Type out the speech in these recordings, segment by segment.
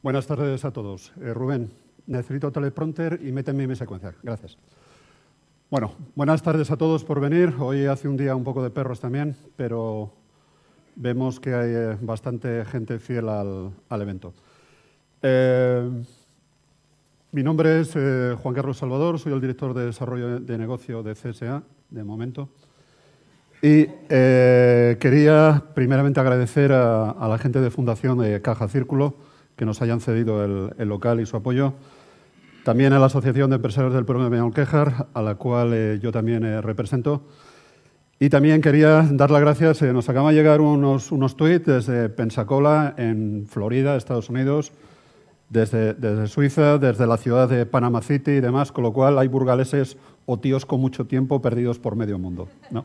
Buenas tardes a todos. Rubén, necesito teleprompter y méteme en mi secuencia. Gracias. Bueno, buenas tardes a todos por venir. Hoy hace un día un poco de perros también, pero vemos que hay bastante gente fiel al evento. Mi nombre es Juan Carlos Salvador, soy el director de desarrollo de negocio de CSA, de momento. Y quería primeramente agradecer a la gente de Fundación de Caja Círculo que nos hayan cedido el local y su apoyo. También a la Asociación de Empresarios del Pueblo de Benalcájar, a la cual yo también represento. Y también quería dar las gracias, nos acaban de llegar unos tuits desde Pensacola, en Florida, Estados Unidos, desde Suiza, desde la ciudad de Panama City y demás, con lo cual hay burgaleses o tíos con mucho tiempo perdidos por medio mundo, ¿no?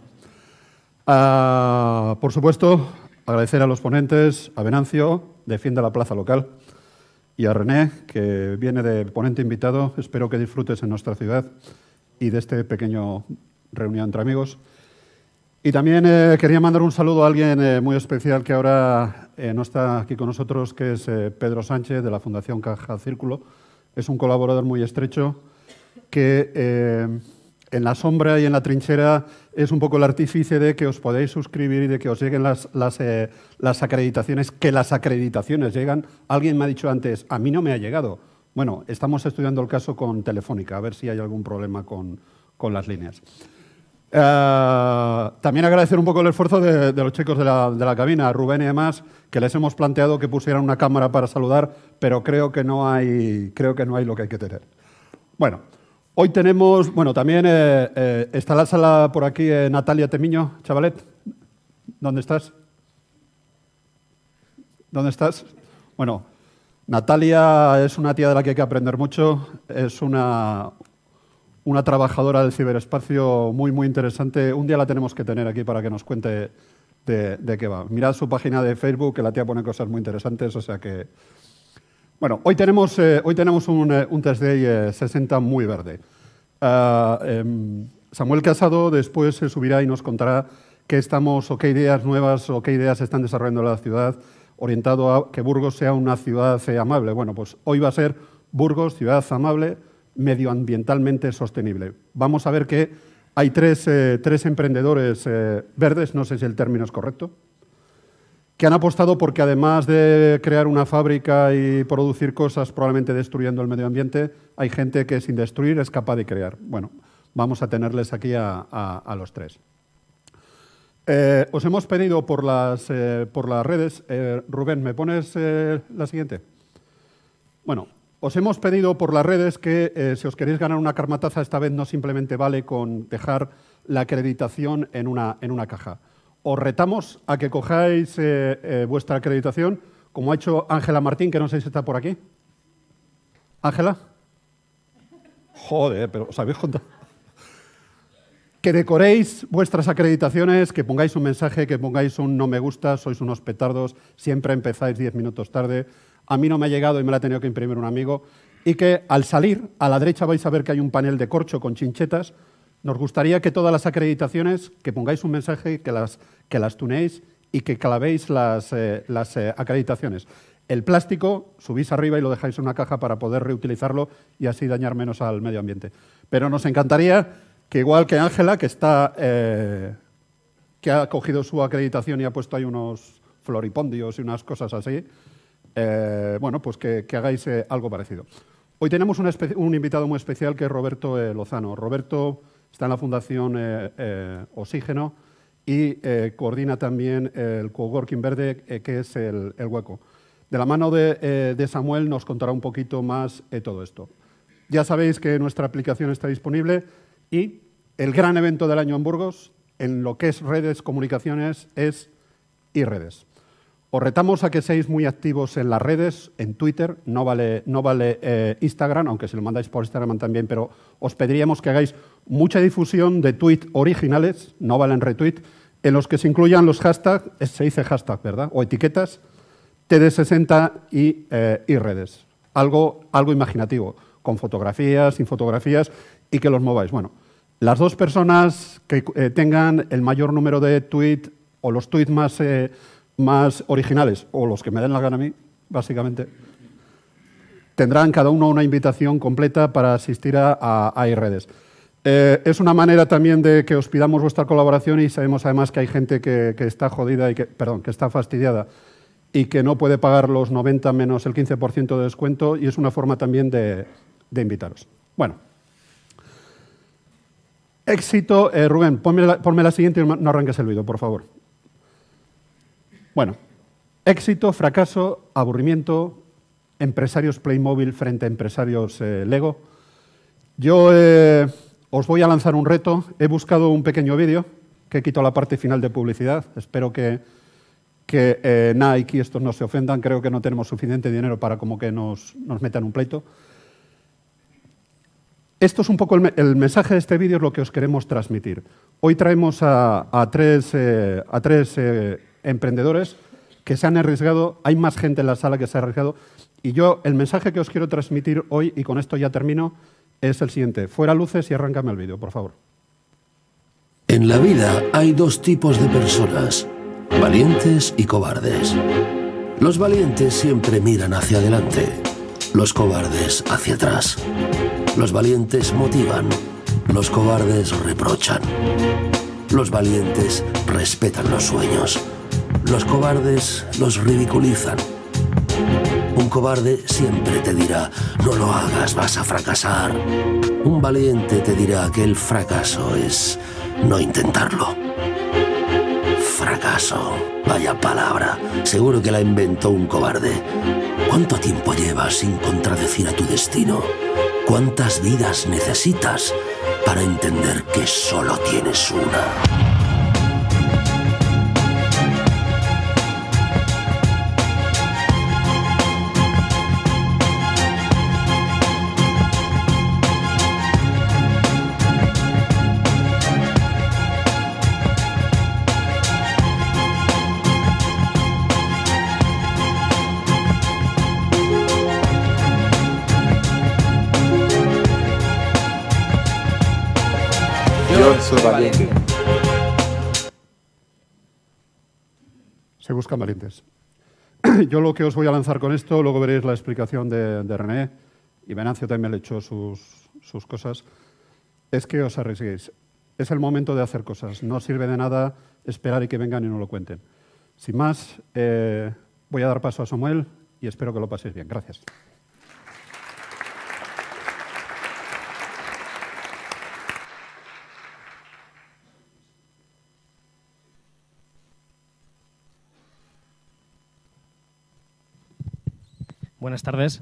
Por supuesto, agradecer a los ponentes, a Venancio, Defiende la Plaza Local, y a René, que viene de ponente invitado. Espero que disfrutes en nuestra ciudad y de este pequeño reunión entre amigos. Y también quería mandar un saludo a alguien muy especial que ahora no está aquí con nosotros, que es Pedro Sánchez, de la Fundación Caja Círculo. Es un colaborador muy estrecho que en la sombra y en la trinchera es un poco el artífice de que os podáis suscribir y de que os lleguen las acreditaciones, que las acreditaciones llegan. Alguien me ha dicho antes, a mí no me ha llegado. Bueno, estamos estudiando el caso con Telefónica, a ver si hay algún problema con las líneas. También agradecer un poco el esfuerzo de los chicos de la cabina, Rubén y demás, que les hemos planteado que pusieran una cámara para saludar, pero creo que no hay lo que hay que tener. Bueno, hoy tenemos, también está la sala por aquí, Natalia Temiño, chavalet, ¿dónde estás? ¿Dónde estás? Bueno, Natalia es una tía de la que hay que aprender mucho, es una trabajadora del ciberespacio muy, muy interesante. Un día la tenemos que tener aquí para que nos cuente de qué va. Mirad su página de Facebook, que la tía pone cosas muy interesantes, o sea que... Bueno, hoy tenemos un Test Day 60 muy verde. Samuel Casado después se subirá y nos contará qué ideas nuevas o qué ideas se están desarrollando en la ciudad orientado a que Burgos sea una ciudad amable. Bueno, pues hoy va a ser Burgos, ciudad amable, medioambientalmente sostenible. Vamos a ver que hay tres emprendedores verdes, no sé si el término es correcto, que han apostado porque además de crear una fábrica y producir cosas probablemente destruyendo el medio ambiente, hay gente que sin destruir es capaz de crear. Bueno, vamos a tenerles aquí a los tres. Os hemos pedido por las redes, Rubén, ¿me pones la siguiente? Bueno, os hemos pedido por las redes que si os queréis ganar una carmataza, esta vez no simplemente vale con dejar la acreditación en una caja. Os retamos a que cojáis vuestra acreditación, como ha hecho Ángela Martín, que no sé si está por aquí. ¿Ángela? Joder, pero os habéis contado. Que decoréis vuestras acreditaciones, que pongáis un mensaje, que pongáis un no me gusta, sois unos petardos, siempre empezáis 10 minutos tarde. A mí no me ha llegado y me la ha tenido que imprimir un amigo. Y que al salir, a la derecha vais a ver que hay un panel de corcho con chinchetas. Nos gustaría que todas las acreditaciones, que pongáis un mensaje, que las tuneéis y que clavéis las acreditaciones. El plástico subís arriba y lo dejáis en una caja para poder reutilizarlo y así dañar menos al medio ambiente. Pero nos encantaría que, igual que Ángela, que ha cogido su acreditación y ha puesto ahí unos floripondios y unas cosas así, pues que hagáis algo parecido. Hoy tenemos un invitado muy especial que es Roberto Lozano. Roberto está en la Fundación Oxígeno y coordina también el Coworking Verde, que es el Hueco. De la mano de Samuel nos contará un poquito más todo esto. Ya sabéis que nuestra aplicación está disponible y el gran evento del año en Burgos, en lo que es redes, comunicaciones, es iRedes. Os retamos a que seáis muy activos en las redes, en Twitter, no vale Instagram, aunque si lo mandáis por Instagram también, pero os pediríamos que hagáis mucha difusión de tweets originales, no valen retweet, en los que se incluyan los hashtags, se dice hashtag, ¿verdad?, o etiquetas, TD60 y iRedes. Algo imaginativo, con fotografías, sin fotografías, y que los mováis. Bueno, las dos personas que tengan el mayor número de tweets o los tweets más originales, o los que me den la gana a mí, básicamente, tendrán cada uno una invitación completa para asistir a iRedes. Es una manera también de que os pidamos vuestra colaboración y sabemos además que hay gente que está jodida, que está fastidiada y que no puede pagar los 90 menos el 15% de descuento, y es una forma también de invitaros. Bueno. Éxito. Rubén, ponme la siguiente y no arranques el vídeo, por favor. Bueno. Éxito, fracaso, aburrimiento, empresarios Playmobil frente a empresarios Lego. Yo os voy a lanzar un reto. He buscado un pequeño vídeo que he quitado la parte final de publicidad. Espero que Nike y estos no se ofendan. Creo que no tenemos suficiente dinero para como que nos metan un pleito. Esto es un poco el mensaje de este vídeo, es lo que os queremos transmitir. Hoy traemos a tres emprendedores que se han arriesgado. Hay más gente en la sala que se ha arriesgado. Y yo, el mensaje que os quiero transmitir hoy, y con esto ya termino, es el siguiente. Fuera luces y arráncame el vídeo, por favor. En la vida hay dos tipos de personas, valientes y cobardes. Los valientes siempre miran hacia adelante, los cobardes hacia atrás. Los valientes motivan, los cobardes reprochan. Los valientes respetan los sueños, los cobardes los ridiculizan. Un cobarde siempre te dirá, no lo hagas, vas a fracasar. Un valiente te dirá que el fracaso es no intentarlo. Fracaso, vaya palabra, seguro que la inventó un cobarde. ¿Cuánto tiempo llevas sin contradecir a tu destino? ¿Cuántas vidas necesitas para entender que solo tienes una? Soy valiente. Se buscan valientes. Yo lo que os voy a lanzar con esto, luego veréis la explicación de René, y Venancio también le echó sus cosas, es que os arriesguéis. Es el momento de hacer cosas. No sirve de nada esperar y que vengan y no lo cuenten. Sin más, voy a dar paso a Samuel y espero que lo paséis bien. Gracias. Buenas tardes.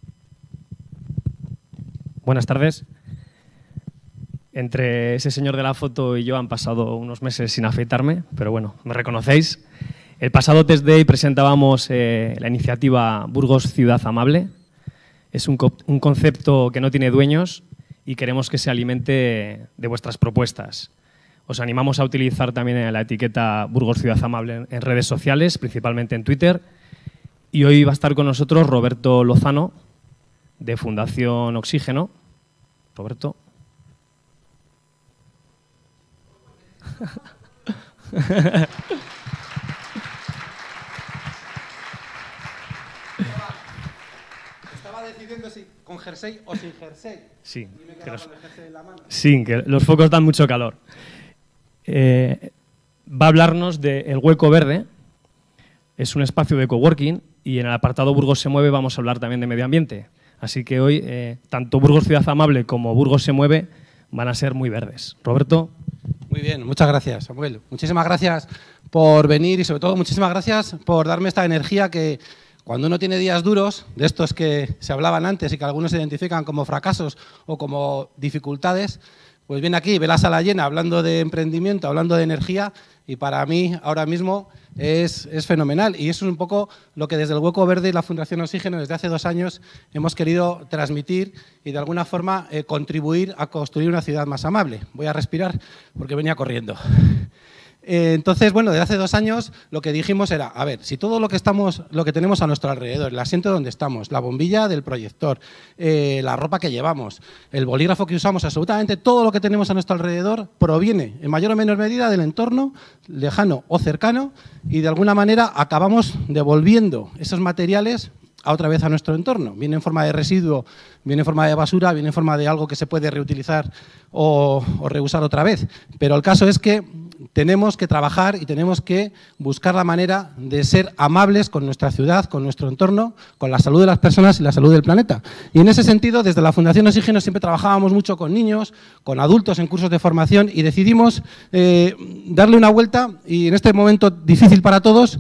Buenas tardes. Entre ese señor de la foto y yo han pasado unos meses sin afeitarme, pero bueno, me reconocéis. El pasado Test Day presentábamos la iniciativa Burgos Ciudad Amable. Es un concepto que no tiene dueños y queremos que se alimente de vuestras propuestas. Os animamos a utilizar también la etiqueta Burgos Ciudad Amable en redes sociales, principalmente en Twitter. Y hoy va a estar con nosotros Roberto Lozano, de Fundación Oxígeno. Roberto. Estaba decidiendo si con jersey o sin jersey. Sí, Y me he quedado con el jersey en la mano. sí, que los focos dan mucho calor. Va a hablarnos de El Hueco Verde. Es un espacio de coworking y en el apartado Burgos se mueve vamos a hablar también de medio ambiente. Así que hoy tanto Burgos Ciudad Amable como Burgos se mueve van a ser muy verdes. Roberto. Muy bien, muchas gracias, Samuel. Muchísimas gracias por venir y sobre todo muchísimas gracias por darme esta energía que cuando uno tiene días duros, de estos que se hablaban antes y que algunos se identifican como fracasos o como dificultades, pues viene aquí, ve la sala llena hablando de emprendimiento, hablando de energía y para mí ahora mismo es fenomenal. Y eso es un poco lo que desde el Hueco Verde y la Fundación Oxígeno desde hace 2 años hemos querido transmitir y de alguna forma contribuir a construir una ciudad más amable. Voy a respirar porque venía corriendo. Entonces, bueno, desde hace 2 años lo que dijimos era, a ver, si todo lo que tenemos a nuestro alrededor, el asiento donde estamos, la bombilla del proyector, la ropa que llevamos, el bolígrafo que usamos, absolutamente todo lo que tenemos a nuestro alrededor proviene en mayor o menor medida del entorno lejano o cercano y de alguna manera acabamos devolviendo esos materiales otra vez a nuestro entorno. Viene en forma de residuo, viene en forma de basura, viene en forma de algo que se puede reutilizar o reusar otra vez. Pero el caso es que tenemos que trabajar y tenemos que buscar la manera de ser amables con nuestra ciudad, con nuestro entorno, con la salud de las personas y la salud del planeta. Y en ese sentido, desde la Fundación Oxígeno siempre trabajábamos mucho con niños, con adultos en cursos de formación y decidimos darle una vuelta y en este momento difícil para todos,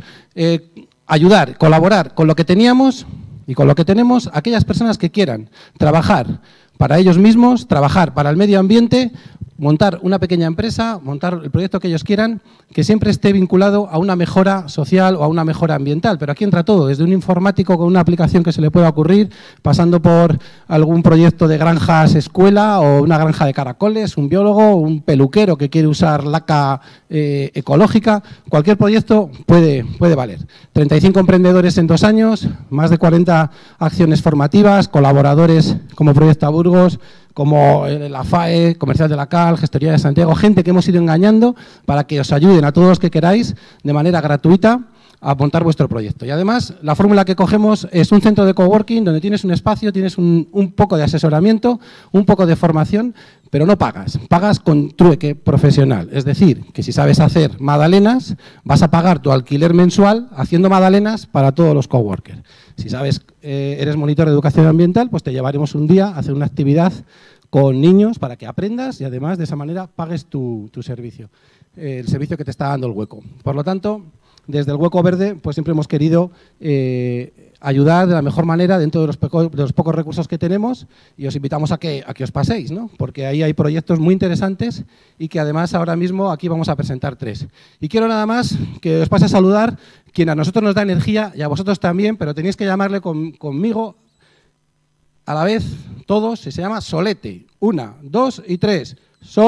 ayudar, colaborar con lo que teníamos y con lo que tenemos a aquellas personas que quieran trabajar para ellos mismos, trabajar para el medio ambiente, montar una pequeña empresa, montar el proyecto que ellos quieran, que siempre esté vinculado a una mejora social o a una mejora ambiental. Pero aquí entra todo, desde un informático con una aplicación que se le pueda ocurrir, pasando por algún proyecto de granjas escuela o una granja de caracoles, un biólogo, un peluquero que quiere usar laca ecológica. Cualquier proyecto puede valer. 35 emprendedores en 2 años, más de 40 acciones formativas, colaboradores como Proyecto Burgos, como la FAE, Comercial de la Cal, Gestoría de Santiago, gente que hemos ido engañando para que os ayuden a todos los que queráis de manera gratuita a montar vuestro proyecto. Y además, la fórmula que cogemos es un centro de coworking donde tienes un espacio, tienes un poco de asesoramiento, un poco de formación, pero no pagas, pagas con trueque profesional. Es decir, que si sabes hacer magdalenas, vas a pagar tu alquiler mensual haciendo magdalenas para todos los coworkers. Si sabes, eres monitor de educación ambiental, pues te llevaremos un día a hacer una actividad con niños para que aprendas y además de esa manera pagues tu servicio, el servicio que te está dando el hueco. Por lo tanto, desde el Hueco Verde pues siempre hemos querido ayudar de la mejor manera dentro de los pocos recursos que tenemos y os invitamos a que os paséis, ¿no? Porque ahí hay proyectos muy interesantes y que además ahora mismo aquí vamos a presentar 3. Y quiero nada más que os pase a saludar quien a nosotros nos da energía y a vosotros también, pero tenéis que llamarle conmigo a la vez todos, se llama Solete. 1, 2 y 3.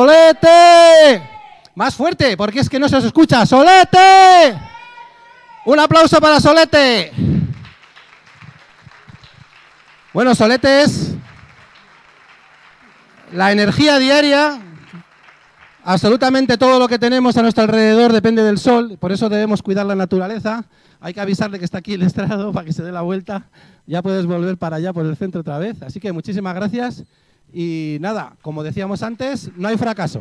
¡Solete! Más fuerte, porque es que no se os escucha. ¡Solete! Un aplauso para Solete. Bueno, Solete es la energía diaria. Absolutamente todo lo que tenemos a nuestro alrededor depende del sol, por eso debemos cuidar la naturaleza. Hay que avisarle que está aquí el estrado para que se dé la vuelta. Ya puedes volver para allá por el centro otra vez. Así que muchísimas gracias. Y nada, como decíamos antes, no hay fracaso.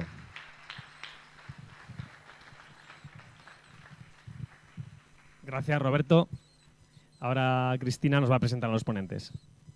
Gracias, Roberto. Ahora Cristina nos va a presentar a los ponentes.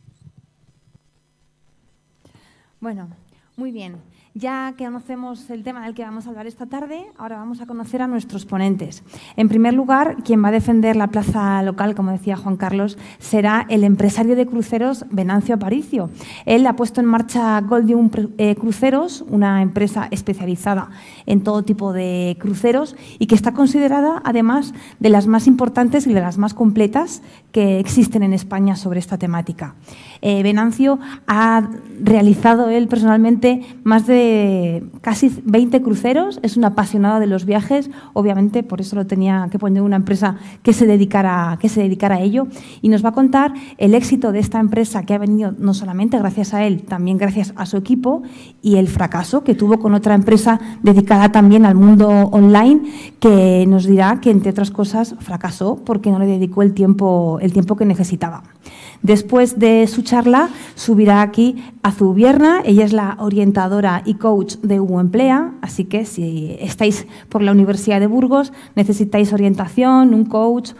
Bueno, muy bien. Ya que conocemos el tema del que vamos a hablar esta tarde, ahora vamos a conocer a nuestros ponentes. En primer lugar, quien va a defender la plaza local, como decía Juan Carlos, será el empresario de cruceros Venancio Aparicio. Él ha puesto en marcha Goldium Cruceros, una empresa especializada en todo tipo de cruceros y que está considerada, además, de las más importantes y de las más completas que existen en España sobre esta temática. Venancio ha realizado él personalmente más de casi 20 cruceros, es un apasionado de los viajes, obviamente por eso lo tenía que poner una empresa que se dedicara a ello, y nos va a contar el éxito de esta empresa que ha venido no solamente gracias a él, también gracias a su equipo, y el fracaso que tuvo con otra empresa dedicada también al mundo online, que nos dirá que entre otras cosas fracasó porque no le dedicó el tiempo que necesitaba. Después de su charla subirá aquí Azu Vierna, ella es la orientadora y coach de Hugo Emplea, así que si estáis por la Universidad de Burgos, necesitáis orientación, un coach,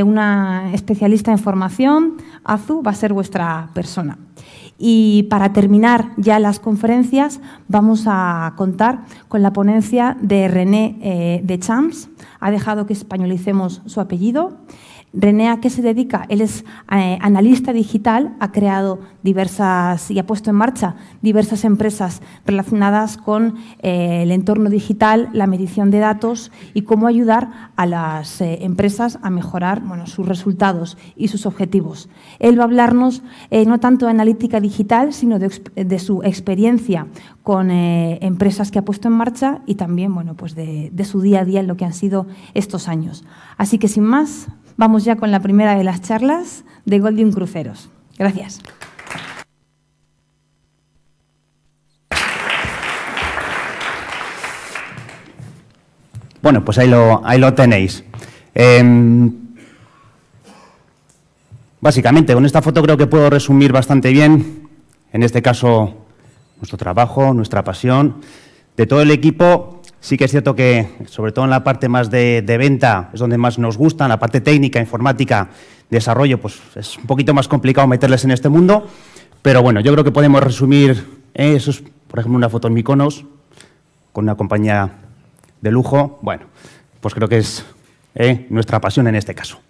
una especialista en formación, Azu va a ser vuestra persona. Y para terminar ya las conferencias vamos a contar con la ponencia de René Deschamps, ha dejado que españolicemos su apellido. René, ¿a qué se dedica? Él es analista digital, ha creado diversas y ha puesto en marcha diversas empresas relacionadas con el entorno digital, la medición de datos y cómo ayudar a las empresas a mejorar sus resultados y sus objetivos. Él va a hablarnos no tanto de analítica digital, sino de su experiencia con empresas que ha puesto en marcha y también de su día a día en lo que han sido estos años. Así que sin más, vamos ya con la primera de las charlas de Goldium Cruceros. Gracias. Bueno, pues ahí lo tenéis. Básicamente, con esta foto creo que puedo resumir bastante bien, en este caso, nuestro trabajo, nuestra pasión. De todo el equipo, sí que es cierto que, sobre todo en la parte más de venta, es donde más nos gusta, en la parte técnica, informática, desarrollo, pues es un poquito más complicado meterles en este mundo, pero bueno, yo creo que podemos resumir, eso es, por ejemplo, una foto en Mykonos, con una compañía de lujo, bueno, pues creo que es nuestra pasión en este caso.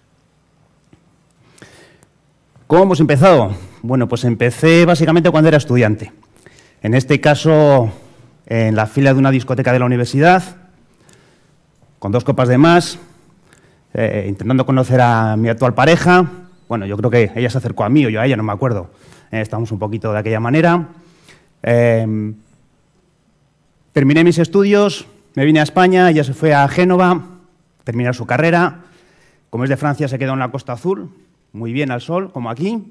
¿Cómo hemos empezado? Bueno, pues empecé básicamente cuando era estudiante. En este caso, en la fila de una discoteca de la universidad, con 2 copas de más, intentando conocer a mi actual pareja. Bueno, yo creo que ella se acercó a mí o yo a ella, no me acuerdo. Estábamos un poquito de aquella manera. Terminé mis estudios, me vine a España, ella se fue a Génova a terminar su carrera. Como es de Francia, se quedó en la Costa Azul, muy bien al sol, como aquí.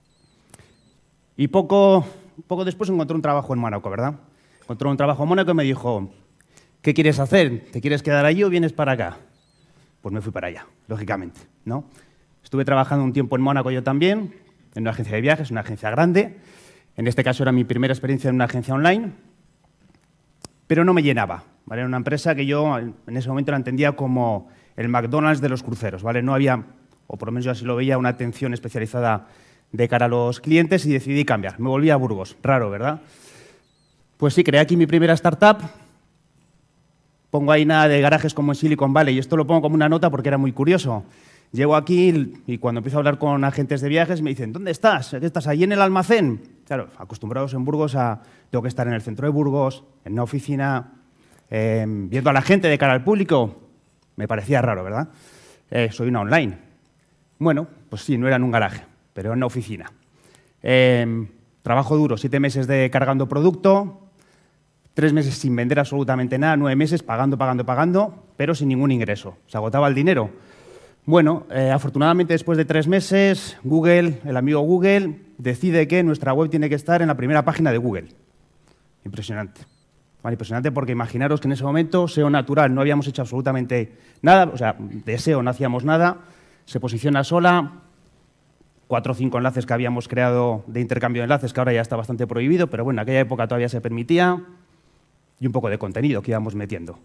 Y poco después encontré un trabajo en Mónaco, ¿verdad? Encontré un trabajo en Mónaco y me dijo, ¿qué quieres hacer? ¿Te quieres quedar allí o vienes para acá? Pues me fui para allá, lógicamente, ¿no? Estuve trabajando un tiempo en Mónaco yo también, en una agencia de viajes, una agencia grande. En este caso era mi primera experiencia en una agencia online, pero no me llenaba, ¿vale? Era una empresa que yo en ese momento la entendía como el McDonald's de los cruceros, ¿vale? No había, o por lo menos yo así lo veía, una atención especializada de cara a los clientes y decidí cambiar. Me volví a Burgos, raro, ¿verdad? Pues sí, creé aquí mi primera startup. Pongo ahí nada de garajes como en Silicon Valley y esto lo pongo como una nota porque era muy curioso. Llego aquí y cuando empiezo a hablar con agentes de viajes me dicen, ¿dónde estás? ¿Estás ahí en el almacén? Claro, acostumbrados en Burgos a tengo que estar en el centro de Burgos, en una oficina, viendo a la gente de cara al público. Me parecía raro, ¿verdad? Soy una online. Bueno, pues sí, no era en un garaje, pero en una oficina. Trabajo duro, 7 meses de cargando producto, 3 meses sin vender absolutamente nada, 9 meses pagando, pero sin ningún ingreso. Se agotaba el dinero. Bueno, afortunadamente después de 3 meses, Google, el amigo Google, decide que nuestra web tiene que estar en la primera página de Google. Impresionante. Vale, impresionante porque imaginaros que en ese momento, SEO natural, no habíamos hecho absolutamente nada, o sea, de SEO no hacíamos nada, se posiciona sola, 4 o 5 enlaces que habíamos creado de intercambio de enlaces, que ahora ya está bastante prohibido, pero bueno, en aquella época todavía se permitía, y un poco de contenido que íbamos metiendo.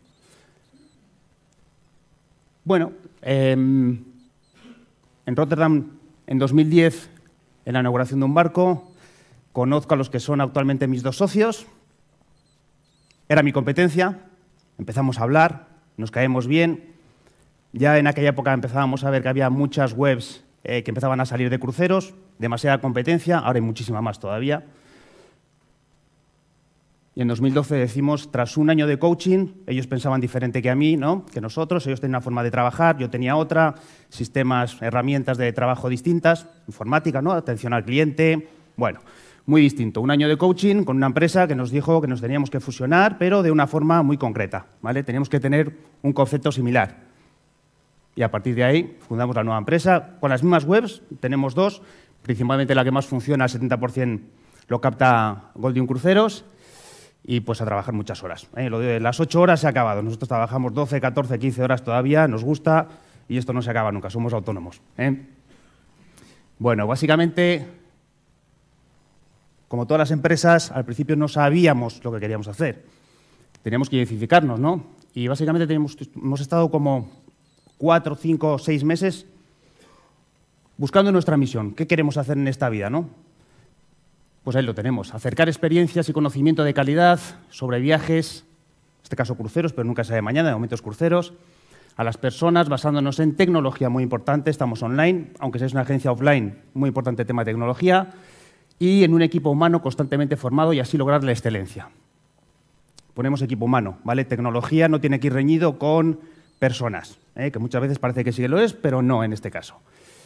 Bueno, en Rotterdam, en 2010, en la inauguración de un barco, conozco a los que son actualmente mis 2 socios. Era mi competencia, empezamos a hablar, nos caemos bien. Ya en aquella época empezábamos a ver que había muchas webs que empezaban a salir de cruceros, demasiada competencia, ahora hay muchísima más todavía. Y en 2012 decimos, tras un año de coaching, ellos pensaban diferente que a mí, ¿no? Que nosotros, ellos tenían una forma de trabajar, yo tenía otra, sistemas, herramientas de trabajo distintas, informática, ¿no? Atención al cliente, bueno, muy distinto. Un año de coaching con una empresa que nos dijo que nos teníamos que fusionar, pero de una forma muy concreta, ¿vale? Teníamos que tener un concepto similar. Y a partir de ahí fundamos la nueva empresa con las mismas webs, tenemos 2, principalmente la que más funciona, al 70% lo capta Goldium Cruceros, y pues a trabajar muchas horas. Lo de las 8 horas se ha acabado. Nosotros trabajamos 12, 14, 15 horas todavía, nos gusta y esto no se acaba nunca, somos autónomos. Bueno, básicamente, como todas las empresas, al principio no sabíamos lo que queríamos hacer. Teníamos que identificarnos, ¿no? Y básicamente hemos estado como 4, 5, 6 meses buscando nuestra misión. ¿Qué queremos hacer en esta vida, no? Pues ahí lo tenemos, acercar experiencias y conocimiento de calidad sobre viajes, en este caso cruceros, pero nunca se sabe mañana, de momentos cruceros, a las personas basándonos en tecnología muy importante, estamos online, aunque seáis una agencia offline, muy importante el tema de tecnología, y en un equipo humano constantemente formado y así lograr la excelencia. Ponemos equipo humano, ¿vale? Tecnología no tiene que ir reñido con personas, que muchas veces parece que sí lo es, pero no en este caso.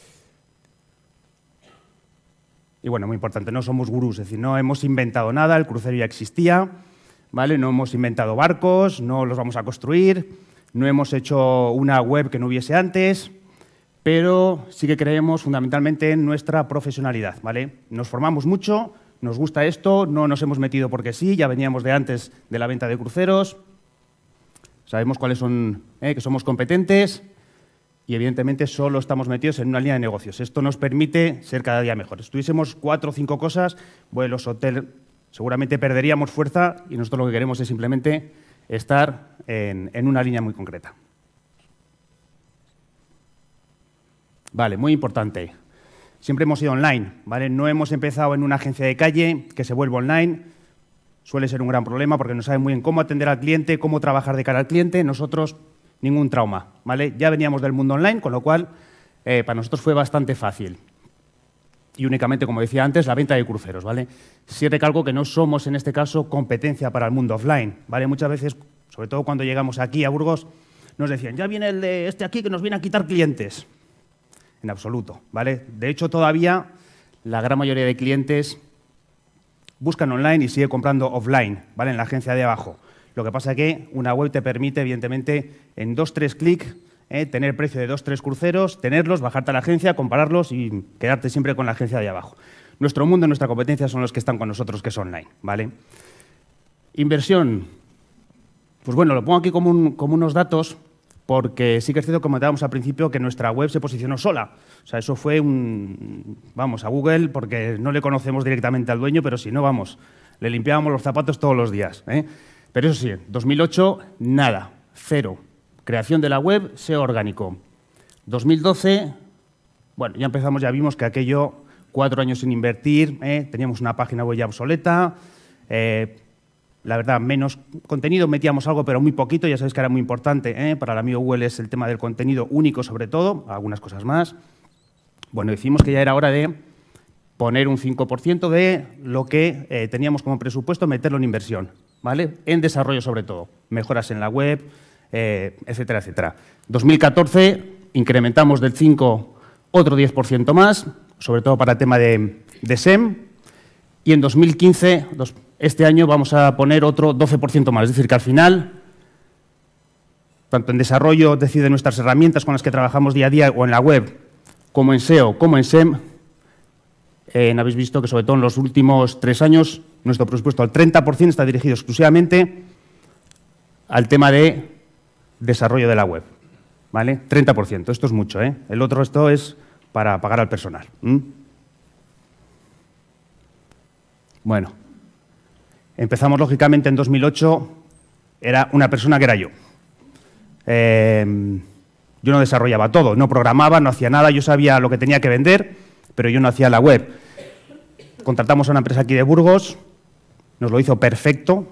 Y bueno, muy importante, no somos gurús, es decir, no hemos inventado nada, el crucero ya existía, ¿vale? No hemos inventado barcos, no los vamos a construir, no hemos hecho una web que no hubiese antes, pero sí que creemos fundamentalmente en nuestra profesionalidad, ¿vale? Nos formamos mucho, nos gusta esto, no nos hemos metido porque sí, ya veníamos de antes de la venta de cruceros, sabemos cuáles son, que somos competentes y evidentemente solo estamos metidos en una línea de negocios. Esto nos permite ser cada día mejores. Si tuviésemos 4 o 5 cosas, vuelos, hotel, seguramente perderíamos fuerza y nosotros lo que queremos es simplemente estar en una línea muy concreta. Vale, muy importante. Siempre hemos ido online, ¿vale? No hemos empezado en una agencia de calle que se vuelva online. Suele ser un gran problema porque no saben muy bien cómo atender al cliente, cómo trabajar de cara al cliente. Nosotros, ningún trauma, ¿vale? Ya veníamos del mundo online, con lo cual para nosotros fue bastante fácil. Y únicamente, como decía antes, la venta de cruceros, ¿vale? Sí recalco que no somos, en este caso, competencia para el mundo offline, ¿vale? Muchas veces, sobre todo cuando llegamos aquí a Burgos, nos decían, ya viene el de este aquí que nos viene a quitar clientes. En absoluto, ¿vale? De hecho, todavía la gran mayoría de clientes buscan online y sigue comprando offline, ¿vale? En la agencia de abajo. Lo que pasa es que una web te permite, evidentemente, en 2-3 clics, tener precio de 2-3 cruceros, tenerlos, bajarte a la agencia, compararlos y quedarte siempre con la agencia de abajo. Nuestro mundo, nuestra competencia son los que están con nosotros, que es online, ¿vale? Inversión. Pues bueno, lo pongo aquí como unos datos, porque sí que es cierto, como comentábamos al principio, que nuestra web se posicionó sola. O sea, eso fue vamos, a Google, porque no le conocemos directamente al dueño, pero si no, vamos, le limpiábamos los zapatos todos los días, ¿eh? Pero eso sí, 2008, nada, 0. Creación de la web, SEO orgánico. 2012, bueno, ya empezamos, ya vimos que aquello, 4 años sin invertir, teníamos una página web ya obsoleta, la verdad, menos contenido, metíamos algo, pero muy poquito, ya sabéis que era muy importante, para el amigo Google es el tema del contenido único sobre todo, algunas cosas más. Bueno, decimos que ya era hora de poner un 5% de lo que teníamos como presupuesto, meterlo en inversión, ¿vale? En desarrollo sobre todo, mejoras en la web, etcétera, etcétera. 2014 incrementamos del 5 otro 10% más, sobre todo para el tema de SEM, y en 2015, este año, vamos a poner otro 12% más. Es decir, que al final, tanto en desarrollo, es decir, de nuestras herramientas con las que trabajamos día a día, o en la web, como en SEO, como en SEM, habéis visto que sobre todo en los últimos 3 años, nuestro presupuesto al 30% está dirigido exclusivamente al tema de desarrollo de la web, ¿vale? 30%, esto es mucho, ¿eh? El otro resto es para pagar al personal. Bueno, empezamos lógicamente en 2008, era una persona que era yo. Yo no desarrollaba todo, no programaba, no hacía nada, yo sabía lo que tenía que vender, pero yo no hacía la web. Contratamos a una empresa aquí de Burgos, nos lo hizo perfecto,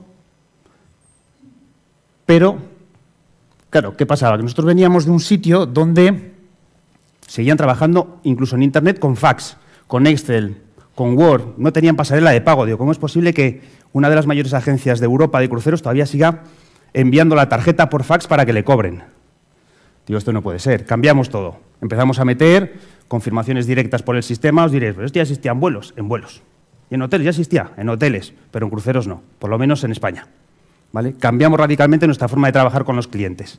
pero, claro, ¿qué pasaba? Que nosotros veníamos de un sitio donde seguían trabajando incluso en Internet con fax, con Excel, con Word, no tenían pasarela de pago. Digo, ¿cómo es posible que una de las mayores agencias de Europa de cruceros todavía siga enviando la tarjeta por fax para que le cobren? Digo, esto no puede ser. Cambiamos todo. Empezamos a meter confirmaciones directas por el sistema. Os diréis, pero esto ya existía en vuelos. En vuelos. Y en hoteles ya existía, en hoteles, pero en cruceros no, por lo menos en España, ¿vale? Cambiamos radicalmente nuestra forma de trabajar con los clientes.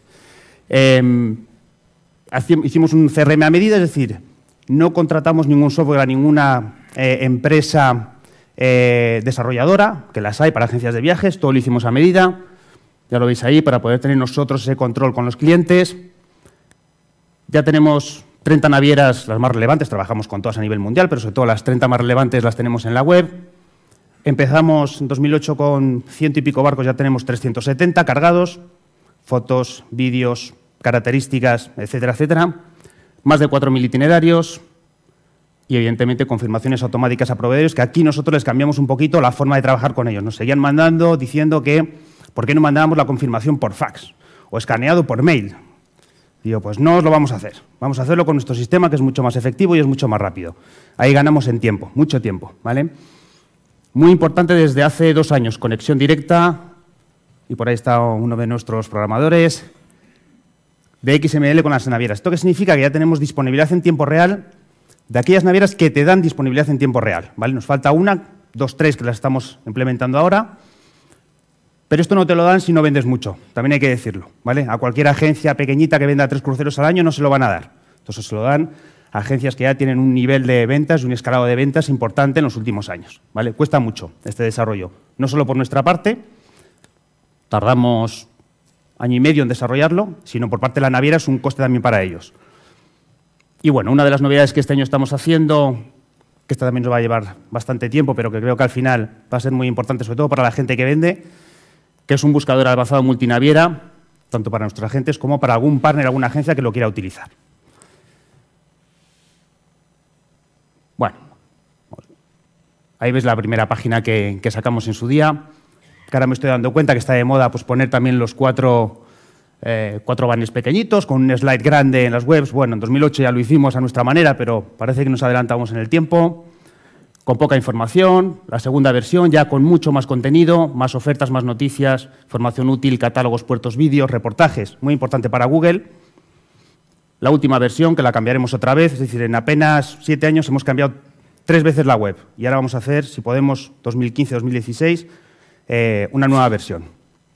Hicimos un CRM a medida, es decir, no contratamos ningún software a ninguna empresa desarrolladora, que las hay para agencias de viajes, todo lo hicimos a medida, ya lo veis ahí, para poder tener nosotros ese control con los clientes. Ya tenemos 30 navieras, las más relevantes, trabajamos con todas a nivel mundial, pero sobre todo las 30 más relevantes las tenemos en la web. Empezamos en 2008 con 100 y pico barcos, ya tenemos 370 cargados, fotos, vídeos, características, etcétera, etcétera. Más de 4.000 itinerarios y, evidentemente, confirmaciones automáticas a proveedores, que aquí nosotros les cambiamos un poquito la forma de trabajar con ellos. Nos seguían mandando, diciendo que ¿por qué no mandábamos la confirmación por fax o escaneado por mail? Digo, pues no os lo vamos a hacer. Vamos a hacerlo con nuestro sistema, que es mucho más efectivo y es mucho más rápido. Ahí ganamos en tiempo, mucho tiempo, ¿vale? Muy importante desde hace 2 años, conexión directa, y por ahí está uno de nuestros programadores, de XML con las navieras. ¿Esto qué significa? Que ya tenemos disponibilidad en tiempo real de aquellas navieras que te dan disponibilidad en tiempo real, ¿vale? Nos falta 1, 2, 3 que las estamos implementando ahora. Pero esto no te lo dan si no vendes mucho, también hay que decirlo, ¿vale? A cualquier agencia pequeñita que venda 3 cruceros al año no se lo van a dar. Entonces se lo dan a agencias que ya tienen un nivel de ventas y un escalado de ventas importante en los últimos años, ¿vale? Cuesta mucho este desarrollo, no solo por nuestra parte, tardamos 1 año y medio en desarrollarlo, sino por parte de la naviera es un coste también para ellos. Y bueno, una de las novedades que este año estamos haciendo, que esta también nos va a llevar bastante tiempo, pero que creo que al final va a ser muy importante, sobre todo para la gente que vende, que es un buscador avanzado multinaviera, tanto para nuestros agentes como para algún partner, alguna agencia que lo quiera utilizar. Bueno, ahí ves la primera página que sacamos en su día, que ahora me estoy dando cuenta que está de moda pues, poner también los cuatro banners pequeñitos con un slide grande en las webs. Bueno, en 2008 ya lo hicimos a nuestra manera, pero parece que nos adelantamos en el tiempo, con poca información. La segunda versión ya con mucho más contenido, más ofertas, más noticias, información útil, catálogos, puertos, vídeos, reportajes, muy importante para Google. La última versión, que la cambiaremos otra vez, es decir, en apenas 7 años hemos cambiado 3 veces la web y ahora vamos a hacer, si podemos, 2015-2016, una nueva versión.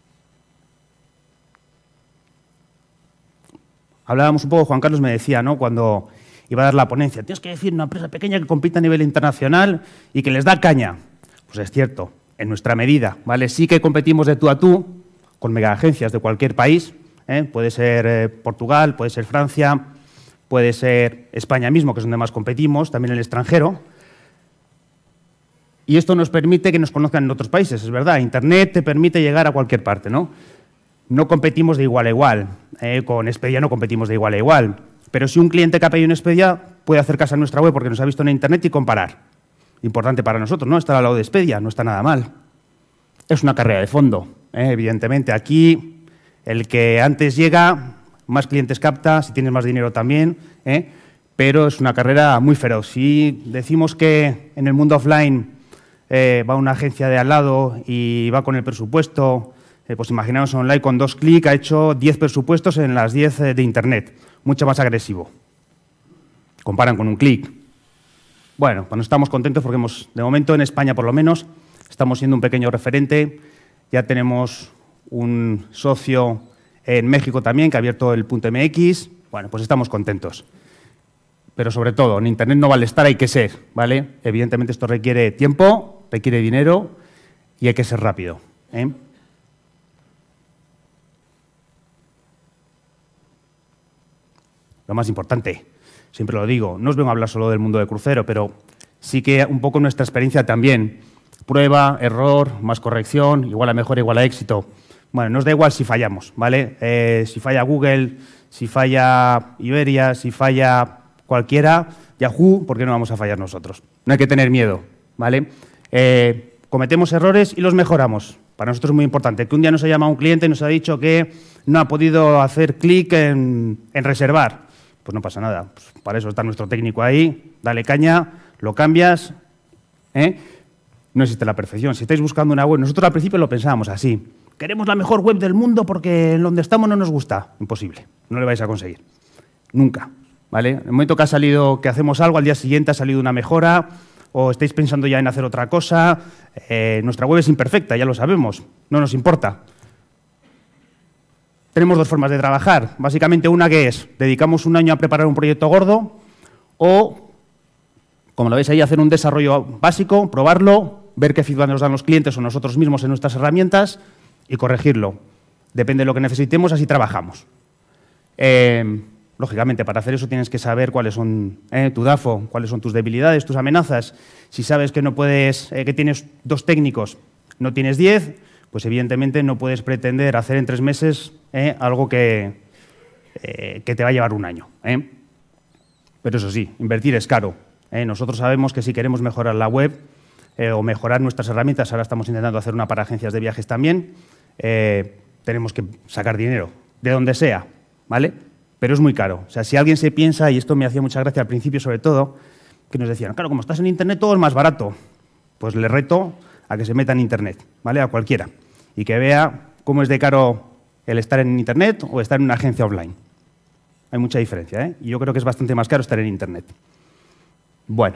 Hablábamos un poco, Juan Carlos me decía, ¿no?, cuando iba a dar la ponencia, tienes que decir una empresa pequeña que compite a nivel internacional y que les da caña. Pues es cierto, en nuestra medida, ¿vale? Sí que competimos de tú a tú con megaagencias de cualquier país, puede ser Portugal, puede ser Francia, puede ser España mismo, que es donde más competimos, también el extranjero. Y esto nos permite que nos conozcan en otros países, es verdad. Internet te permite llegar a cualquier parte, ¿no? No competimos de igual a igual. Con Expedia no competimos de igual a igual. Pero si un cliente que ha pedido en Expedia puede acercarse a nuestra web porque nos ha visto en Internet y comparar. Importante para nosotros, ¿no? Estar al lado de Expedia, no está nada mal. Es una carrera de fondo, evidentemente. Aquí, el que antes llega, más clientes capta, si tienes más dinero también, pero es una carrera muy feroz. Si decimos que en el mundo offline va una agencia de al lado y va con el presupuesto, pues imaginaos online con 2 clics, ha hecho 10 presupuestos en las 10 de Internet, mucho más agresivo. Comparan con un clic. Bueno, pues estamos contentos porque de momento en España por lo menos, estamos siendo un pequeño referente. Ya tenemos un socio en México también que ha abierto el .mx. Bueno, pues estamos contentos. Pero sobre todo, en Internet no vale estar, hay que ser, ¿vale? Evidentemente esto requiere tiempo, requiere dinero y hay que ser rápido, Lo más importante, siempre lo digo, no os vengo a hablar solo del mundo del crucero, pero sí que un poco nuestra experiencia también. Prueba, error, más corrección, igual a mejor, igual a éxito. Bueno, nos da igual si fallamos, ¿vale? Si falla Google, si falla Iberia, si falla cualquiera, Yahoo, ¿por qué no vamos a fallar nosotros? No hay que tener miedo, ¿vale? Cometemos errores y los mejoramos. Para nosotros es muy importante que un día nos ha llamado un cliente y nos ha dicho que no ha podido hacer clic en reservar. Pues no pasa nada, pues para eso está nuestro técnico ahí, dale caña, lo cambias, No existe la perfección. Si estáis buscando una web, nosotros al principio lo pensábamos así, queremos la mejor web del mundo porque en donde estamos no nos gusta. Imposible, no lo vais a conseguir, nunca, ¿vale? En el momento que ha salido, que hacemos algo, al día siguiente ha salido una mejora, o estáis pensando ya en hacer otra cosa, nuestra web es imperfecta, ya lo sabemos, no nos importa. Tenemos 2 formas de trabajar. Básicamente una que es, dedicamos un año a preparar un proyecto gordo o, como lo veis ahí, hacer un desarrollo básico, probarlo, ver qué feedback nos dan los clientes o nosotros mismos en nuestras herramientas y corregirlo. Depende de lo que necesitemos, así trabajamos. Lógicamente, para hacer eso tienes que saber cuáles son tu DAFO, cuáles son tus debilidades, tus amenazas. Si sabes que no puedes, que tienes 2 técnicos, no tienes 10, pues evidentemente no puedes pretender hacer en 3 meses algo que te va a llevar un año. Pero eso sí, invertir es caro. Nosotros sabemos que si queremos mejorar la web o mejorar nuestras herramientas, ahora estamos intentando hacer una para agencias de viajes también, tenemos que sacar dinero, de donde sea, ¿vale? Pero es muy caro. O sea, si alguien se piensa, y esto me hacía mucha gracia al principio sobre todo, que nos decían, claro, como estás en Internet todo es más barato. Pues le reto a que se meta en Internet, ¿vale? A cualquiera. Y que vea cómo es de caro el estar en Internet o estar en una agencia online. Hay mucha diferencia, Y yo creo que es bastante más caro estar en Internet. Bueno.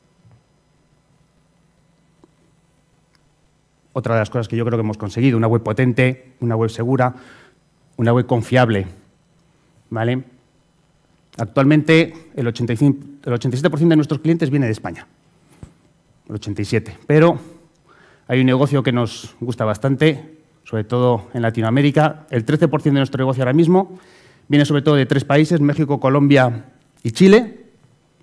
Otra de las cosas que yo creo que hemos conseguido, una web potente, una web segura, una web confiable, ¿vale? Actualmente el 87% de nuestros clientes viene de España, el 87%, pero hay un negocio que nos gusta bastante, sobre todo en Latinoamérica. El 13% de nuestro negocio ahora mismo viene sobre todo de 3 países, México, Colombia y Chile,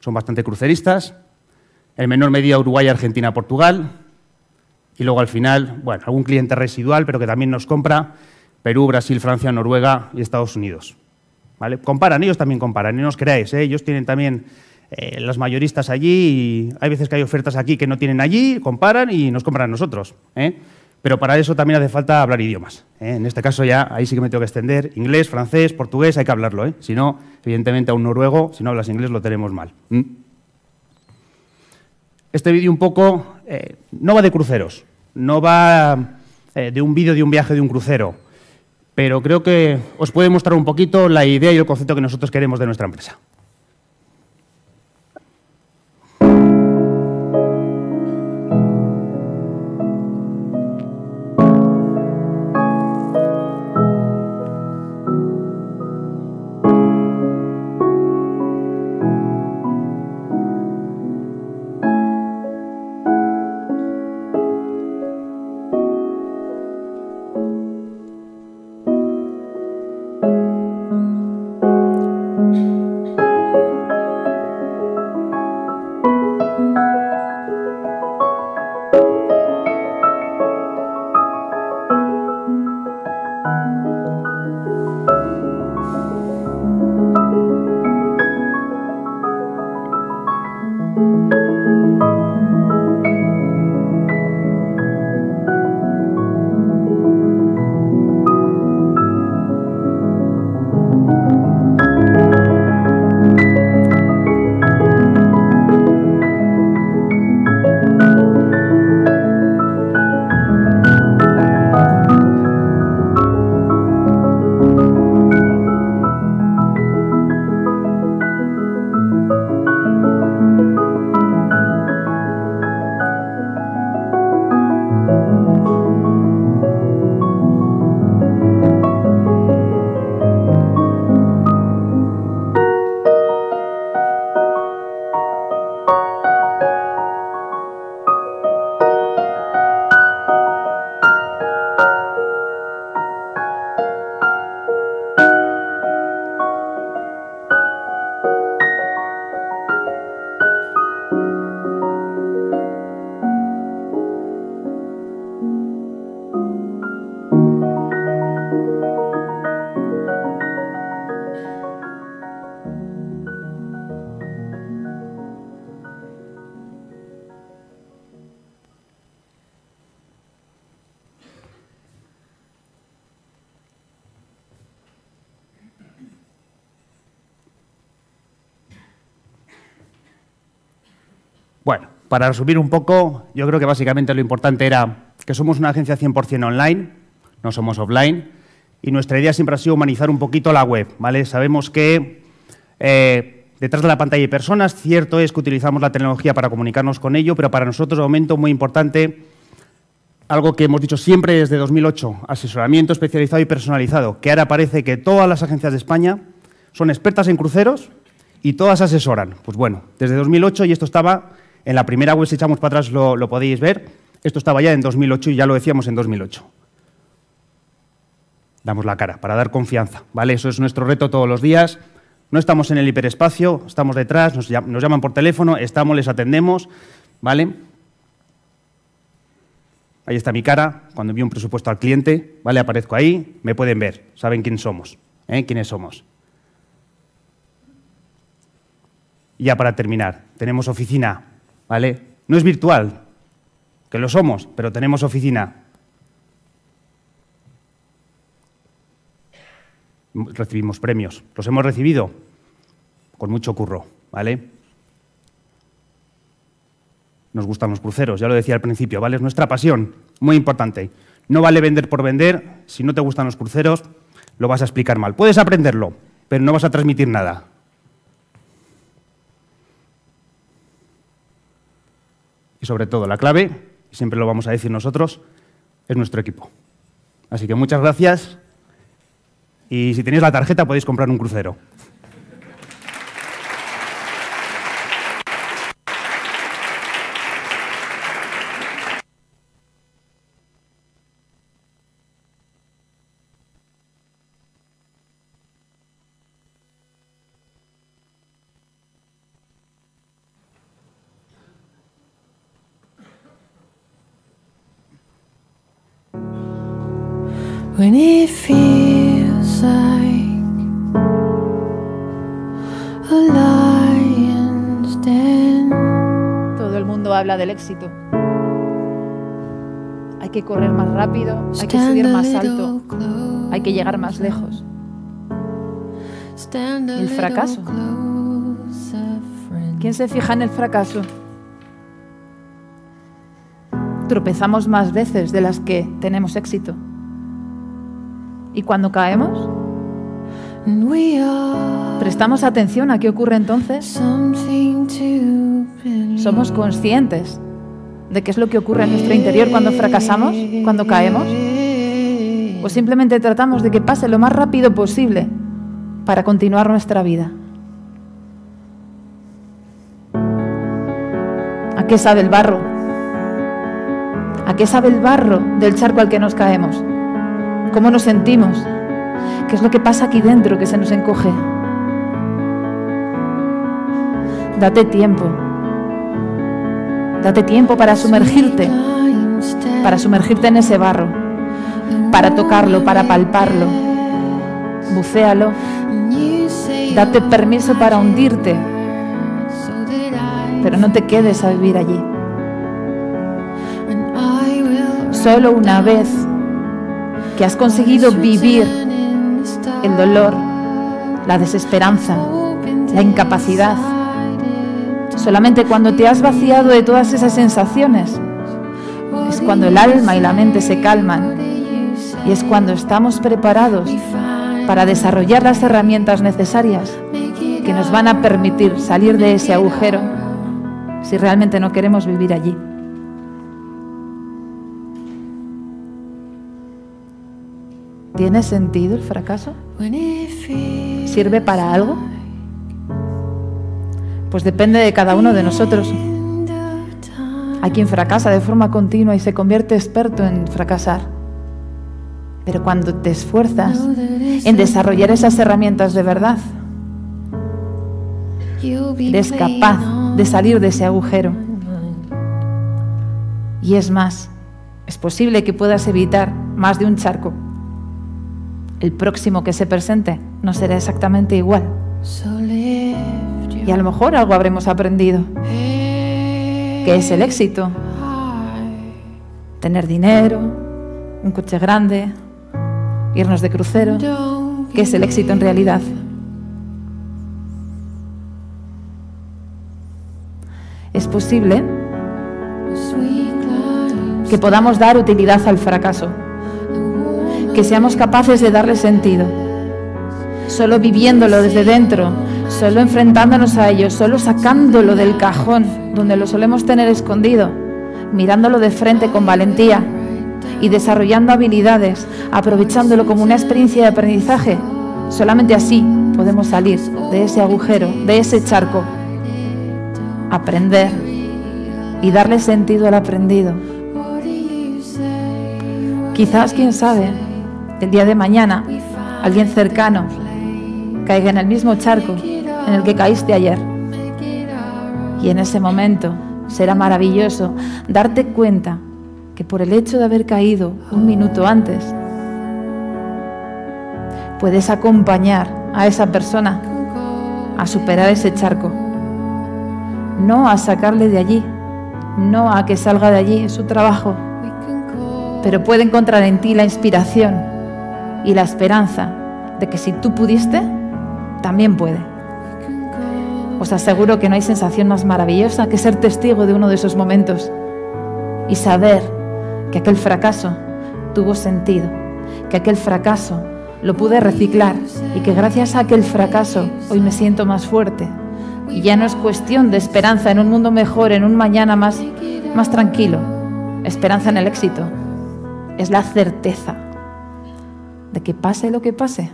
son bastante cruceristas. En menor medida Uruguay, Argentina, Portugal. Y luego al final, bueno, algún cliente residual, pero que también nos compra, Perú, Brasil, Francia, Noruega y Estados Unidos. ¿Vale? Comparan, ellos también comparan, y no os creáis, ellos tienen también los mayoristas allí y hay veces que hay ofertas aquí que no tienen allí, comparan y nos compran a nosotros. Pero para eso también hace falta hablar idiomas. En este caso ya, ahí sí que me tengo que extender, inglés, francés, portugués, hay que hablarlo. Si no, evidentemente a un noruego, si no hablas inglés, lo tenemos mal. Este vídeo un poco no va de cruceros, no va de un vídeo de un viaje de un crucero, pero creo que os puede mostrar un poquito la idea y el concepto que nosotros queremos de nuestra empresa. Bueno, para resumir un poco, yo creo que básicamente lo importante era que somos una agencia 100% online, no somos offline, y nuestra idea siempre ha sido humanizar un poquito la web, ¿vale? Sabemos que detrás de la pantalla hay personas, cierto es que utilizamos la tecnología para comunicarnos con ello, pero para nosotros, de momento, muy importante, algo que hemos dicho siempre desde 2008, asesoramiento especializado y personalizado, que ahora parece que todas las agencias de España son expertas en cruceros y todas asesoran. Pues bueno, desde 2008, y esto estaba en la primera web, si echamos para atrás lo podéis ver, esto estaba ya en 2008 y ya lo decíamos en 2008. Damos la cara para dar confianza, ¿vale? Eso es nuestro reto todos los días. No estamos en el hiperespacio, estamos detrás, nos llaman por teléfono, estamos, les atendemos, ¿vale? Ahí está mi cara, cuando envío un presupuesto al cliente, ¿vale? Aparezco ahí, me pueden ver, saben quién somos, quiénes somos. Y ya para terminar, tenemos oficina, ¿vale? No es virtual, que lo somos, pero tenemos oficina. Recibimos premios, los hemos recibido con mucho curro, ¿vale? Nos gustan los cruceros, ya lo decía al principio, ¿vale? Es nuestra pasión, muy importante. No vale vender por vender, si no te gustan los cruceros, lo vas a explicar mal. Puedes aprenderlo, pero no vas a transmitir nada. Y sobre todo, la clave, y siempre lo vamos a decir nosotros, es nuestro equipo. Así que muchas gracias. Y si tenéis la tarjeta podéis comprar un crucero. when it feels like a lion's den. Todo el mundo habla del éxito. Hay que correr más rápido, hay que subir más alto, hay que llegar más lejos. El fracaso. ¿Quién se fija en el fracaso? Tropezamos más veces de las que tenemos éxito. ¿Y cuando caemos? ¿Prestamos atención a qué ocurre entonces? ¿Somos conscientes de qué es lo que ocurre en nuestro interior cuando fracasamos, cuando caemos? ¿O simplemente tratamos de que pase lo más rápido posible para continuar nuestra vida? ¿A qué sabe el barro? ¿A qué sabe el barro del charco al que nos caemos? ¿Cómo nos sentimos? ¿Qué es lo que pasa aquí dentro que se nos encoge? Date tiempo. Date tiempo para sumergirte en ese barro, para tocarlo, para palparlo. Bucéalo. Date permiso para hundirte, pero no te quedes a vivir allí. Solo una vez que has conseguido vivir el dolor, la desesperanza, la incapacidad, solamente cuando te has vaciado de todas esas sensaciones, es cuando el alma y la mente se calman y es cuando estamos preparados para desarrollar las herramientas necesarias que nos van a permitir salir de ese agujero si realmente no queremos vivir allí. ¿Tiene sentido el fracaso? ¿Sirve para algo? Pues depende de cada uno de nosotros. Hay quien fracasa de forma continua y se convierte experto en fracasar. Pero cuando te esfuerzas en desarrollar esas herramientas de verdad, eres capaz de salir de ese agujero. Y es más, es posible que puedas evitar más de un charco. El próximo que se presente no será exactamente igual. Y a lo mejor algo habremos aprendido. ¿Qué es el éxito? Tener dinero, un coche grande, irnos de crucero. ¿Qué es el éxito en realidad? Es posible que podamos dar utilidad al fracaso, que seamos capaces de darle sentido, solo viviéndolo desde dentro, solo enfrentándonos a ello, solo sacándolo del cajón donde lo solemos tener escondido, mirándolo de frente con valentía y desarrollando habilidades, aprovechándolo como una experiencia de aprendizaje. Solamente así podemos salir de ese agujero, de ese charco, aprender y darle sentido al aprendido. Quizás, quién sabe, el día de mañana alguien cercano caiga en el mismo charco en el que caíste ayer. Y en ese momento será maravilloso darte cuenta que por el hecho de haber caído un minuto antes, puedes acompañar a esa persona a superar ese charco. No a sacarle de allí, no a que salga de allí, es su trabajo, pero puede encontrar en ti la inspiración y la esperanza de que si tú pudiste, también puede. Os aseguro que no hay sensación más maravillosa que ser testigo de uno de esos momentos y saber que aquel fracaso tuvo sentido, que aquel fracaso lo pude reciclar y que gracias a aquel fracaso hoy me siento más fuerte. Y ya no es cuestión de esperanza en un mundo mejor, en un mañana más tranquilo. Esperanza en el éxito. Es la certeza de que pase lo que pase,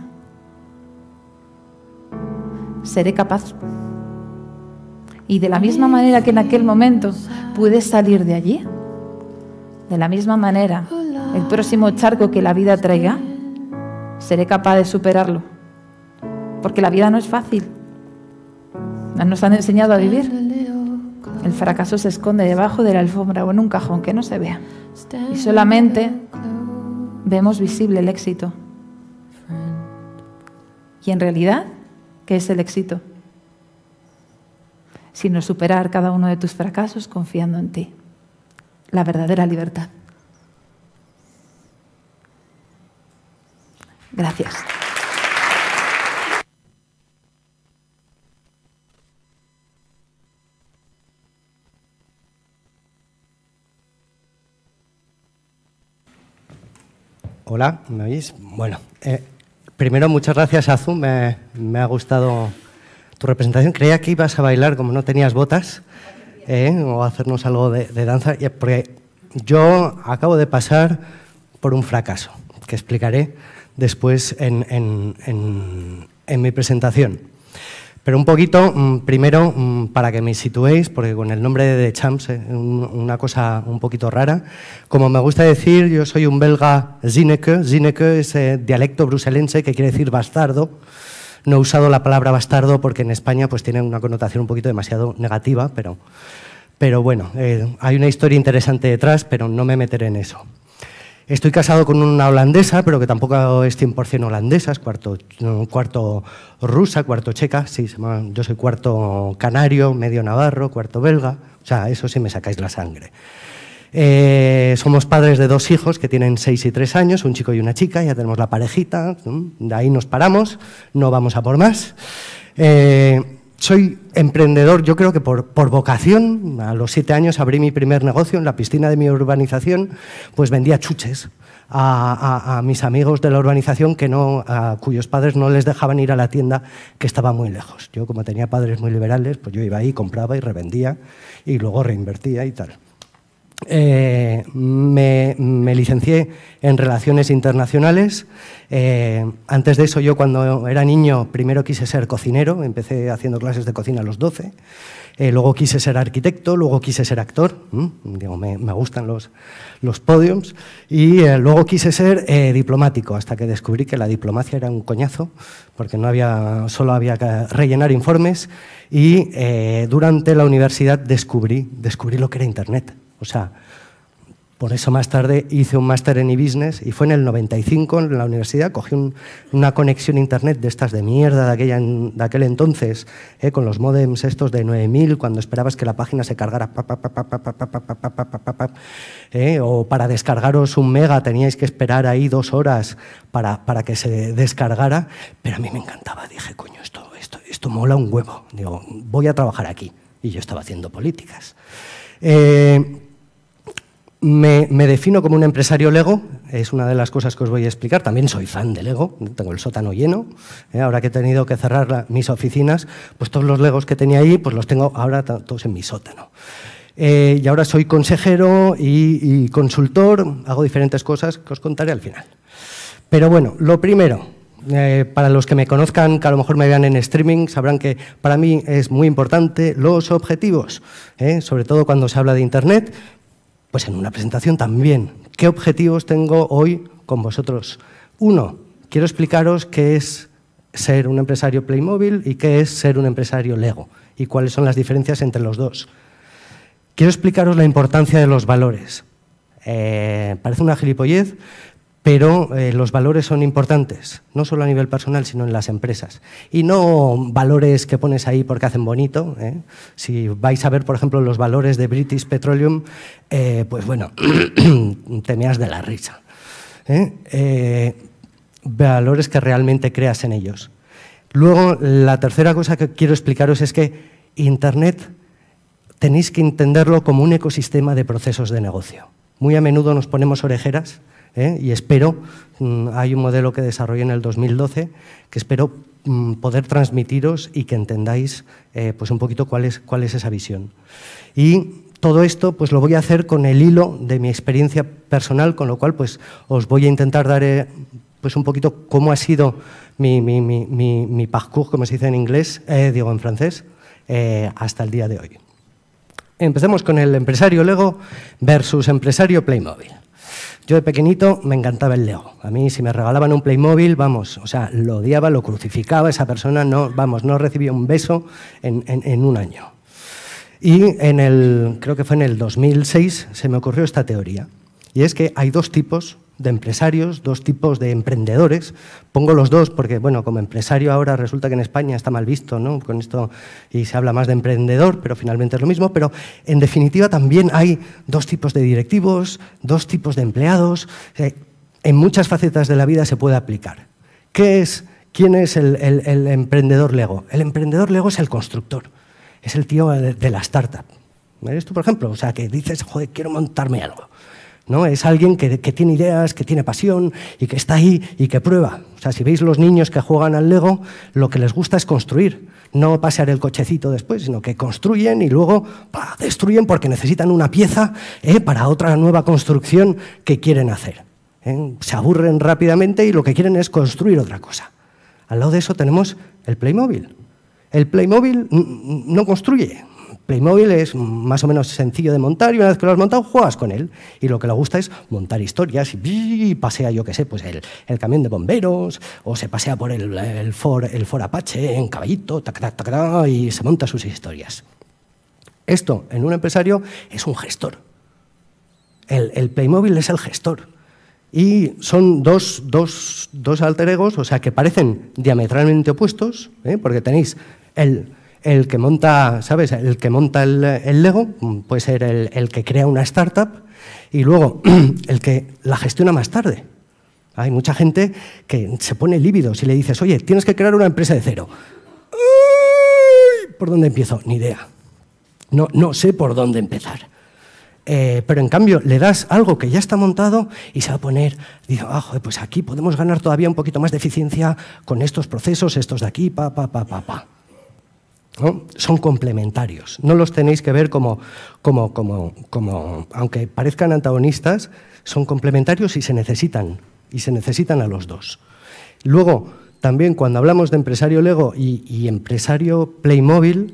seré capaz. Y de la misma manera que en aquel momento pude salir de allí, de la misma manera, el próximo charco que la vida traiga, seré capaz de superarlo. Porque la vida no es fácil. Nos han enseñado a vivir. El fracaso se esconde debajo de la alfombra o en un cajón que no se vea. Y solamente vemos visible el éxito. Y en realidad, ¿qué es el éxito? Sino superar cada uno de tus fracasos confiando en ti. La verdadera libertad. Gracias. Hola, ¿me oís? Bueno, primero muchas gracias, Azu, me ha gustado tu representación. Creía que ibas a bailar como no tenías botas, o a hacernos algo de danza, porque yo acabo de pasar por un fracaso, que explicaré después en mi presentación. Pero un poquito, primero, para que me situéis, porque con el nombre de Champs, una cosa un poquito rara. Como me gusta decir, yo soy un belga zinneke. Zinneke es dialecto bruselense que quiere decir bastardo. No he usado la palabra bastardo porque en España pues, tiene una connotación un poquito demasiado negativa, pero bueno, hay una historia interesante detrás, pero no me meteré en eso. Estoy casado con una holandesa, pero que tampoco es 100% holandesa, es cuarto rusa, cuarto checa, sí, yo soy cuarto canario, medio navarro, cuarto belga, o sea, eso sí me sacáis la sangre. Somos padres de 2 hijos que tienen 6 y 3 años, un chico y una chica, ya tenemos la parejita, de ahí nos paramos, no vamos a por más. Soy emprendedor, yo creo que por vocación. A los 7 años abrí mi primer negocio en la piscina de mi urbanización, pues vendía chuches a mis amigos de la urbanización cuyos padres no les dejaban ir a la tienda, que estaba muy lejos. Yo, como tenía padres muy liberales, pues yo iba ahí, compraba y revendía y luego reinvertía y tal. Me licencié en Relaciones Internacionales. Antes de eso, yo cuando era niño, primero quise ser cocinero, empecé haciendo clases de cocina a los 12, luego quise ser arquitecto, luego quise ser actor, me gustan los podiums, y luego quise ser diplomático, hasta que descubrí que la diplomacia era un coñazo, porque solo había que rellenar informes, y durante la universidad descubrí lo que era Internet. O sea, por eso más tarde hice un máster en e-business y fue en el 95 en la universidad, cogí una conexión a internet de estas de mierda de aquel entonces, con los módems estos de 9000, cuando esperabas que la página se cargara, o para descargaros 1 mega teníais que esperar ahí 2 horas para que se descargara, pero a mí me encantaba, dije, coño, esto mola un huevo, digo, voy a trabajar aquí, y yo estaba haciendo políticas. Me defino como un empresario Lego, es una de las cosas que os voy a explicar. También soy fan de Lego, tengo el sótano lleno. Ahora que he tenido que cerrar mis oficinas, pues todos los Legos que tenía ahí, pues los tengo ahora todos en mi sótano. Y ahora soy consejero y consultor, hago diferentes cosas que os contaré al final. Pero bueno, lo primero, para los que me conozcan, que a lo mejor me vean en streaming, sabrán que para mí es muy importante los objetivos, sobre todo cuando se habla de Internet. Pues en una presentación también. ¿Qué objetivos tengo hoy con vosotros? 1, quiero explicaros qué es ser un empresario Playmobil y qué es ser un empresario Lego y cuáles son las diferencias entre los dos. Quiero explicaros la importancia de los valores. Parece una gilipollez, pero los valores son importantes, no solo a nivel personal, sino en las empresas. Y no valores que pones ahí porque hacen bonito. Si vais a ver, por ejemplo, los valores de British Petroleum, pues bueno, te meas de la risa. Valores que realmente creas en ellos. Luego, la tercera cosa que quiero explicaros es que Internet tenéis que entenderlo como un ecosistema de procesos de negocio. Muy a menudo nos ponemos orejeras, y espero, hay un modelo que desarrollé en el 2012, que espero poder transmitiros y que entendáis pues un poquito cuál es esa visión. Y todo esto pues lo voy a hacer con el hilo de mi experiencia personal, con lo cual pues os voy a intentar dar pues un poquito cómo ha sido mi parcours, como se dice en inglés, digo en francés, hasta el día de hoy. Empecemos con el empresario Lego versus empresario Playmobil. Yo de pequeñito me encantaba el Lego. A mí si me regalaban un Playmobil, vamos, o sea, lo odiaba, lo crucificaba, esa persona no recibía un beso en un año. Y creo que fue en el 2006, se me ocurrió esta teoría. Y es que hay 2 tipos de empresarios, dos tipos de emprendedores. Pongo los dos porque, bueno, como empresario ahora resulta que en España está mal visto, ¿no? Con esto, y se habla más de emprendedor, pero finalmente es lo mismo. Pero, en definitiva, también hay dos tipos de directivos, dos tipos de empleados. En muchas facetas de la vida se puede aplicar. ¿Quién es el emprendedor Lego? El emprendedor Lego es el constructor, es el tío de la startup. ¿Eres tú, por ejemplo? O sea, que dices, joder, quiero montarme algo. ¿No? Es alguien que tiene ideas, que tiene pasión y que está ahí y que prueba. O sea, si veis los niños que juegan al Lego, lo que les gusta es construir. No pasear el cochecito después, sino que construyen y luego destruyen porque necesitan una pieza para otra nueva construcción que quieren hacer. Se aburren rápidamente y lo que quieren es construir otra cosa. Al lado de eso tenemos el Playmobil. El Playmobil no construye. Playmobil es más o menos sencillo de montar y una vez que lo has montado, juegas con él. Y lo que le gusta es montar historias y pasea, yo qué sé, pues el camión de bomberos o se pasea por el Ford Apache en caballito, y se monta sus historias. Esto, en un empresario, es un gestor. El Playmobil es el gestor. Y son dos alter egos, o sea, que parecen diametralmente opuestos, porque tenéis el que monta, ¿sabes? El que monta el Lego, puede ser el que crea una startup, y luego el que la gestiona más tarde. Hay mucha gente que se pone lívido si le dices, oye, tienes que crear una empresa de cero. ¿Por dónde empiezo? Ni idea. No sé por dónde empezar. Pero en cambio le das algo que ya está montado y se va a poner, dice, joder, pues aquí podemos ganar todavía un poquito más de eficiencia con estos procesos, estos de aquí, ¿no? Son complementarios. No los tenéis que ver como, aunque parezcan antagonistas, son complementarios y se necesitan a los dos. Luego, también cuando hablamos de empresario Lego y empresario Playmobil,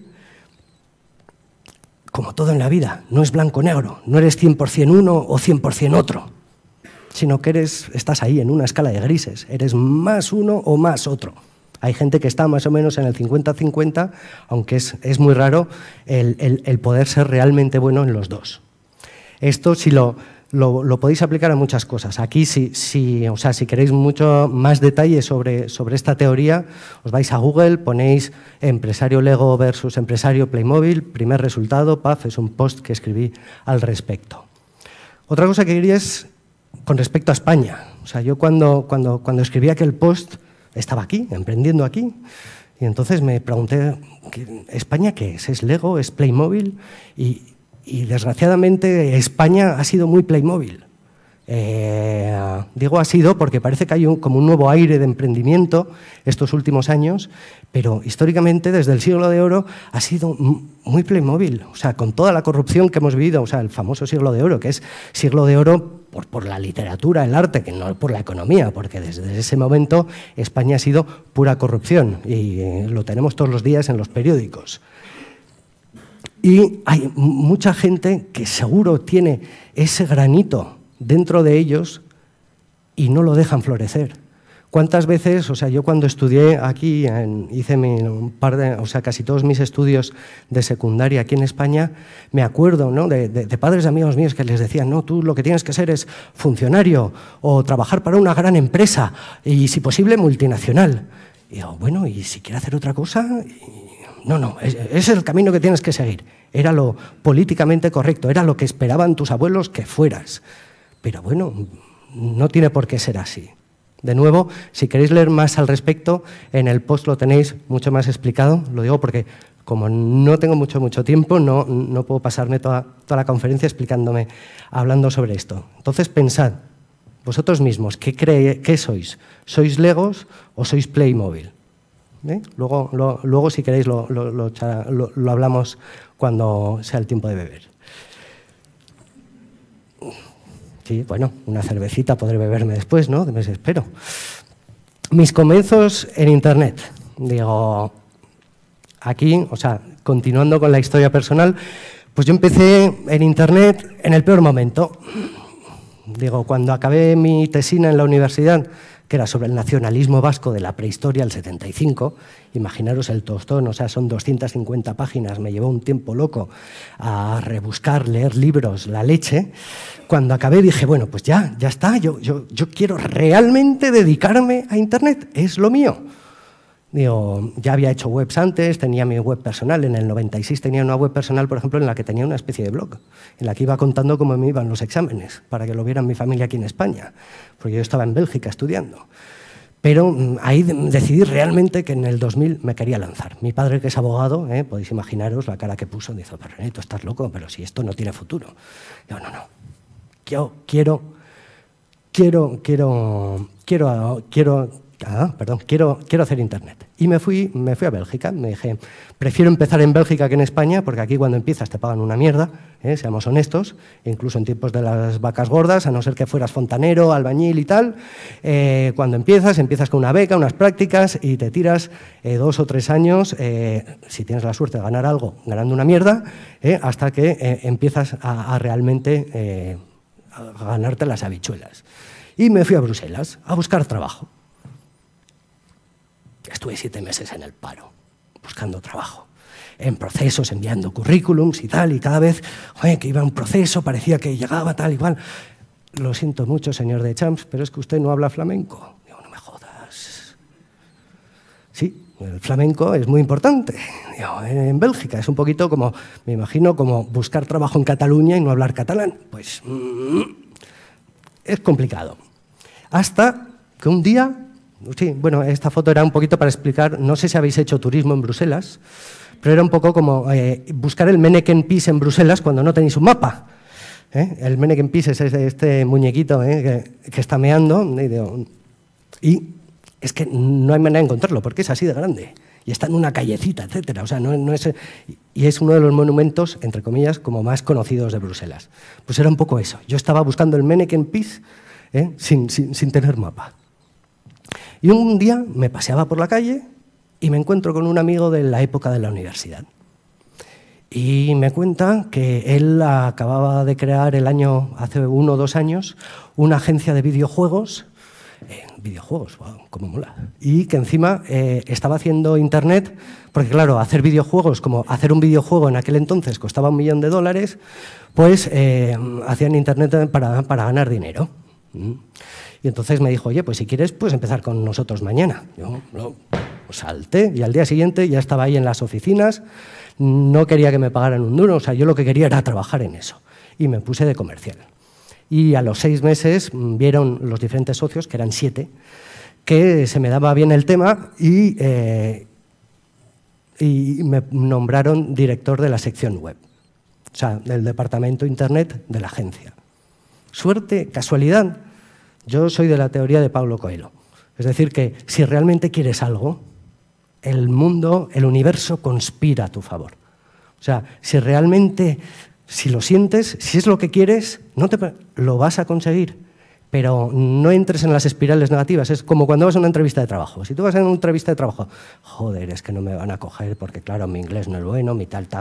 como todo en la vida, no es blanco-negro, no eres 100% uno o 100% otro, sino que estás ahí en una escala de grises, eres más uno o más otro. Hay gente que está más o menos en el 50-50, aunque es muy raro el poder ser realmente bueno en los dos. Esto si lo podéis aplicar a muchas cosas. Aquí, si queréis mucho más detalle sobre esta teoría, os vais a Google, ponéis empresario Lego versus empresario Playmobil, primer resultado, es un post que escribí al respecto. Otra cosa que quería es con respecto a España. O sea, yo cuando escribí aquel post estaba aquí, emprendiendo aquí, y entonces me pregunté, ¿España qué es? ¿Es Lego? ¿Es Playmobil? Y desgraciadamente España ha sido muy Playmobil. Digo ha sido porque parece que hay como un nuevo aire de emprendimiento estos últimos años, pero históricamente desde el siglo de oro ha sido muy Playmobil. O sea, con toda la corrupción que hemos vivido, o sea, el famoso siglo de oro, que es siglo de oro por la literatura, el arte, que no por la economía, porque desde ese momento España ha sido pura corrupción y lo tenemos todos los días en los periódicos. Y hay mucha gente que seguro tiene ese granito dentro de ellos y no lo dejan florecer. ¿Cuántas veces, o sea, yo cuando estudié aquí, hice casi todos mis estudios de secundaria aquí en España, me acuerdo, ¿no?, de padres de amigos míos que les decían, no, tú lo que tienes que ser es funcionario o trabajar para una gran empresa y, si posible, multinacional. Y digo, bueno, ¿y si quiere hacer otra cosa? No, ese es el camino que tienes que seguir. Era lo políticamente correcto, era lo que esperaban tus abuelos que fueras. Pero bueno, no tiene por qué ser así. De nuevo, si queréis leer más al respecto, en el post lo tenéis mucho más explicado. Lo digo porque, como no tengo mucho tiempo, no puedo pasarme toda la conferencia hablando sobre esto. Entonces, pensad, vosotros mismos, ¿qué sois? ¿Sois Legos o sois Playmobil? Luego, si queréis, lo hablamos cuando sea el tiempo de beber. Sí, bueno, una cervecita podré beberme después, ¿no? Me espero. Mis comienzos en Internet. Digo, aquí, o sea, continuando con la historia personal, pues yo empecé en Internet en el peor momento. Digo, cuando acabé mi tesina en la universidad, que era sobre el nacionalismo vasco de la prehistoria, el 75. Imaginaros el tostón, o sea, son 250 páginas, me llevó un tiempo loco a rebuscar, leer libros, la leche. Cuando acabé dije, bueno, pues ya está, yo quiero realmente dedicarme a Internet, es lo mío. Digo, ya había hecho webs antes, tenía mi web personal, en el 96 tenía una web personal, por ejemplo, en la que tenía una especie de blog, en la que iba contando cómo me iban los exámenes, para que lo vieran mi familia aquí en España, porque yo estaba en Bélgica estudiando. Pero ahí decidí realmente que en el 2000 me quería lanzar. Mi padre, que es abogado, podéis imaginaros la cara que puso, dice, pero René, tú estás loco, pero si esto no tiene futuro. Yo, no, yo quiero hacer Internet. Y me fui a Bélgica. Me dije, prefiero empezar en Bélgica que en España, porque aquí cuando empiezas te pagan una mierda, seamos honestos, incluso en tiempos de las vacas gordas, a no ser que fueras fontanero, albañil y tal. Cuando empiezas con una beca, unas prácticas, y te tiras 2 o 3 años, si tienes la suerte de ganar algo, ganando una mierda, hasta que empiezas a realmente a ganarte las habichuelas. Y me fui a Bruselas a buscar trabajo. Estuve 7 meses en el paro, buscando trabajo, en procesos, enviando currículums y tal, y cada vez que iba a un proceso parecía que llegaba tal y cual. Lo siento mucho, señor de Champs, pero es que usted no habla flamenco. Digo, no me jodas. Sí, el flamenco es muy importante. Digo, en Bélgica es un poquito como, me imagino, como buscar trabajo en Cataluña y no hablar catalán. Pues es complicado. Hasta que un día... Sí, bueno, esta foto era un poquito para explicar, no sé si habéis hecho turismo en Bruselas, pero era un poco como buscar el Manneken Pis en Bruselas cuando no tenéis un mapa. El Manneken Pis es este muñequito que está meando, y es que no hay manera de encontrarlo porque es así de grande y está en una callecita, etcétera. O sea, no es, y es uno de los monumentos, entre comillas, como más conocidos de Bruselas. Pues era un poco eso. Yo estaba buscando el Manneken Pis sin tener mapa. Y un día me paseaba por la calle y me encuentro con un amigo de la época de la universidad. Y me cuenta que él acababa de crear hace 1 o 2 años, una agencia de videojuegos. Videojuegos, wow, cómo mola. Y que encima estaba haciendo Internet, porque claro, hacer videojuegos, como hacer un videojuego en aquel entonces costaba $1 millón, pues hacían Internet para ganar dinero. Y entonces me dijo, oye, pues si quieres, pues empezar con nosotros mañana. Yo salté y al día siguiente ya estaba ahí en las oficinas, no quería que me pagaran un duro, o sea, yo lo que quería era trabajar en eso. Y me puse de comercial. Y a los 6 meses vieron los diferentes socios, que eran 7, que se me daba bien el tema y me nombraron director de la sección web, o sea, del departamento Internet de la agencia. Suerte, casualidad. Yo soy de la teoría de Paulo Coelho. Es decir, que si realmente quieres algo, el mundo, el universo conspira a tu favor. O sea, si realmente, si lo sientes, si es lo que quieres, lo vas a conseguir. Pero no entres en las espirales negativas. Es como cuando vas a una entrevista de trabajo. Si tú vas a una entrevista de trabajo, joder, es que no me van a coger porque, claro, mi inglés no es bueno, mi tal,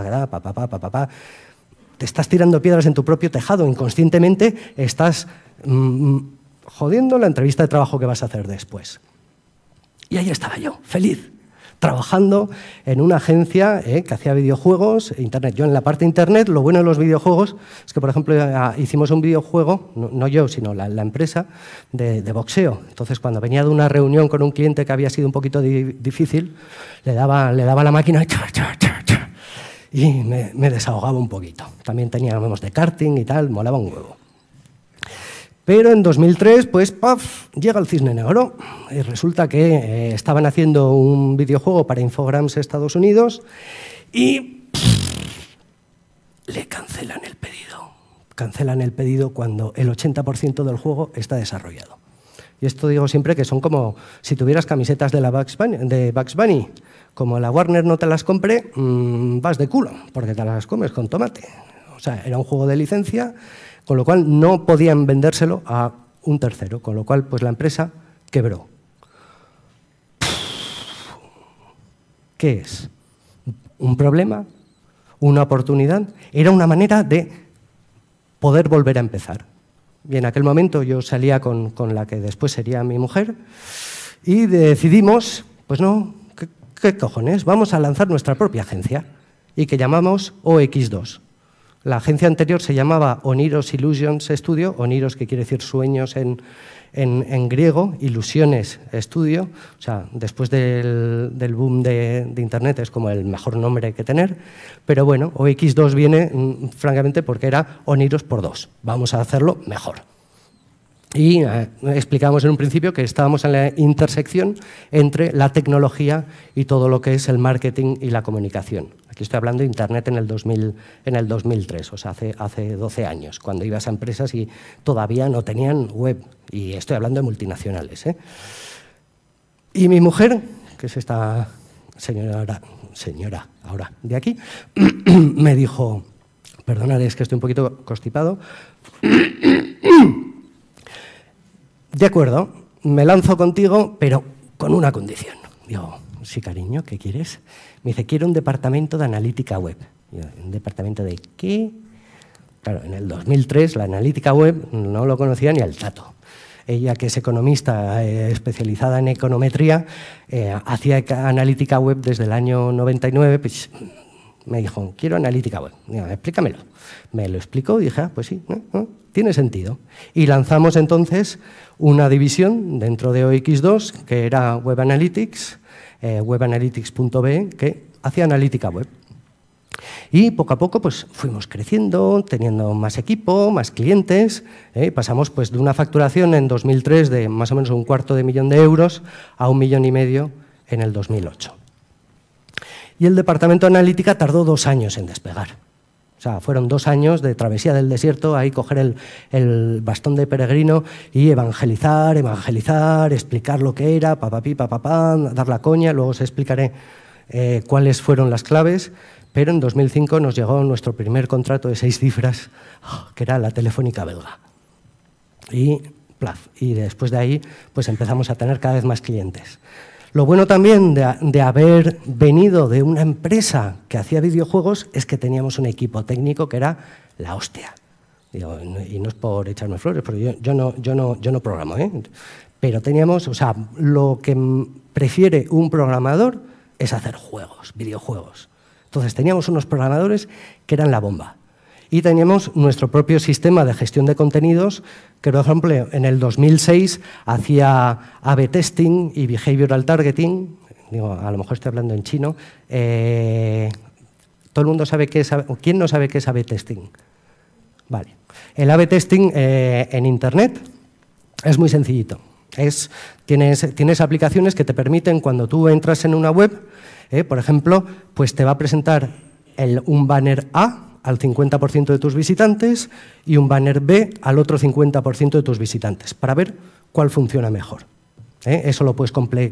te estás tirando piedras en tu propio tejado. Inconscientemente estás jodiendo la entrevista de trabajo que vas a hacer después. Y ahí estaba yo, feliz, trabajando en una agencia que hacía videojuegos, Internet. Yo en la parte de Internet, lo bueno de los videojuegos es que, por ejemplo, hicimos un videojuego, no yo, sino la empresa, de boxeo. Entonces, cuando venía de una reunión con un cliente que había sido un poquito difícil, le daba la máquina y me desahogaba un poquito. También teníamos de karting y tal, molaba un huevo. Pero en 2003, pues, ¡paf!, llega el Cisne Negro. Y resulta que estaban haciendo un videojuego para Infogrames Estados Unidos y le cancelan el pedido. Cancelan el pedido cuando el 80% del juego está desarrollado. Y esto digo siempre que son como si tuvieras camisetas de Bugs Bunny. Como la Warner no te las compre, vas de culo, porque te las comes con tomate. O sea, era un juego de licencia, con lo cual no podían vendérselo a un tercero, con lo cual pues la empresa quebró. ¿Qué es? ¿Un problema? ¿Una oportunidad? Era una manera de poder volver a empezar. Y en aquel momento yo salía con la que después sería mi mujer y decidimos, pues no, ¿qué cojones? Vamos a lanzar nuestra propia agencia y que llamamos OX2. La agencia anterior se llamaba Oniros Illusions Studio, Oniros que quiere decir sueños en griego, Ilusiones Studio, o sea, después del boom de Internet es como el mejor nombre que tener, pero bueno, OX2 viene francamente porque era Oniros por 2, vamos a hacerlo mejor. Y explicamos en un principio que estábamos en la intersección entre la tecnología y todo lo que es el marketing y la comunicación. Aquí estoy hablando de Internet en el 2003, o sea, hace 12 años, cuando ibas a empresas y todavía no tenían web. Y estoy hablando de multinacionales, ¿eh? Y mi mujer, que es esta señora ahora de aquí, me dijo, perdonad, es que estoy un poquito constipado. De acuerdo, me lanzo contigo, pero con una condición. Digo, sí, cariño, ¿qué quieres? Me dice, quiero un departamento de analítica web. Yo, ¿un departamento de qué? Claro, en el 2003 la analítica web no lo conocía ni el tato. Ella, que es economista especializada en econometría, hacía analítica web desde el año 99, pues me dijo, quiero analítica web. Digo, explícamelo. Me lo explicó y dije, pues sí, tiene sentido. Y lanzamos entonces una división dentro de OX2, que era Web Analytics, webanalytics.be, que hacía analítica web. Y poco a poco pues, fuimos creciendo, teniendo más equipo, más clientes. Pasamos pues, de una facturación en 2003 de más o menos $250.000 euros a 1,5 millones en el 2008. Y el departamento de analítica tardó 2 años en despegar. O sea, fueron 2 años de travesía del desierto, ahí coger el bastón de peregrino y evangelizar, explicar lo que era, dar la coña, luego os explicaré cuáles fueron las claves, pero en 2005 nos llegó nuestro primer contrato de 6 cifras, que era la Telefónica belga. Y después de ahí pues empezamos a tener cada vez más clientes. Lo bueno también de haber venido de una empresa que hacía videojuegos es que teníamos un equipo técnico que era la hostia. Digo, y no es por echarme flores, porque yo no programo, ¿eh? Pero teníamos, o sea, lo que prefiere un programador es hacer juegos, videojuegos. Entonces teníamos unos programadores que eran la bomba. Y teníamos nuestro propio sistema de gestión de contenidos, que por ejemplo en el 2006 hacía A/B testing y behavioral targeting. Digo, a lo mejor estoy hablando en chino. ¿Todo el mundo sabe qué es? ¿Quién no sabe qué es A/B testing? Vale. El A/B testing en Internet es muy sencillito. Tienes aplicaciones que te permiten, cuando tú entras en una web, por ejemplo, pues te va a presentar un banner A al 50% de tus visitantes y un banner B al otro 50% de tus visitantes, para ver cuál funciona mejor. Eso lo puedes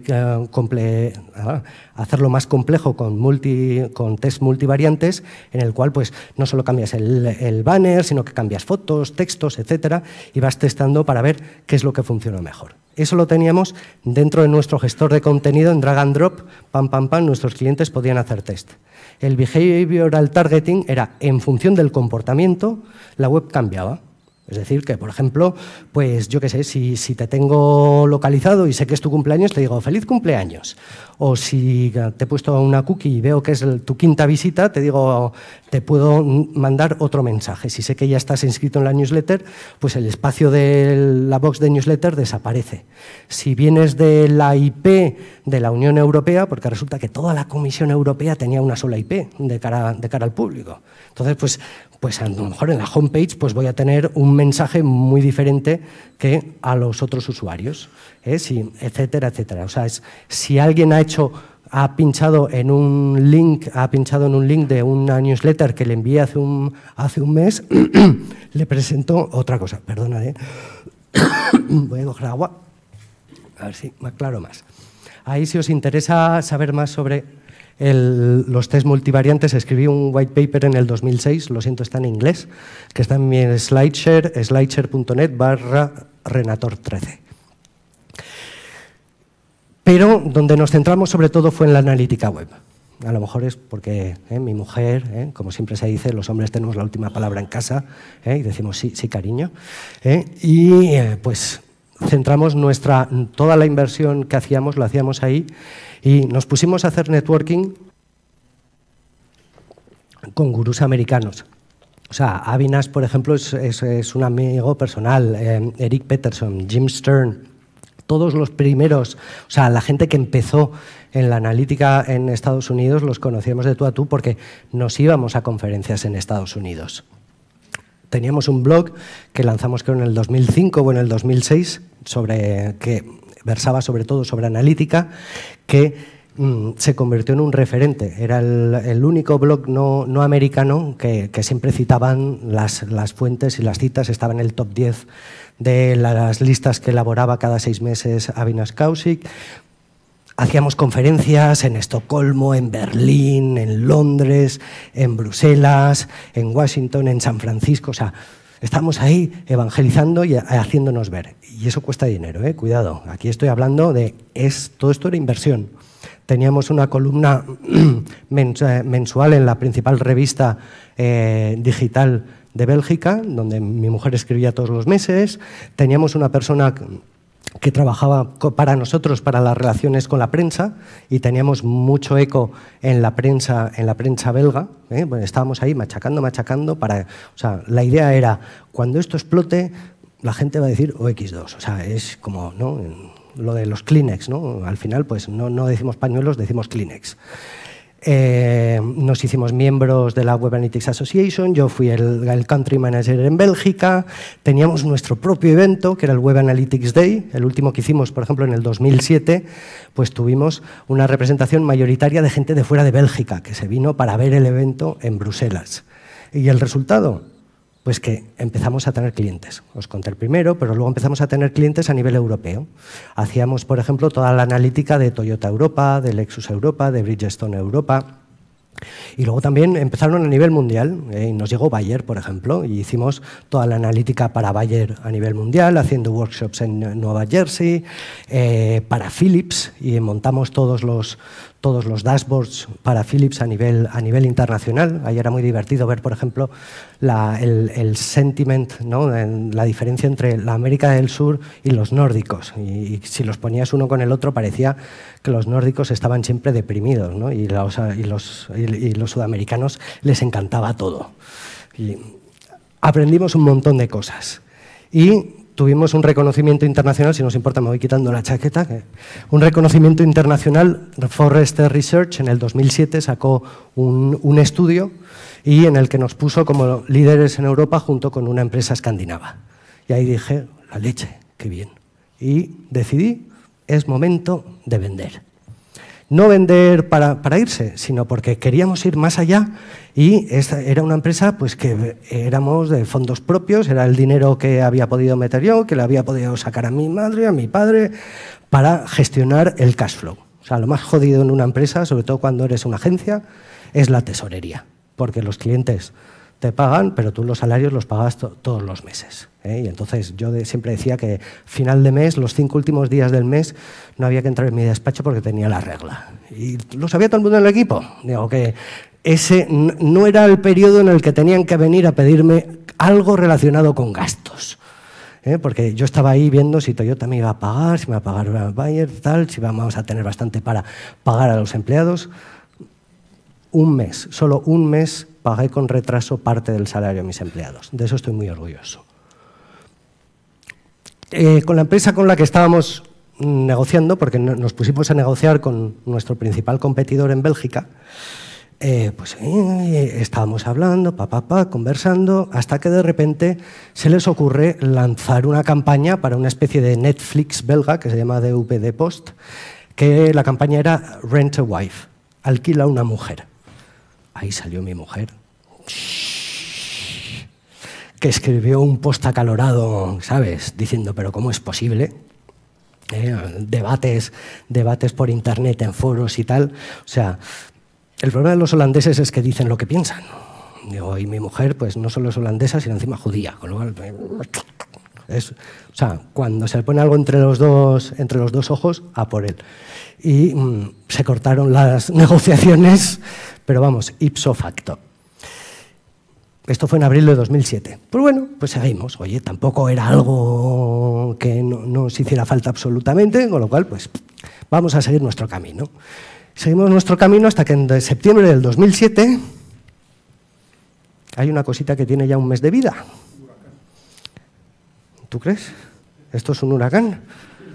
hacerlo más complejo con test multivariantes, en el cual pues, no solo cambias el banner, sino que cambias fotos, textos, etcétera, y vas testando para ver qué es lo que funciona mejor. Eso lo teníamos dentro de nuestro gestor de contenido en drag and drop, nuestros clientes podían hacer test. El behavioral targeting era, en función del comportamiento, la web cambiaba. Es decir, que, por ejemplo, pues yo qué sé, si te tengo localizado y sé que es tu cumpleaños, te digo ¡feliz cumpleaños! O si te he puesto una cookie y veo que es tu 5ª visita, te digo, te puedo mandar otro mensaje. Si sé que ya estás inscrito en la newsletter, pues el espacio de la box de newsletter desaparece. Si vienes de la IP de la Unión Europea, porque resulta que toda la Comisión Europea tenía una sola IP de cara al público. Entonces, pues a lo mejor en la homepage pues voy a tener un mensaje muy diferente que a los otros usuarios, etcétera, etcétera. O sea, si alguien ha pinchado en un link de una newsletter que le envié hace un mes, le presento otra cosa. Perdona, voy a coger agua, a ver si me aclaro más. Ahí, si os interesa saber más sobre los test multivariantes, escribí un white paper en el 2006, lo siento, está en inglés, que está en mi SlideShare, slideshare.net/Renator13. Pero donde nos centramos sobre todo fue en la analítica web. A lo mejor es porque mi mujer, como siempre se dice, los hombres tenemos la última palabra en casa, y decimos sí, sí, cariño. Y pues centramos toda la inversión que hacíamos, lo hacíamos ahí, y nos pusimos a hacer networking con gurús americanos. O sea, Avinash, por ejemplo, es un amigo personal, Eric Peterson, Jim Stern, todos los primeros, o sea, la gente que empezó en la analítica en Estados Unidos los conocíamos de tú a tú porque nos íbamos a conferencias en Estados Unidos. Teníamos un blog que lanzamos creo en el 2005 o en el 2006, que versaba sobre todo sobre analítica, que se convirtió en un referente. Era el único blog no americano que siempre citaban las fuentes y las citas, estaba en el top 10 de las listas que elaboraba cada 6 meses Avinash Kaushik. Hacíamos conferencias en Estocolmo, en Berlín, en Londres, en Bruselas, en Washington, en San Francisco. O sea, estamos ahí evangelizando y haciéndonos ver. Y eso cuesta dinero, cuidado. Aquí estoy hablando de... todo esto era inversión. Teníamos una columna mensual en la principal revista digital de Bélgica, donde mi mujer escribía todos los meses. Teníamos una persona que trabajaba para nosotros, para las relaciones con la prensa, y teníamos mucho eco en la prensa belga. Bueno, estábamos ahí machacando. O sea, la idea era, cuando esto explote, la gente va a decir OX2. O sea, es como, ¿no?, lo de los Kleenex, ¿no? Al final, pues no decimos pañuelos, decimos Kleenex. Nos hicimos miembros de la Web Analytics Association, yo fui el country manager en Bélgica, teníamos nuestro propio evento, que era el Web Analytics Day, el último que hicimos, por ejemplo, en el 2007, pues tuvimos una representación mayoritaria de gente de fuera de Bélgica, que se vino para ver el evento en Bruselas. ¿Y el resultado? Pues que empezamos a tener clientes. Os conté el primero, pero luego empezamos a tener clientes a nivel europeo. Hacíamos, por ejemplo, toda la analítica de Toyota Europa, de Lexus Europa, de Bridgestone Europa. Y luego también empezaron a nivel mundial. Y nos llegó Bayer, por ejemplo, y hicimos toda la analítica para Bayer a nivel mundial, haciendo workshops en Nueva Jersey, para Philips, y montamos todos los dashboards para Philips a nivel internacional. Ahí era muy divertido ver, por ejemplo, el sentiment, ¿no?, la diferencia entre la América del Sur y los nórdicos. Y si los ponías uno con el otro, parecía que los nórdicos estaban siempre deprimidos, ¿no?, y los sudamericanos les encantaba todo. Y aprendimos un montón de cosas. Y tuvimos un reconocimiento internacional, si no os importa me voy quitando la chaqueta, un reconocimiento internacional. Forrester Research en el 2007 sacó un estudio y en el que nos puso como líderes en Europa junto con una empresa escandinava. Y ahí dije, la leche, qué bien. Y decidí, es momento de vender. No vender para irse, sino porque queríamos ir más allá, y esta era una empresa pues que éramos de fondos propios, era el dinero que había podido meter yo, que le había podido sacar a mi madre, a mi padre, para gestionar el cash flow. O sea, lo más jodido en una empresa, sobre todo cuando eres una agencia, es la tesorería, porque los clientes te pagan, pero tú los salarios los pagas todos los meses. Y entonces yo siempre decía que final de mes, los 5 últimos días del mes, no había que entrar en mi despacho porque tenía la regla. Y lo sabía todo el mundo en el equipo. Digo que ese no era el periodo en el que tenían que venir a pedirme algo relacionado con gastos. Porque yo estaba ahí viendo si Toyota me iba a pagar, si me iba a pagar Bayer, tal, si vamos a tener bastante para pagar a los empleados. Un mes, solo un mes, pagué con retraso parte del salario a mis empleados. De eso estoy muy orgulloso. Con la empresa con la que estábamos negociando, porque nos pusimos a negociar con nuestro principal competidor en Bélgica, estábamos hablando, conversando, hasta que de repente se les ocurre lanzar una campaña para una especie de Netflix belga que se llama DVD Post, que la campaña era Rent a Wife, alquila una mujer. Ahí salió mi mujer, que escribió un post acalorado, ¿sabes?, diciendo, pero ¿cómo es posible? Debates por internet, en foros y tal. O sea, el problema de los holandeses es que dicen lo que piensan. Digo, y mi mujer, pues no solo es holandesa, sino encima judía, con lo cual O sea, cuando se le pone algo entre los dos ojos, a por él. Y se cortaron las negociaciones, pero vamos, ipso facto. Esto fue en abril de 2007. Pues bueno, pues seguimos. Oye, tampoco era algo que no nos hiciera falta absolutamente, con lo cual, pues vamos a seguir nuestro camino. Seguimos nuestro camino hasta que en septiembre del 2007 hay una cosita que tiene ya un mes de vida. ¿Tú crees? ¿Esto es un huracán?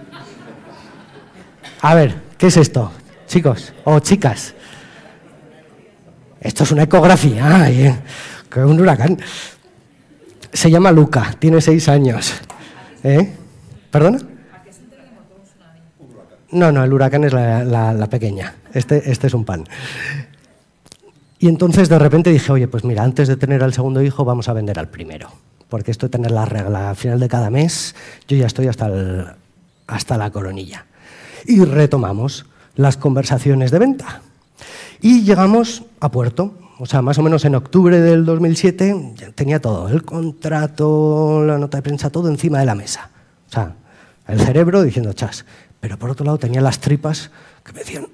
A ver, ¿qué es esto, chicos o chicas? Esto es una ecografía, que un huracán. Se llama Luca, tiene 6 años. ¿Perdona? No, el huracán es la pequeña. Este es un pan. Y entonces de repente dije, oye, pues mira, antes de tener al segundo hijo vamos a vender al primero. Porque esto de tener la regla al final de cada mes, yo ya estoy hasta la coronilla. Y retomamos las conversaciones de venta. Y llegamos a puerto. O sea, más o menos en octubre del 2007 ya tenía todo, el contrato, la nota de prensa, todo encima de la mesa. O sea, el cerebro diciendo chas. Pero por otro lado tenía las tripas que me decían,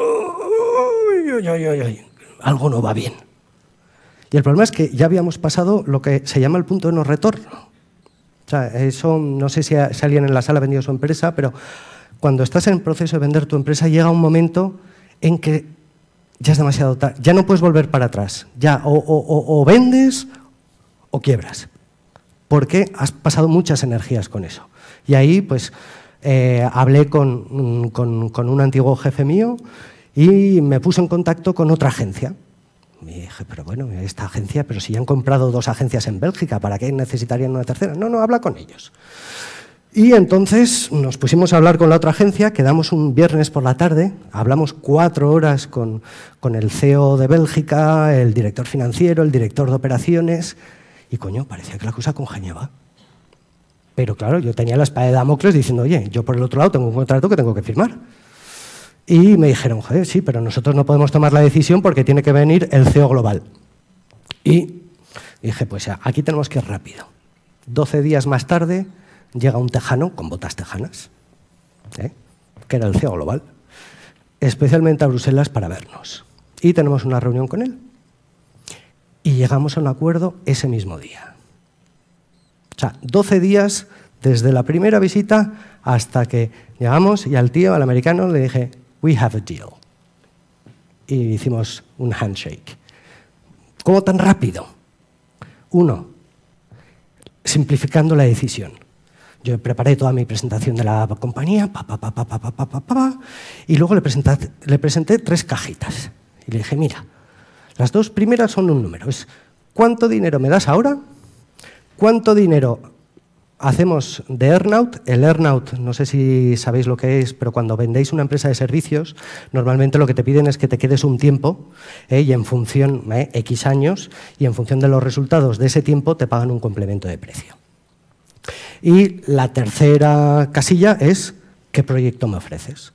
algo no va bien. Y el problema es que ya habíamos pasado lo que se llama el punto de no retorno. O sea, eso, no sé si alguien en la sala ha vendido su empresa, pero cuando estás en el proceso de vender tu empresa llega un momento en que ya es demasiado tarde, ya no puedes volver para atrás. Ya o vendes o quiebras, porque has pasado muchas energías con eso. Y ahí, pues, hablé con un antiguo jefe mío y me puse en contacto con otra agencia. Me dije, pero bueno, esta agencia, pero si ya han comprado 2 agencias en Bélgica, ¿para qué necesitarían una tercera? No, habla con ellos. Y entonces nos pusimos a hablar con la otra agencia, quedamos un viernes por la tarde, hablamos 4 horas con el CEO de Bélgica, el director financiero, el director de operaciones, y coño, parecía que la cosa congeniaba. Pero claro, yo tenía la espada de Damocles diciendo, oye, yo por el otro lado tengo un contrato que tengo que firmar. Y me dijeron, joder, sí, pero nosotros no podemos tomar la decisión porque tiene que venir el CEO global. Y dije, pues aquí tenemos que ir rápido. 12 días más tarde llega un tejano con botas tejanas, que era el CEO global, especialmente a Bruselas para vernos. Y tenemos una reunión con él. Y llegamos a un acuerdo ese mismo día. O sea, 12 días desde la primera visita hasta que llegamos y al tío, al americano, le dije, we have a deal. Y hicimos un handshake. ¿Cómo tan rápido? 1, simplificando la decisión. Yo preparé toda mi presentación de la compañía, y luego le presenté 3 cajitas. Y le dije, mira, las 2 primeras son un número. Es ¿cuánto dinero me das ahora? ¿Cuánto dinero hacemos de earnout? El earnout, no sé si sabéis lo que es, pero cuando vendéis una empresa de servicios, normalmente lo que te piden es que te quedes un tiempo, y en función, X años, y en función de los resultados de ese tiempo te pagan un complemento de precio. Y la tercera casilla es, ¿qué proyecto me ofreces?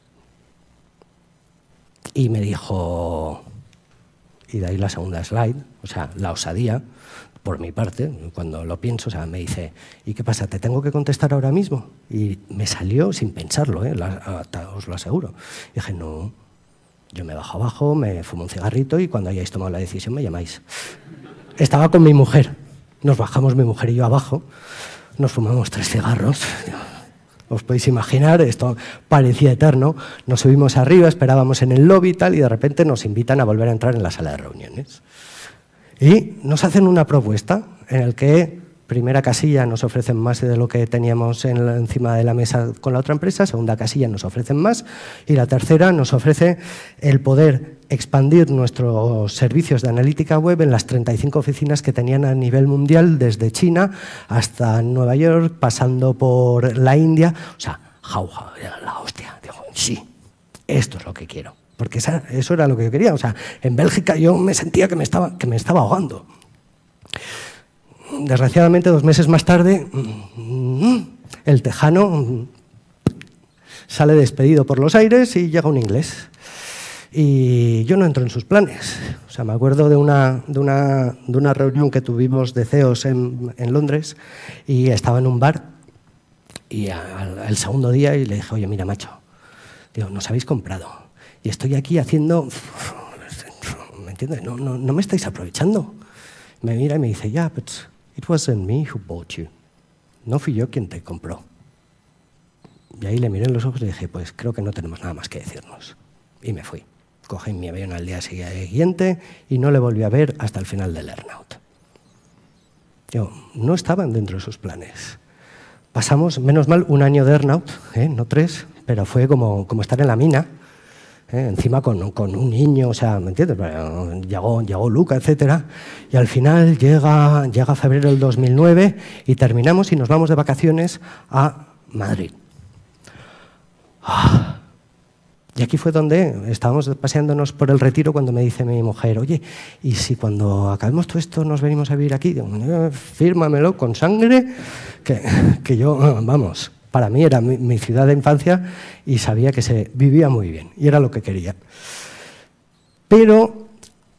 Y me dijo, y de ahí la segunda slide, o sea, la osadía, por mi parte, cuando lo pienso, o sea, me dice, ¿y qué pasa? ¿Te tengo que contestar ahora mismo? Y me salió sin pensarlo, os lo aseguro. Y dije, no, yo me bajo abajo, me fumo un cigarrito y cuando hayáis tomado la decisión me llamáis. Estaba con mi mujer, nos bajamos mi mujer y yo abajo, nos fumamos 3 cigarros. Os podéis imaginar, esto parecía eterno. Nos subimos arriba, esperábamos en el lobby y tal, y de repente nos invitan a volver a entrar en la sala de reuniones. Y nos hacen una propuesta en la que, primera casilla, nos ofrecen más de lo que teníamos encima de la mesa con la otra empresa, segunda casilla nos ofrecen más, y la tercera nos ofrece el poder expandir nuestros servicios de analítica web en las 35 oficinas que tenían a nivel mundial, desde China hasta Nueva York, pasando por la India. O sea, jauja, la hostia. Digo, sí, esto es lo que quiero. Porque eso era lo que yo quería. O sea, en Bélgica yo me sentía que me estaba ahogando. Desgraciadamente, 2 meses más tarde, el tejano sale despedido por los aires y llega un inglés. Y yo no entro en sus planes. O sea, me acuerdo de una reunión que tuvimos de CEOs en Londres y estaba en un bar Y al segundo día y le dije, oye, mira, macho, digo, nos habéis comprado y estoy aquí haciendo... ¿Me entiendes? No me estáis aprovechando. Me mira y me dice, yeah, but it wasn't me who bought you. No fui yo quien te compró. Y ahí le miré en los ojos y le dije, pues creo que no tenemos nada más que decirnos. Y me fui. Cogí mi avión al día siguiente y no le volví a ver hasta el final del earnout. No estaban dentro de sus planes. Pasamos, menos mal, un año de earnout, no 3, pero fue como estar en la mina, encima con un niño, o sea, ¿me entiendes? Llegó Luca, etcétera, y al final llega febrero del 2009 y terminamos y nos vamos de vacaciones a Madrid. Y aquí fue donde estábamos paseándonos por el Retiro cuando me dice mi mujer, oye, ¿y si cuando acabemos todo esto nos venimos a vivir aquí? Digo, fírmamelo con sangre, que yo, vamos, para mí era mi ciudad de infancia y sabía que se vivía muy bien y era lo que quería. Pero,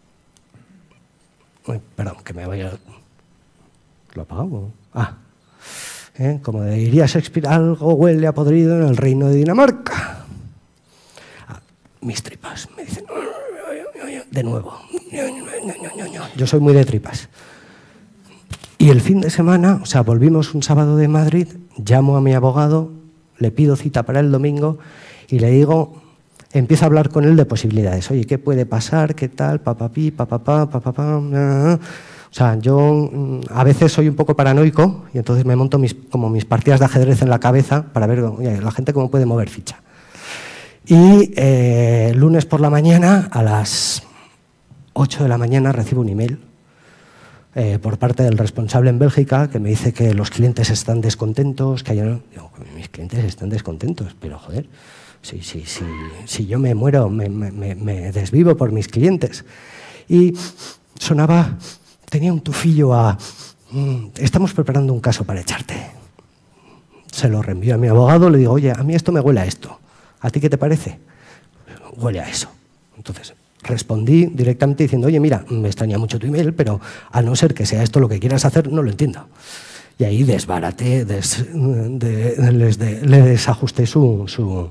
perdón, que me vaya... ¿Lo he apagado? Como diría Shakespeare, algo huele a podrido en el reino de Dinamarca. Mis tripas, me dicen, de nuevo. Yo soy muy de tripas. Y el fin de semana, o sea, volvimos un sábado de Madrid, llamo a mi abogado, le pido cita para el domingo y le digo, empiezo a hablar con él de posibilidades. Oye, ¿qué puede pasar? ¿Qué tal? Papapí, papapá, papapá. O sea, yo a veces soy un poco paranoico y entonces me monto como mis partidas de ajedrez en la cabeza para ver la gente cómo puede mover ficha. Y lunes por la mañana, a las 8 de la mañana, recibo un email por parte del responsable en Bélgica que me dice que los clientes están descontentos, que digo, mis clientes están descontentos, pero joder, si yo me muero, me desvivo por mis clientes. Y sonaba, tenía un tufillo a, estamos preparando un caso para echarte. Se lo reenvío a mi abogado, le digo, oye, a mí esto me huele a esto. ¿A ti qué te parece? Huele a eso. Entonces, respondí directamente diciendo, oye, mira, me extraña mucho tu email, pero a no ser que sea esto lo que quieras hacer, no lo entiendo. Y ahí desbaraté, le desajusté su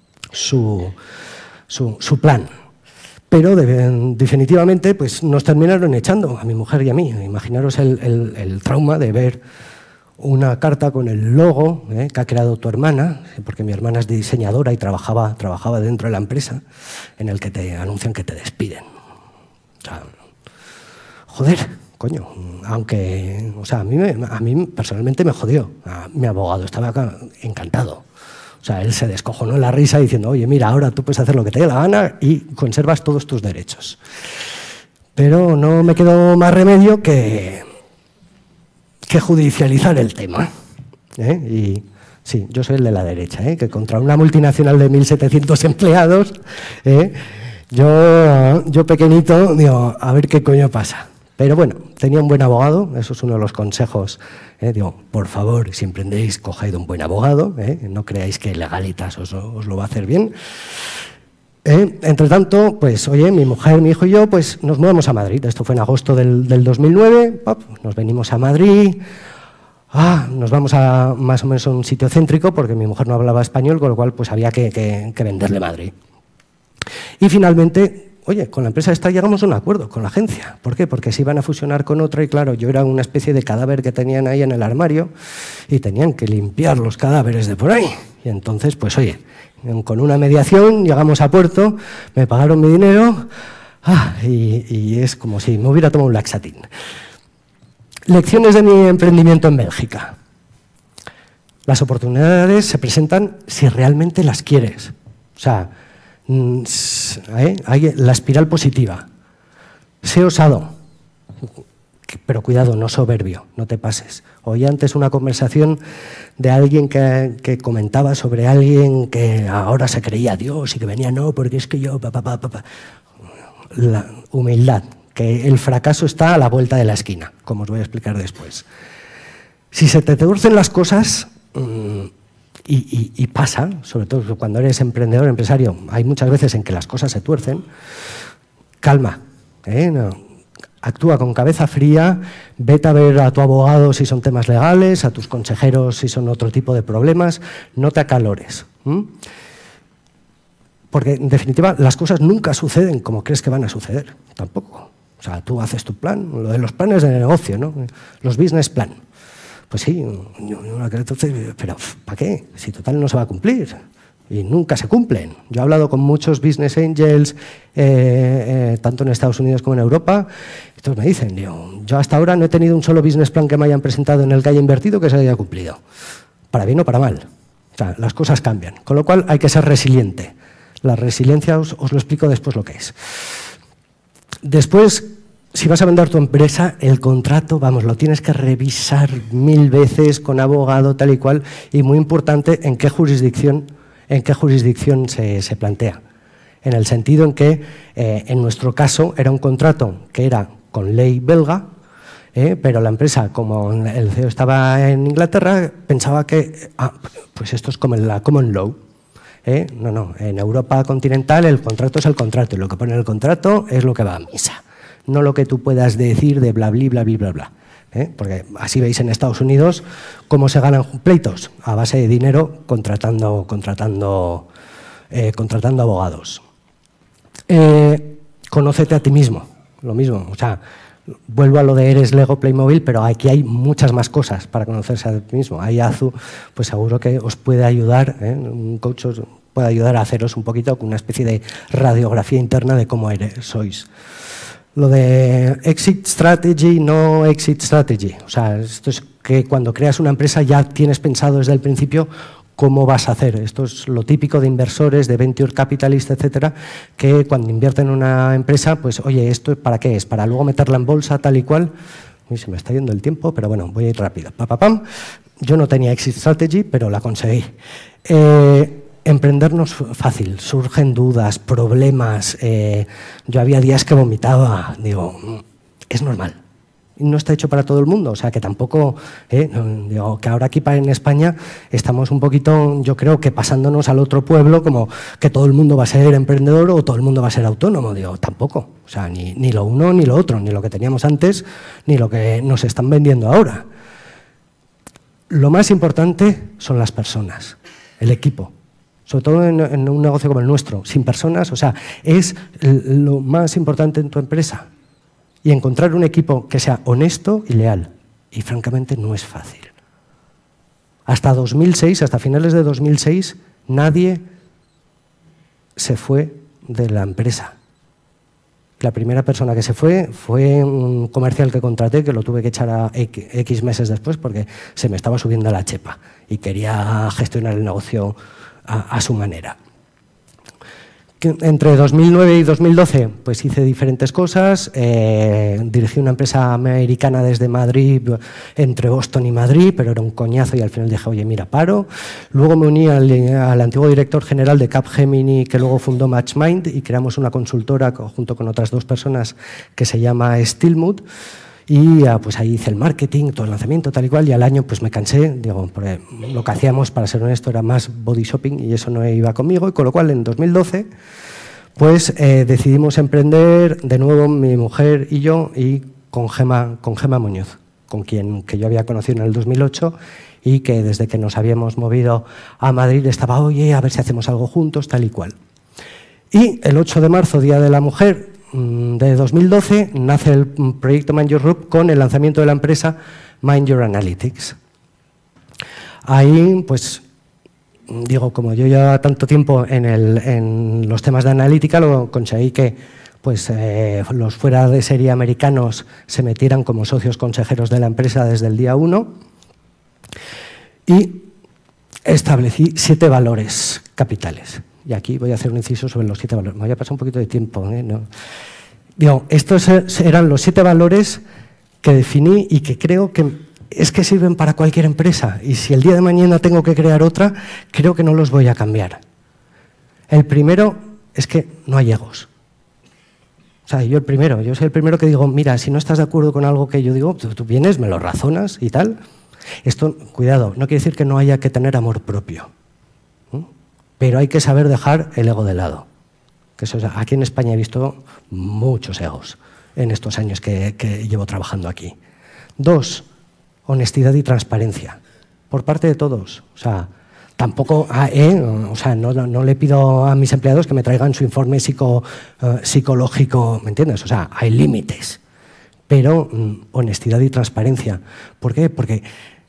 plan. Pero definitivamente pues, nos terminaron echando, a mi mujer y a mí. Imaginaros el trauma de ver una carta con el logo que ha creado tu hermana, porque mi hermana es diseñadora y trabajaba dentro de la empresa, en el que te anuncian que te despiden. O sea, joder, coño, aunque, o sea, a mí personalmente me jodió. Mi abogado estaba encantado. O sea, él se descojonó en la risa diciendo, oye, mira, ahora tú puedes hacer lo que te dé la gana y conservas todos tus derechos. Pero no me quedó más remedio que judicializar el tema. Y sí, yo soy el de la derecha, que contra una multinacional de 1.700 empleados, yo pequeñito, digo, a ver qué coño pasa. Pero bueno, tenía un buen abogado, eso es uno de los consejos. Digo, por favor, si emprendéis, coged un buen abogado, no creáis que Legalitas os lo va a hacer bien. Entre tanto, pues, oye, mi mujer, mi hijo y yo, pues nos mudamos a Madrid. Esto fue en agosto del 2009, nos venimos a Madrid, nos vamos a más o menos a un sitio céntrico porque mi mujer no hablaba español, con lo cual pues había que venderle Madrid. Y finalmente, oye, con la empresa esta llegamos a un acuerdo con la agencia. ¿Por qué? Porque se iban a fusionar con otra y claro, yo era una especie de cadáver que tenían ahí en el armario y tenían que limpiar los cadáveres de por ahí. Y entonces, pues oye, con una mediación llegamos a puerto, me pagaron mi dinero y es como si me hubiera tomado un laxatín. Lecciones de mi emprendimiento en Bélgica. Las oportunidades se presentan si realmente las quieres. O sea, hay la espiral positiva. Sé osado, pero cuidado, no soberbio, no te pases. Oí antes una conversación de alguien que comentaba sobre alguien que ahora se creía Dios y que venía, no, porque es que yo, La humildad, que el fracaso está a la vuelta de la esquina, como os voy a explicar después. Si se te torcen las cosas, y pasa, sobre todo cuando eres emprendedor, empresario, hay muchas veces en que las cosas se tuercen, calma, no. Actúa con cabeza fría, vete a ver a tu abogado si son temas legales, a tus consejeros si son otro tipo de problemas, no te acalores. Porque, en definitiva, las cosas nunca suceden como crees que van a suceder, tampoco. O sea, tú haces tu plan, lo de los planes de negocio, ¿no? Los business plan. Pues sí, entonces, pero ¿para qué? Si total no se va a cumplir. Y nunca se cumplen. Yo he hablado con muchos business angels, tanto en Estados Unidos como en Europa, y todos me dicen, yo hasta ahora no he tenido un solo business plan que me hayan presentado en el que haya invertido que se haya cumplido. Para bien o para mal. O sea, las cosas cambian. Con lo cual hay que ser resiliente. La resiliencia os lo explico después lo que es. Después, si vas a vender tu empresa, el contrato, vamos, lo tienes que revisar 1000 veces con abogado, tal y cual, y muy importante, en qué jurisdicción se plantea. En el sentido en que, en nuestro caso, era un contrato que era con ley belga, pero la empresa, como el CEO estaba en Inglaterra, pensaba que, pues esto es como la common law. No, en Europa continental el contrato es el contrato, y lo que pone en el contrato es lo que va a misa, no lo que tú puedas decir de bla, bla, bla, bla, bla. Porque así veis en Estados Unidos cómo se ganan pleitos a base de dinero contratando abogados. Conócete a ti mismo, lo mismo. O sea, vuelvo a lo de eres Lego Playmobil, pero aquí hay muchas más cosas para conocerse a ti mismo. Ahí Azu, pues seguro que os puede ayudar, un coach os puede ayudar a haceros un poquito con una especie de radiografía interna de cómo sois. Lo de exit strategy, no exit strategy. O sea, esto es que cuando creas una empresa ya tienes pensado desde el principio cómo vas a hacer. Esto es lo típico de inversores, de venture capitalists, etcétera, que cuando invierten en una empresa, pues, oye, ¿esto para qué es? ¿Para luego meterla en bolsa tal y cual? Uy, se me está yendo el tiempo, pero bueno, voy a ir rápido. Yo no tenía exit strategy, pero la conseguí. Emprender no es fácil, surgen dudas, problemas. Yo había días que vomitaba, digo, es normal. No está hecho para todo el mundo, o sea que tampoco, digo, que ahora aquí en España estamos un poquito, yo creo que pasándonos al otro pueblo, como que todo el mundo va a ser emprendedor o todo el mundo va a ser autónomo, digo, tampoco. O sea, ni lo uno ni lo otro, ni lo que teníamos antes, ni lo que nos están vendiendo ahora. Lo más importante son las personas, el equipo. Sobre todo en un negocio como el nuestro, sin personas, o sea, es lo más importante en tu empresa. Y encontrar un equipo que sea honesto y leal. Y francamente no es fácil. Hasta 2006, hasta finales de 2006, nadie se fue de la empresa. La primera persona que se fue un comercial que contraté, que lo tuve que echar a X meses después porque se me estaba subiendo la chepa y quería gestionar el negocio a su manera. Entre 2009 y 2012 pues hice diferentes cosas, dirigí una empresa americana desde Madrid, entre Boston y Madrid, pero era un coñazo y al final dije, oye, mira, paro. Luego me uní al antiguo director general de Capgemini, que luego fundó MatchMind, y creamos una consultora junto con otras 2 personas que se llama Steelmood. Y pues ahí hice el marketing, todo el lanzamiento, tal y cual, y al año pues me cansé, digo, porque lo que hacíamos, para ser honesto, era más body shopping y eso no iba conmigo, y con lo cual en 2012 pues decidimos emprender de nuevo mi mujer y yo, y con Gema Muñoz, con quien que yo había conocido en el 2008 y que desde que nos habíamos movido a Madrid estaba, oye, a ver si hacemos algo juntos, tal y cual. Y el 8 de marzo, Día de la Mujer, de 2012, nace el proyecto Mind Your Group con el lanzamiento de la empresa Mind Your Analytics. Ahí, pues, digo, como yo llevaba tanto tiempo en los temas de analítica, lo conseguí que pues, los fuera de serie americanos se metieran como socios consejeros de la empresa desde el día 1 y establecí 7 valores capitales. Y aquí voy a hacer un inciso sobre los 7 valores. Me voy a pasar un poquito de tiempo. ¿No? Digo, estos eran los 7 valores que definí y que creo que es que sirven para cualquier empresa. Y si el día de mañana tengo que crear otra, creo que no los voy a cambiar. El primero es que no hay egos. O sea, yo soy el primero que digo, mira, si no estás de acuerdo con algo que yo digo, tú vienes, me lo razonas y tal. Esto, cuidado, no quiere decir que no haya que tener amor propio. Pero hay que saber dejar el ego de lado. Que eso, aquí en España he visto muchos egos. en estos años que llevo trabajando aquí. 2, honestidad y transparencia, por parte de todos. O sea, tampoco, no le pido a mis empleados que me traigan su informe psicológico, ¿me entiendes? O sea, hay límites, pero honestidad y transparencia. ¿Por qué? Porque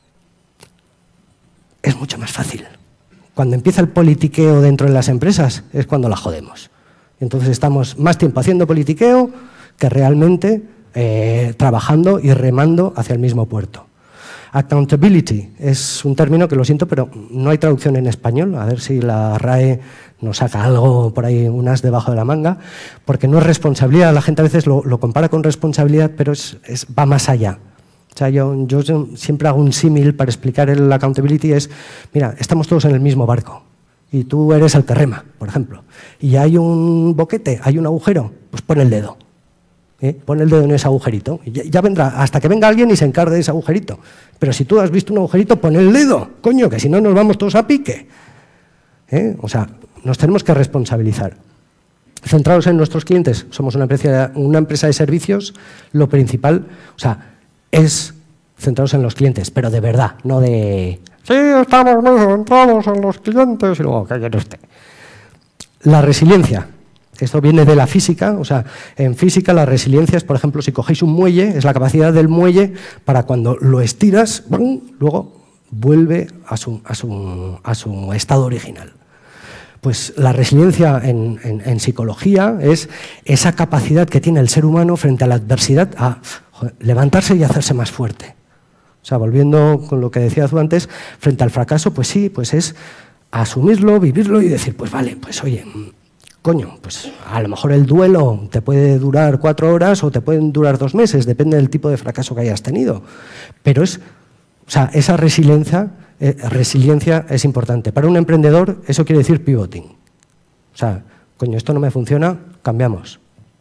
es mucho más fácil. Cuando empieza el politiqueo dentro de las empresas es cuando la jodemos. Entonces estamos más tiempo haciendo politiqueo que realmente trabajando y remando hacia el mismo puerto. Accountability es un término que lo siento, pero no hay traducción en español. A ver si la RAE nos saca algo por ahí, un as debajo de la manga, porque no es responsabilidad. La gente a veces lo compara con responsabilidad, pero va más allá. O sea, yo siempre hago un símil para explicar el accountability, es, mira, estamos todos en el mismo barco y tú eres el que rema, por ejemplo, y hay un boquete, hay un agujero, pues pon el dedo. Pon el dedo en ese agujerito, y ya vendrá, hasta que venga alguien y se encargue de ese agujerito. Pero si tú has visto un agujerito, pon el dedo, coño, que si no nos vamos todos a pique. O sea, nos tenemos que responsabilizar. Centrados en nuestros clientes, somos una empresa de servicios, lo principal, o sea, es centrados en los clientes, pero de verdad, no de... Sí, estamos muy centrados en los clientes, y luego, ¿qué quiere usted? La resiliencia. Esto viene de la física, o sea, en física la resiliencia es, por ejemplo, si cogéis un muelle, es la capacidad del muelle para cuando lo estiras, ¡bum!, luego vuelve a su estado original. Pues la resiliencia en psicología es esa capacidad que tiene el ser humano frente a la adversidad a levantarse y hacerse más fuerte. O sea, volviendo con lo que decías tú antes, frente al fracaso, pues sí, pues es asumirlo, vivirlo y decir, pues vale, pues oye, coño, pues a lo mejor el duelo te puede durar 4 horas o te pueden durar 2 meses, depende del tipo de fracaso que hayas tenido. Pero esa resiliencia es importante. Para un emprendedor eso quiere decir pivoting. O sea, coño, esto no me funciona, cambiamos.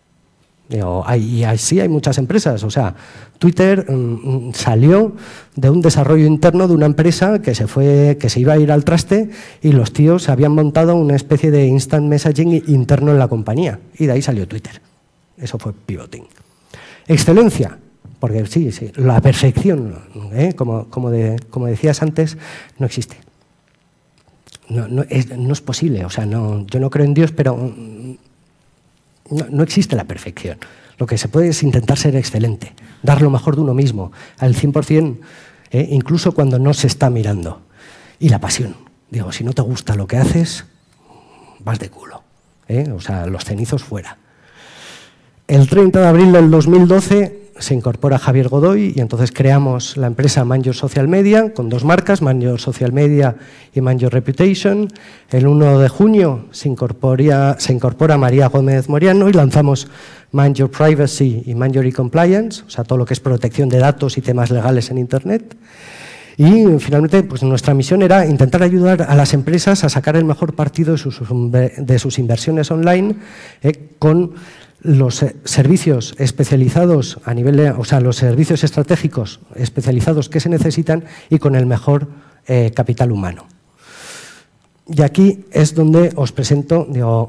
Y así hay muchas empresas. O sea, Twitter salió de un desarrollo interno de una empresa que se iba a ir al traste y los tíos habían montado una especie de instant messaging interno en la compañía. Y de ahí salió Twitter. Eso fue pivoting. Excelencia. Porque sí, la perfección, como decías antes, no existe. No es posible. O sea, yo no creo en Dios, pero no existe la perfección. Lo que se puede es intentar ser excelente, dar lo mejor de uno mismo, al 100%, incluso cuando no se está mirando. Y la pasión. Digo, si no te gusta lo que haces, vas de culo. O sea, los cenizos fuera. El 30 de abril del 2012 se incorpora Javier Godoy y entonces creamos la empresa Mind Your Social Media con 2 marcas, Mind Your Social Media y Mind Your Reputation. El 1 de junio se incorpora María Gómez Moriano y lanzamos Mind Your Privacy y Mind Your E-Compliance, o sea, todo lo que es protección de datos y temas legales en Internet. Y finalmente, pues nuestra misión era intentar ayudar a las empresas a sacar el mejor partido de sus inversiones online con los servicios especializados a nivel o sea, los servicios estratégicos especializados que se necesitan y con el mejor capital humano. Y aquí es donde os presento,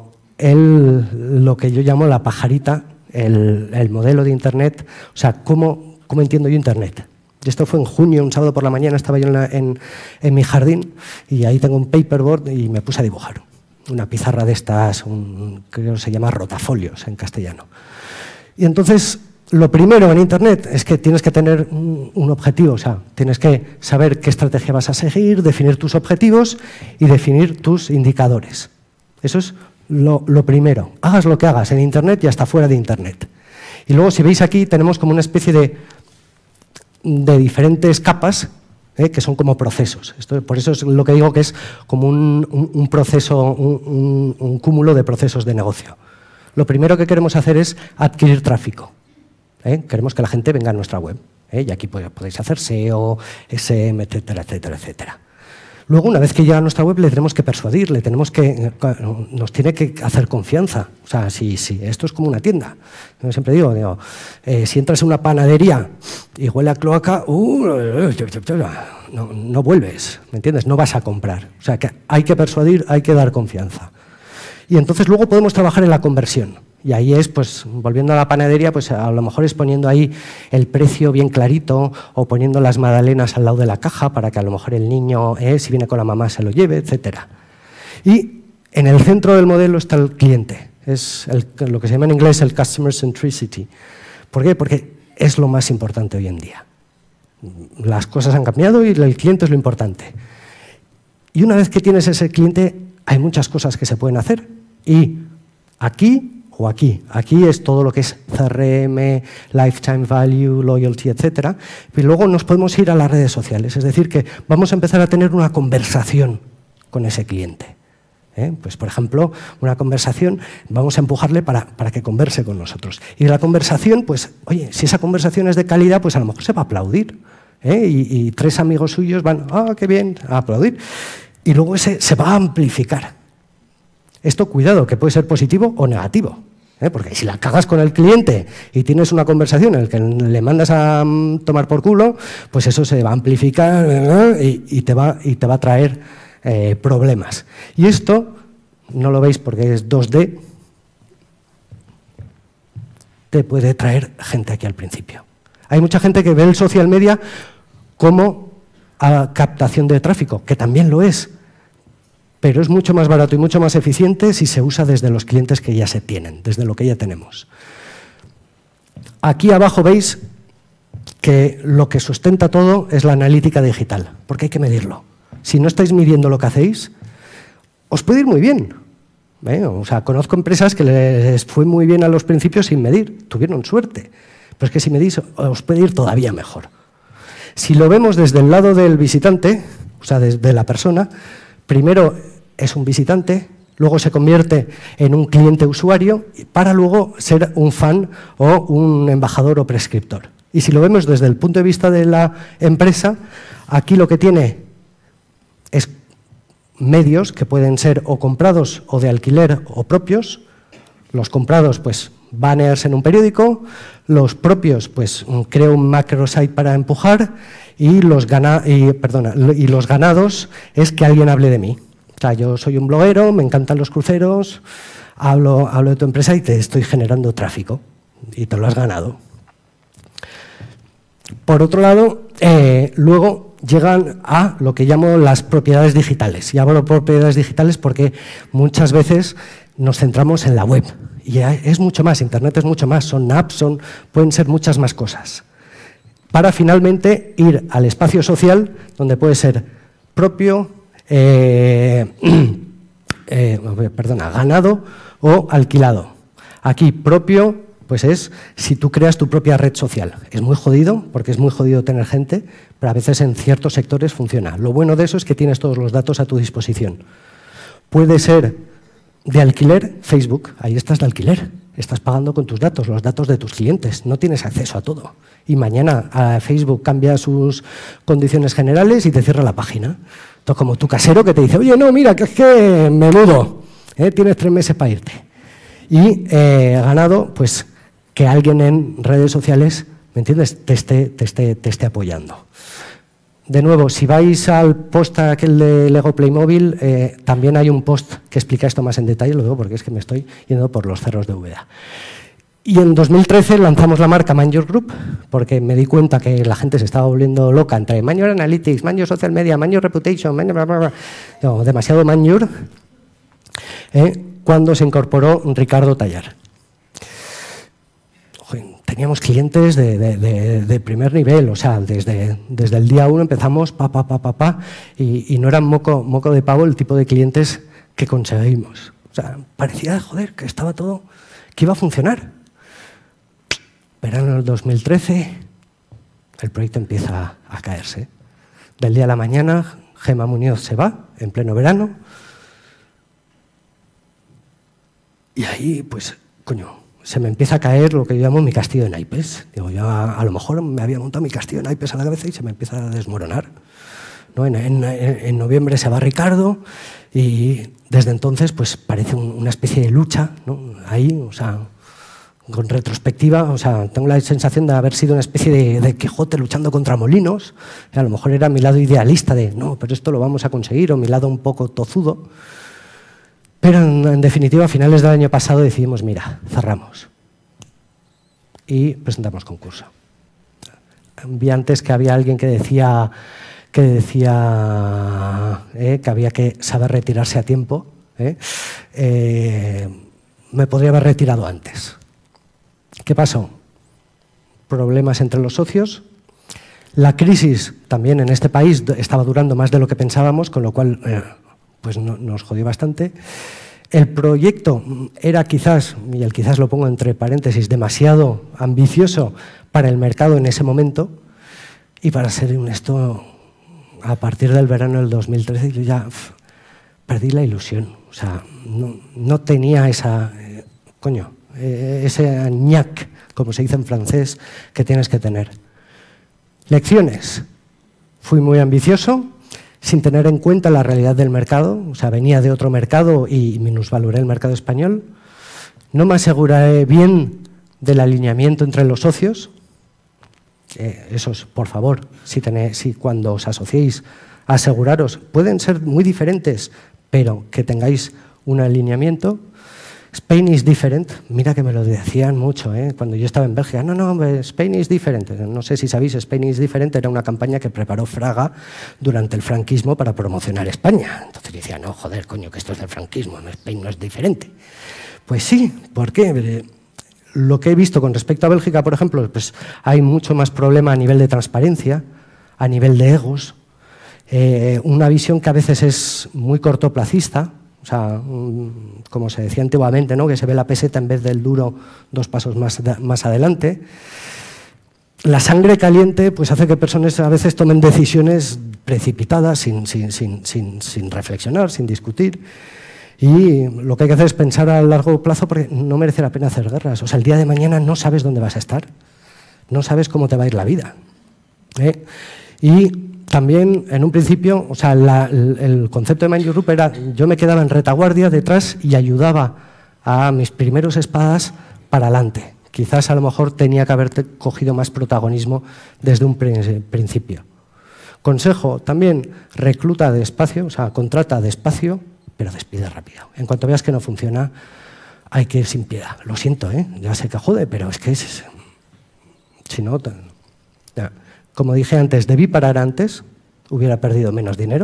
lo que yo llamo la pajarita, el modelo de Internet, o sea, cómo entiendo yo Internet. Y esto fue en junio, un sábado por la mañana, estaba yo en mi jardín y ahí tengo un paperboard y me puse a dibujar. Una pizarra de estas, creo que se llama rotafolios en castellano. Y entonces, lo primero en Internet es que tienes que tener un objetivo, o sea, tienes que saber qué estrategia vas a seguir, definir tus objetivos y definir tus indicadores. Eso es lo primero. Hagas lo que hagas en Internet y hasta fuera de Internet. Y luego, si veis aquí, tenemos como una especie de diferentes capas que son como procesos. Por eso es lo que digo que es como un proceso, un cúmulo de procesos de negocio. Lo primero que queremos hacer es adquirir tráfico. Queremos que la gente venga a nuestra web. Y aquí podéis hacer SEO, SM, etcétera, etcétera, etcétera. Luego, una vez que llega a nuestra web, le tenemos que persuadir, nos tiene que hacer confianza. O sea, si esto es como una tienda. Yo siempre digo, si entras en una panadería y huele a cloaca, no vuelves, ¿me entiendes? No vas a comprar. O sea, que hay que persuadir, hay que dar confianza. Y entonces luego podemos trabajar en la conversión. Y ahí es, pues, volviendo a la panadería, pues a lo mejor es poniendo ahí el precio bien clarito o poniendo las magdalenas al lado de la caja para que a lo mejor el niño, si viene con la mamá, se lo lleve, etc. Y en el centro del modelo está el cliente. Es lo que se llama en inglés el customer centricity. ¿Por qué? Porque es lo más importante hoy en día. Las cosas han cambiado y el cliente es lo importante. Y una vez que tienes ese cliente, hay muchas cosas que se pueden hacer. Y aquí o aquí. Aquí es todo lo que es CRM, Lifetime Value, Loyalty, etc. Y luego nos podemos ir a las redes sociales. Es decir, que vamos a empezar a tener una conversación con ese cliente. Pues, por ejemplo, una conversación, vamos a empujarle para que converse con nosotros. Y la conversación, pues, oye, si esa conversación es de calidad, pues a lo mejor se va a aplaudir. Y 3 amigos suyos van, qué bien, a aplaudir. Y luego ese se va a amplificar. Esto, cuidado, que puede ser positivo o negativo. Porque si la cagas con el cliente y tienes una conversación en la que le mandas a tomar por culo, pues eso se va a amplificar y te va a traer problemas. Y esto, no lo veis porque es 2D, te puede traer gente aquí al principio. Hay mucha gente que ve el social media como captación de tráfico, que también lo es, pero es mucho más barato y mucho más eficiente si se usa desde los clientes que ya se tienen, desde lo que ya tenemos. Aquí abajo veis que lo que sustenta todo es la analítica digital, porque hay que medirlo. Si no estáis midiendo lo que hacéis, os puede ir muy bien. O sea, conozco empresas que les fue muy bien a los principios sin medir, tuvieron suerte. Pero es que si medís, os puede ir todavía mejor. Si lo vemos desde el lado del visitante, o sea, desde la persona, primero es un visitante, luego se convierte en un cliente usuario, para luego ser un fan o un embajador o prescriptor. Y si lo vemos desde el punto de vista de la empresa, aquí lo que tiene es medios que pueden ser o comprados o de alquiler o propios. Los comprados, pues, banners en un periódico. Los propios, pues, creo un macrosite para empujar. Y los ganados es que alguien hable de mí. O sea, yo soy un bloguero, me encantan los cruceros, hablo de tu empresa y te estoy generando tráfico. Y te lo has ganado. Por otro lado, luego llegan a lo que llamo las propiedades digitales. Y hablo de propiedades digitales porque muchas veces nos centramos en la web. Y es mucho más, Internet es mucho más, son apps, pueden ser muchas más cosas. Para finalmente ir al espacio social, donde puede ser propio, ganado o alquilado. Aquí propio, pues es si tú creas tu propia red social. Es muy jodido, porque es muy jodido tener gente, pero a veces en ciertos sectores funciona. Lo bueno de eso es que tienes todos los datos a tu disposición. Puede ser de alquiler, Facebook, ahí estás de alquiler. Estás pagando con tus datos, los datos de tus clientes. No tienes acceso a todo. Y mañana Facebook cambia sus condiciones generales y te cierra la página. Entonces, como tu casero que te dice, oye, no, mira, que es que me mudo, tienes 3 meses para irte. Y ganado, pues, que alguien en redes sociales, ¿me entiendes?, te esté apoyando. De nuevo, si vais al post aquel de Lego Playmobil, también hay un post que explica esto más en detalle, lo digo porque es que me estoy yendo por los cerros de Úbeda. Y en 2013 lanzamos la marca Mind Your Group, porque me di cuenta que la gente se estaba volviendo loca entre Mind Your Analytics, Mind Your Social Media, Mind Your Reputation, no, demasiado Mind Your, cuando se incorporó Ricardo Tallar. Teníamos clientes de primer nivel, o sea, desde el día 1 empezamos y no eran moco de pavo el tipo de clientes que conseguimos. O sea, parecía, joder, que estaba todo, que iba a funcionar. Verano del 2013, el proyecto empieza a caerse. Del día a la mañana, Gemma Muñoz se va, en pleno verano, y ahí, pues, coño, se me empieza a caer lo que yo llamo mi castillo de naipes. Digo, yo a lo mejor me había montado mi castillo de naipes a la cabeza y se me empieza a desmoronar. ¿No? En noviembre se va Ricardo y desde entonces pues parece una especie de lucha, ¿no? Ahí, o sea, con retrospectiva, o sea, tengo la sensación de haber sido una especie de Quijote luchando contra molinos. A lo mejor era mi lado idealista de, no, pero esto lo vamos a conseguir, o mi lado un poco tozudo. Pero en definitiva, a finales del año pasado decidimos, mira, cerramos. Y presentamos concurso. Vi antes que había alguien que decía que había que saber retirarse a tiempo. Me podría haber retirado antes. ¿Qué pasó? Problemas entre los socios. La crisis también en este país estaba durando más de lo que pensábamos, con lo cual pues nos jodió bastante. El proyecto era quizás, y el quizás lo pongo entre paréntesis, demasiado ambicioso para el mercado en ese momento. Y para ser honesto, a partir del verano del 2013 yo ya perdí la ilusión. O sea, no tenía esa, ese ñac, como se dice en francés, que tienes que tener. Lecciones. Fui muy ambicioso, sin tener en cuenta la realidad del mercado. O sea, venía de otro mercado y minusvaloré el mercado español. No me aseguré bien del alineamiento entre los socios. Esos, por favor, si cuando os asociéis, aseguraros. Pueden ser muy diferentes, pero que tengáis un alineamiento. Spain is different. Mira que me lo decían mucho, cuando yo estaba en Bélgica. No, Spain is different. No sé si sabéis, Spain is different era una campaña que preparó Fraga durante el franquismo para promocionar España. Entonces decía, no, joder, coño, que esto es del franquismo, Spain no es diferente. Pues sí, ¿por qué? Lo que he visto con respecto a Bélgica, por ejemplo, pues hay mucho más problema a nivel de transparencia, a nivel de egos, una visión que a veces es muy cortoplacista. O sea, como se decía antiguamente, ¿no? Que se ve la peseta en vez del duro 2 pasos más adelante. La sangre caliente pues hace que personas a veces tomen decisiones precipitadas, sin reflexionar, sin discutir. Y lo que hay que hacer es pensar a largo plazo, porque no merece la pena hacer guerras. O sea, el día de mañana no sabes dónde vas a estar, no sabes cómo te va a ir la vida. Y también, en un principio, o sea, el concepto de Mind Your Group era, yo me quedaba en retaguardia detrás y ayudaba a mis primeros espadas para adelante. Quizás a lo mejor tenía que haber cogido más protagonismo desde un principio. Consejo, también recluta despacio, o sea, contrata despacio, pero despide rápido. En cuanto veas que no funciona, hay que ir sin piedad. Lo siento, ya sé que jode, pero es que si no... Ya. Como dije antes, debí parar antes, hubiera perdido menos dinero.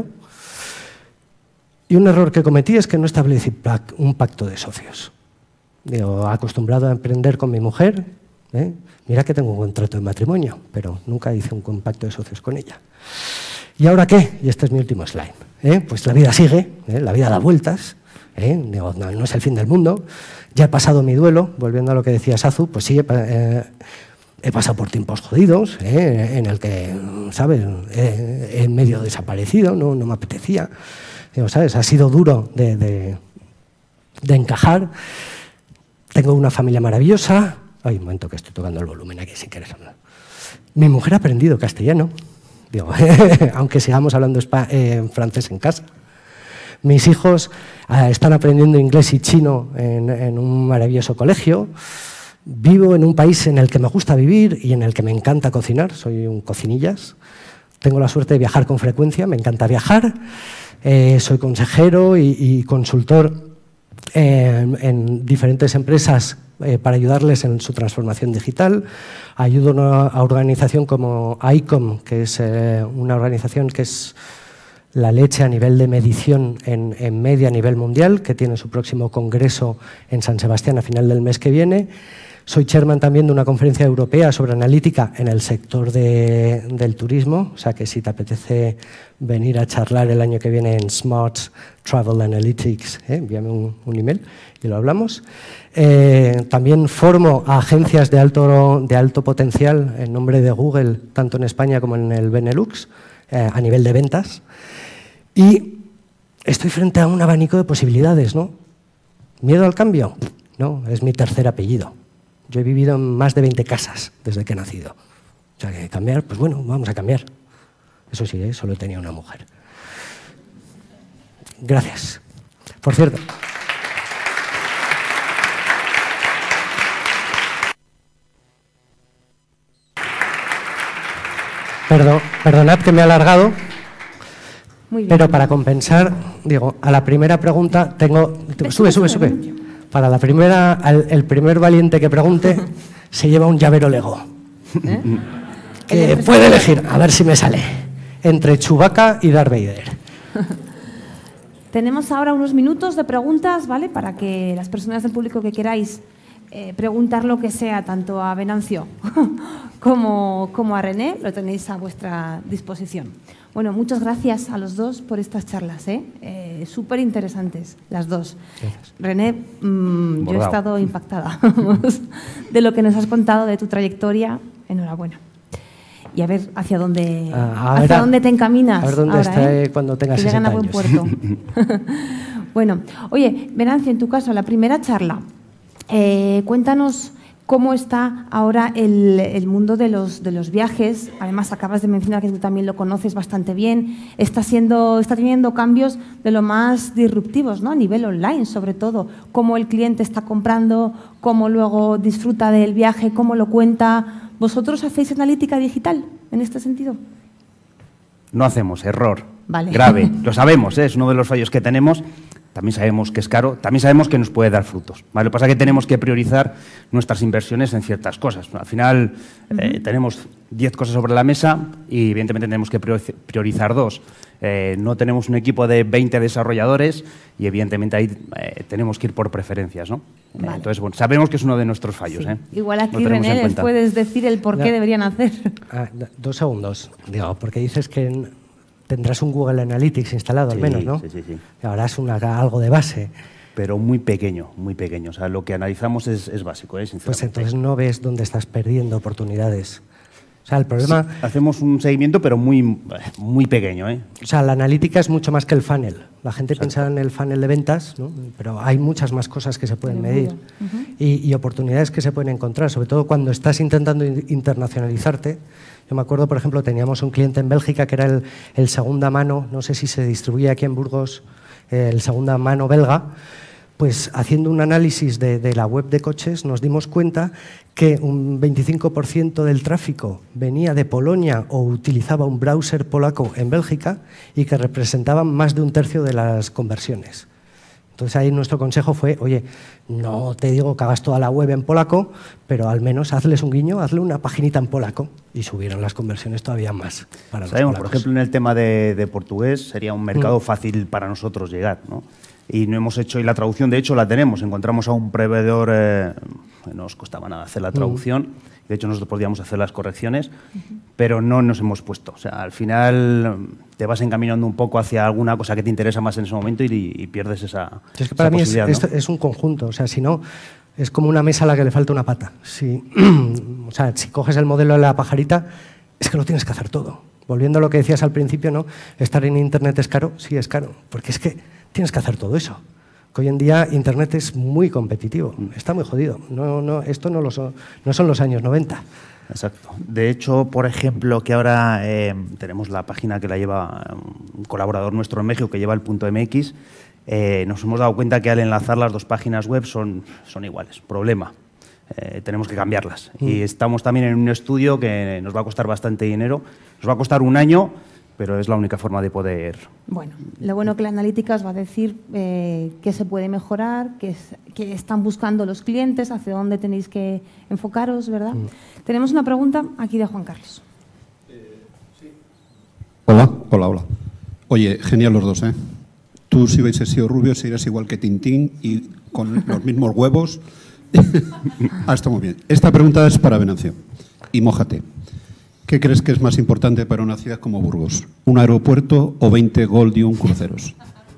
Y un error que cometí es que no establecí un pacto de socios. Digo, acostumbrado a emprender con mi mujer, mira que tengo un contrato de matrimonio, pero nunca hice un pacto de socios con ella. ¿Y ahora qué? Y este es mi último slide. Pues la vida sigue, la vida da vueltas, digo, no es el fin del mundo. Ya he pasado mi duelo, volviendo a lo que decía Sazu, pues sí, he pasado por tiempos jodidos, en el que, ¿sabes?, he medio desaparecido, no me apetecía. Digo, ¿sabes?, ha sido duro de encajar. Tengo una familia maravillosa. Ay, un momento que estoy tocando el volumen aquí sin querer hablar. Mi mujer ha aprendido castellano, digo, aunque sigamos hablando francés en casa. Mis hijos están aprendiendo inglés y chino en un maravilloso colegio. Vivo en un país en el que me gusta vivir y en el que me encanta cocinar. Soy un cocinillas. Tengo la suerte de viajar con frecuencia, me encanta viajar. Soy consejero y consultor en diferentes empresas para ayudarles en su transformación digital. Ayudo a una organización como ICOM, que es una organización que es la leche a nivel de medición en media a nivel mundial, que tiene su próximo congreso en San Sebastián a final del mes que viene. Soy chairman también de una conferencia europea sobre analítica en el sector del turismo, o sea que si te apetece venir a charlar el año que viene en Smart Travel Analytics, envíame un email y lo hablamos. También formo a agencias de alto potencial en nombre de Google, tanto en España como en el Benelux, a nivel de ventas. Y estoy frente a un abanico de posibilidades, ¿no? ¿Miedo al cambio? No, es mi tercer apellido. Yo he vivido en más de 20 casas desde que he nacido. O sea, que cambiar, pues bueno, vamos a cambiar. Eso sí, solo tenía una mujer. Gracias. Por cierto. Perdonad que me he alargado, Muy bien. Pero para compensar, digo, a la primera pregunta tengo... Sube. Para la primera, el primer valiente que pregunte se lleva un llavero Lego. Que puede elegir, a ver si me sale, entre Chewbacca y Darth Vader. Tenemos ahora unos minutos de preguntas, ¿vale? Para que las personas del público que queráis preguntar lo que sea, tanto a Venancio como a René, lo tenéis a vuestra disposición. Bueno, muchas gracias a los dos por estas charlas, súper interesantes las dos. Gracias. René, yo he estado impactada de lo que nos has contado, de tu trayectoria. Enhorabuena. Y a ver hacia dónde, dónde te encaminas. A ver dónde ahora, estaré cuando tenga 60 llegan a buen años. puerto. Bueno, oye, Venancio, en tu caso, la primera charla, cuéntanos cómo está ahora el mundo de los viajes. Además, acabas de mencionar que tú también lo conoces bastante bien. Está teniendo cambios de lo más disruptivos, ¿no? A nivel online, sobre todo. Cómo el cliente está comprando, cómo luego disfruta del viaje, cómo lo cuenta. ¿Vosotros hacéis analítica digital en este sentido? No hacemos, error. Vale. Grave. Lo sabemos, es uno de los fallos que tenemos. También sabemos que es caro, también sabemos que nos puede dar frutos. ¿Vale? Lo que pasa es que tenemos que priorizar nuestras inversiones en ciertas cosas. Al final tenemos 10 cosas sobre la mesa y evidentemente tenemos que priorizar 2. No tenemos un equipo de 20 desarrolladores y evidentemente ahí tenemos que ir por preferencias, ¿no? Vale. Entonces, bueno, sabemos que es uno de nuestros fallos. Sí. Igual aquí, no René, les puedes decir el por qué deberían hacer. 2 segundos. Digo, porque dices que tendrás un Google Analytics instalado, al menos, ¿no? Sí. Ahora es algo de base. Pero muy pequeño, muy pequeño. O sea, lo que analizamos es básico, sinceramente. Pues entonces no ves dónde estás perdiendo oportunidades. O sea, el problema... Sí, hacemos un seguimiento, pero muy pequeño, O sea, la analítica es mucho más que el funnel. La gente piensa en el funnel de ventas, ¿no? Pero hay muchas más cosas que se pueden medir y oportunidades que se pueden encontrar, sobre todo cuando estás intentando internacionalizarte. Yo me acuerdo, por ejemplo, teníamos un cliente en Bélgica que era el segunda mano, no sé si se distribuye aquí en Burgos, el segunda mano belga. Pues haciendo un análisis de la web de coches nos dimos cuenta que un 25% del tráfico venía de Polonia o utilizaba un browser polaco en Bélgica y que representaban más de 1/3 de las conversiones. Entonces ahí nuestro consejo fue, oye, no te digo que hagas toda la web en polaco, pero al menos hazles un guiño, hazle una paginita en polaco. Y subieron las conversiones todavía más. Sabemos, por ejemplo, en el tema de portugués sería un mercado fácil para nosotros llegar, ¿no? Y no hemos hecho, y la traducción de hecho la tenemos, encontramos a un proveedor, no nos costaba nada hacer la traducción, de hecho nosotros podíamos hacer las correcciones, pero no nos hemos puesto. O sea, al final te vas encaminando un poco hacia alguna cosa que te interesa más en ese momento y pierdes esa es que para mí posibilidad, ¿no? es un conjunto, o sea, si no, es como una mesa a la que le falta una pata. O sea, si coges el modelo de la pajarita, es que lo tienes que hacer todo. Volviendo a lo que decías al principio, ¿no? Estar en Internet es caro, sí es caro, porque es que tienes que hacer todo eso. Que hoy en día Internet es muy competitivo, está muy jodido. Esto no son los años 90. Exacto. De hecho, por ejemplo, que ahora tenemos la página que la lleva un colaborador nuestro en México, que lleva el .mx, nos hemos dado cuenta que al enlazar las 2 páginas web son iguales. Problema. Tenemos que cambiarlas. Y estamos también en un estudio que nos va a costar bastante dinero. Nos va a costar un año, pero es la única forma de poder... Bueno, lo bueno que la analítica os va a decir qué se puede mejorar, qué están buscando los clientes, hacia dónde tenéis que enfocaros, ¿verdad? Tenemos una pregunta aquí de Juan Carlos. Sí. Hola. Oye, genial los dos, ¿eh? Tú si hubieses sido rubio serías igual que Tintín y con los mismos huevos. Está muy bien. Esta pregunta es para Venancio. Y mójate. ¿Qué crees que es más importante para una ciudad como Burgos? ¿Un aeropuerto o 20 Goldium cruceros?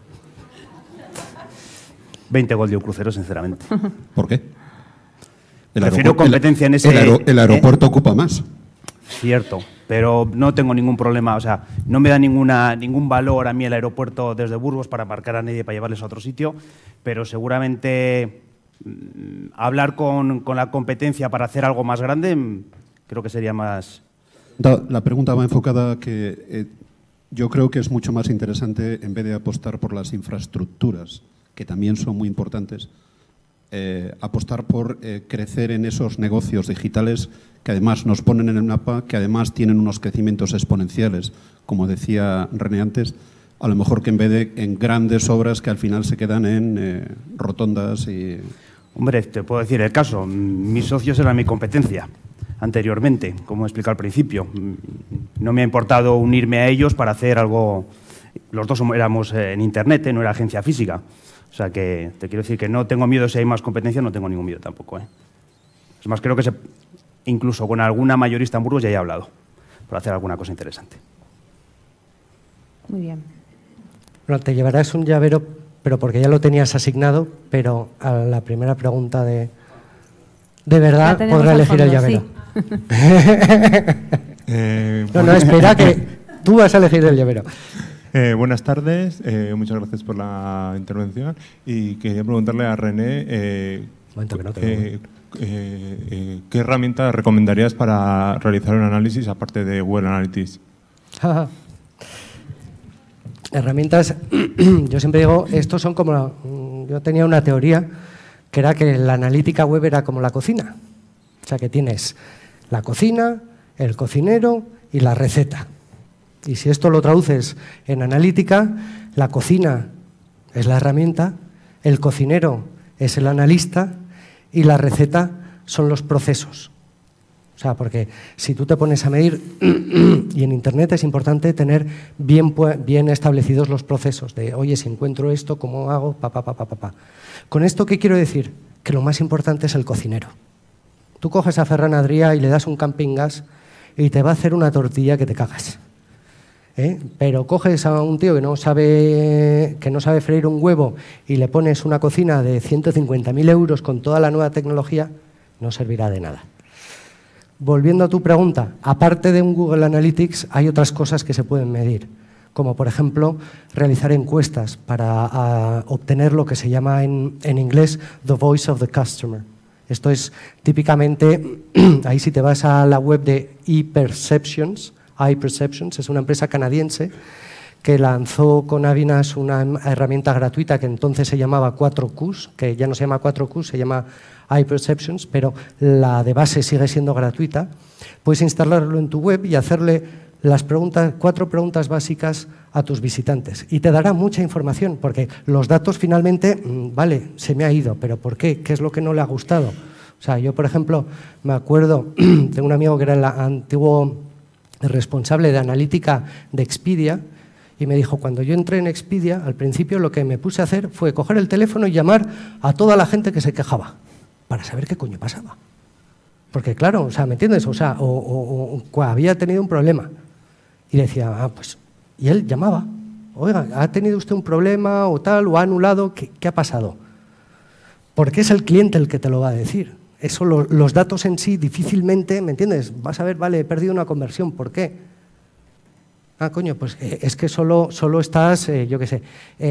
20 Goldium cruceros, sinceramente. ¿Por qué? Prefiero competencia en ese... El aeropuerto ocupa más. Cierto, pero no tengo ningún problema. O sea, no me da ningún valor a mí el aeropuerto desde Burgos para aparcar a nadie para llevarles a otro sitio, pero seguramente hablar con la competencia para hacer algo más grande creo que sería más... La pregunta va enfocada a que yo creo que es mucho más interesante, en vez de apostar por las infraestructuras, que también son muy importantes, apostar por crecer en esos negocios digitales que además nos ponen en el mapa, que además tienen unos crecimientos exponenciales, como decía René antes, a lo mejor que en vez de en grandes obras que al final se quedan en rotondas y... Hombre, te puedo decir el caso. Mis socios eran mi competencia anteriormente, como he explicado al principio. No me ha importado unirme a ellos para hacer algo... Los dos éramos en Internet, no era agencia física. O sea que te quiero decir que no tengo miedo si hay más competencia, no tengo ningún miedo tampoco. Es más, creo que incluso con alguna mayorista en Burgos ya he hablado para hacer alguna cosa interesante. Muy bien. Bueno, te llevarás un llavero, pero porque ya lo tenías asignado, pero a la primera pregunta de verdad podrá elegir el llavero. Sí. No, espera, que tú vas a elegir el llavero. Buenas tardes, muchas gracias por la intervención y quería preguntarle a René ¿qué herramienta recomendarías para realizar un análisis aparte de Google Analytics? Herramientas, yo siempre digo, estos son como, yo tenía una teoría que era que la analítica web era como la cocina. O sea, que tienes la cocina, el cocinero y la receta. Y si esto lo traduces en analítica, la cocina es la herramienta, el cocinero es el analista y la receta son los procesos. O sea, porque si tú te pones a medir, y en Internet es importante tener bien establecidos los procesos de, oye, si encuentro esto, ¿cómo hago? Con esto, ¿qué quiero decir? Que lo más importante es el cocinero. Tú coges a Ferran Adrià y le das un camping gas y te va a hacer una tortilla que te cagas. Pero coges a un tío que no sabe freír un huevo y le pones una cocina de 150.000 euros con toda la nueva tecnología, no servirá de nada. Volviendo a tu pregunta, aparte de un Google Analytics hay otras cosas que se pueden medir, como por ejemplo realizar encuestas para obtener lo que se llama en inglés the voice of the customer. Esto es típicamente, ahí si te vas a la web de iPerceptions, es una empresa canadiense que lanzó con Avinas una herramienta gratuita que entonces se llamaba 4Qs, que ya no se llama 4Qs, se llama iPerceptions, pero la de base sigue siendo gratuita. Puedes instalarlo en tu web y hacerle las 4 preguntas básicas a tus visitantes y te dará mucha información, porque los datos finalmente, vale, se me ha ido, pero ¿por qué? ¿Qué es lo que no le ha gustado? O sea, yo, por ejemplo, me acuerdo, tengo un amigo que era el antiguo responsable de analítica de Expedia, y me dijo, cuando yo entré en Expedia, al principio lo que me puse a hacer fue coger el teléfono y llamar a toda la gente que se quejaba, para saber qué coño pasaba. Porque claro, o sea, ¿me entiendes? O sea, o había tenido un problema. Y decía, pues, y él llamaba, oiga, ¿ha tenido usted un problema o tal, o ha anulado? ¿Qué ha pasado? Porque es el cliente el que te lo va a decir. Eso, los datos en sí difícilmente, ¿me entiendes? Vas a ver, vale, he perdido una conversión, ¿por qué? Ah, coño, pues es que solo estás, yo qué sé,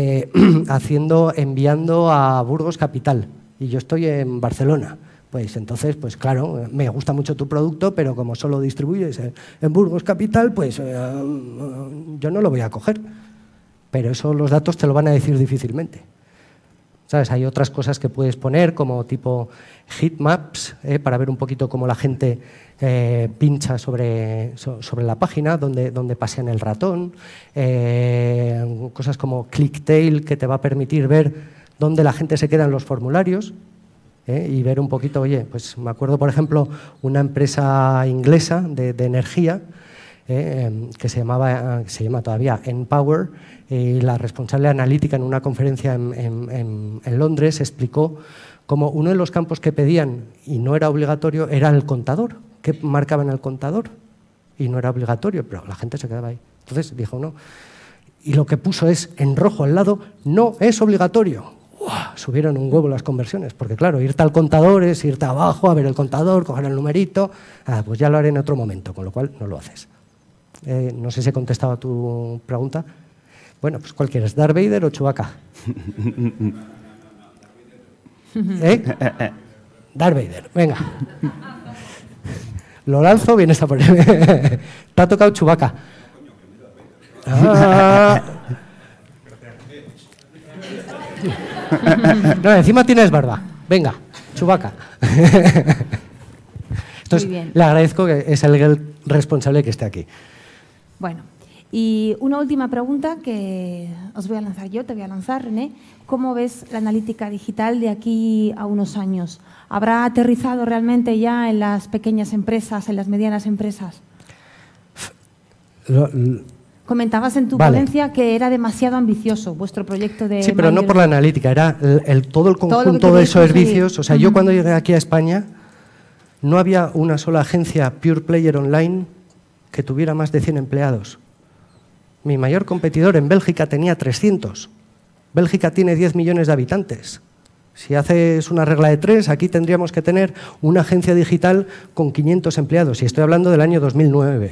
enviando a Burgos Capital y yo estoy en Barcelona. Pues entonces, pues claro, me gusta mucho tu producto, pero como solo distribuyes en Burgos Capital, pues yo no lo voy a coger. Pero eso los datos te lo van a decir difícilmente. ¿Sabes? Hay otras cosas que puedes poner, como tipo heatmaps, para ver un poquito cómo la gente pincha sobre la página, donde pasean el ratón. Cosas como ClickTail, que te va a permitir ver dónde la gente se queda en los formularios. Y ver un poquito, oye, pues me acuerdo, por ejemplo, una empresa inglesa de energía que se llama todavía Enpower, y la responsable analítica en una conferencia en Londres explicó cómo uno de los campos que pedían y no era obligatorio era el contador, que marcaban el contador y no era obligatorio, pero la gente se quedaba ahí. Entonces dijo, no, y lo que puso es en rojo al lado, no es obligatorio. ¡Uah! Subieron un huevo las conversiones, porque claro, irte al contador es irte abajo a ver el contador, coger el numerito, pues ya lo haré en otro momento, con lo cual no lo haces. No sé si he contestado a tu pregunta. Bueno, pues ¿cuál quieres? ¿Darth Vader o Chewbacca? Darth Vader, venga. Lo lanzo, vienes a poner. Te ha tocado Chewbacca. No, encima tienes barba. Venga, Chewbacca. Entonces, le agradezco que es el responsable que esté aquí. Bueno, Y una última pregunta que os voy a lanzar yo, te voy a lanzar, René. ¿Cómo ves la analítica digital de aquí a unos años? ¿Habrá aterrizado realmente ya en las pequeñas empresas, en las medianas empresas? Comentabas en tu ponencia que era demasiado ambicioso vuestro proyecto de... Sí, pero no por la analítica, era todo el conjunto de servicios. O sea, yo cuando llegué aquí a España no había una sola agencia pure player online que tuviera más de 100 empleados. Mi mayor competidor en Bélgica tenía 300. Bélgica tiene 10 millones de habitantes. Si haces una regla de 3, aquí tendríamos que tener una agencia digital con 500 empleados. Y estoy hablando del año 2009.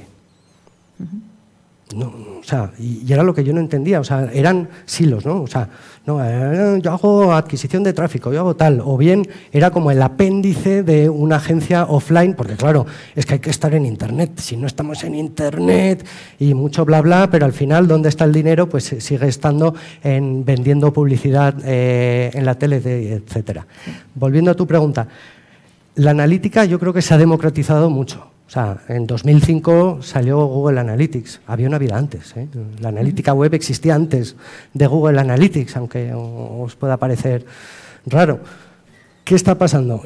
No, o sea, y era lo que yo no entendía, o sea, eran silos, ¿no? O sea, no, yo hago adquisición de tráfico, yo hago tal, o bien era como el apéndice de una agencia offline, porque claro, es que hay que estar en Internet, si no estamos en Internet y mucho bla bla, pero al final, ¿dónde está el dinero? Pues sigue estando en vendiendo publicidad en la tele, etcétera. Volviendo a tu pregunta, la analítica yo creo que se ha democratizado mucho. O sea, en 2005 salió Google Analytics, había una vida antes. La analítica web existía antes de Google Analytics, aunque os pueda parecer raro. ¿Qué está pasando?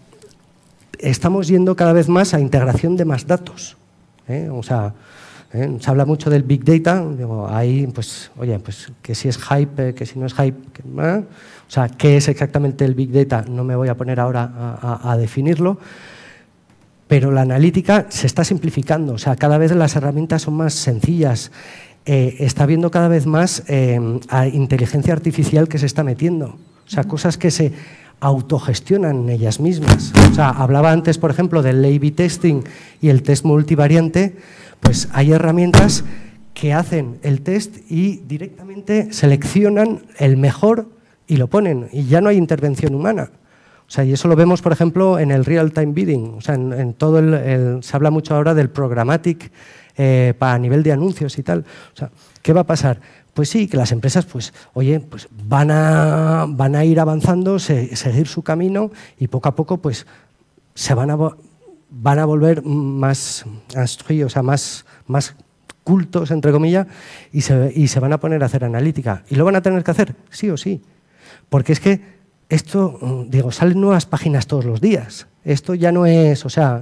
Estamos yendo cada vez más a integración de más datos. O sea, se habla mucho del Big Data, digo, ahí, pues, oye, pues que si es hype, que si no es hype. O sea, ¿qué es exactamente el Big Data? No me voy a poner ahora a definirlo. Pero la analítica se está simplificando, o sea, cada vez las herramientas son más sencillas. Está habiendo cada vez más inteligencia artificial que se está metiendo, o sea, cosas que se autogestionan ellas mismas. O sea, hablaba antes, por ejemplo, del A/B testing y el test multivariante, pues hay herramientas que hacen el test y directamente seleccionan el mejor y lo ponen, y ya no hay intervención humana. O sea, y eso lo vemos, por ejemplo, en el real-time bidding. O sea, en todo se habla mucho ahora del programmatic para nivel de anuncios y tal. O sea, ¿qué va a pasar? Pues sí, que las empresas, pues, oye, pues van a ir avanzando, seguir su camino y poco a poco, pues, se van a volver más instruidos, o sea, más cultos, entre comillas, y se van a poner a hacer analítica. ¿Y lo van a tener que hacer? Sí o sí. Porque es que esto, digo, salen nuevas páginas todos los días. Esto ya no es, o sea,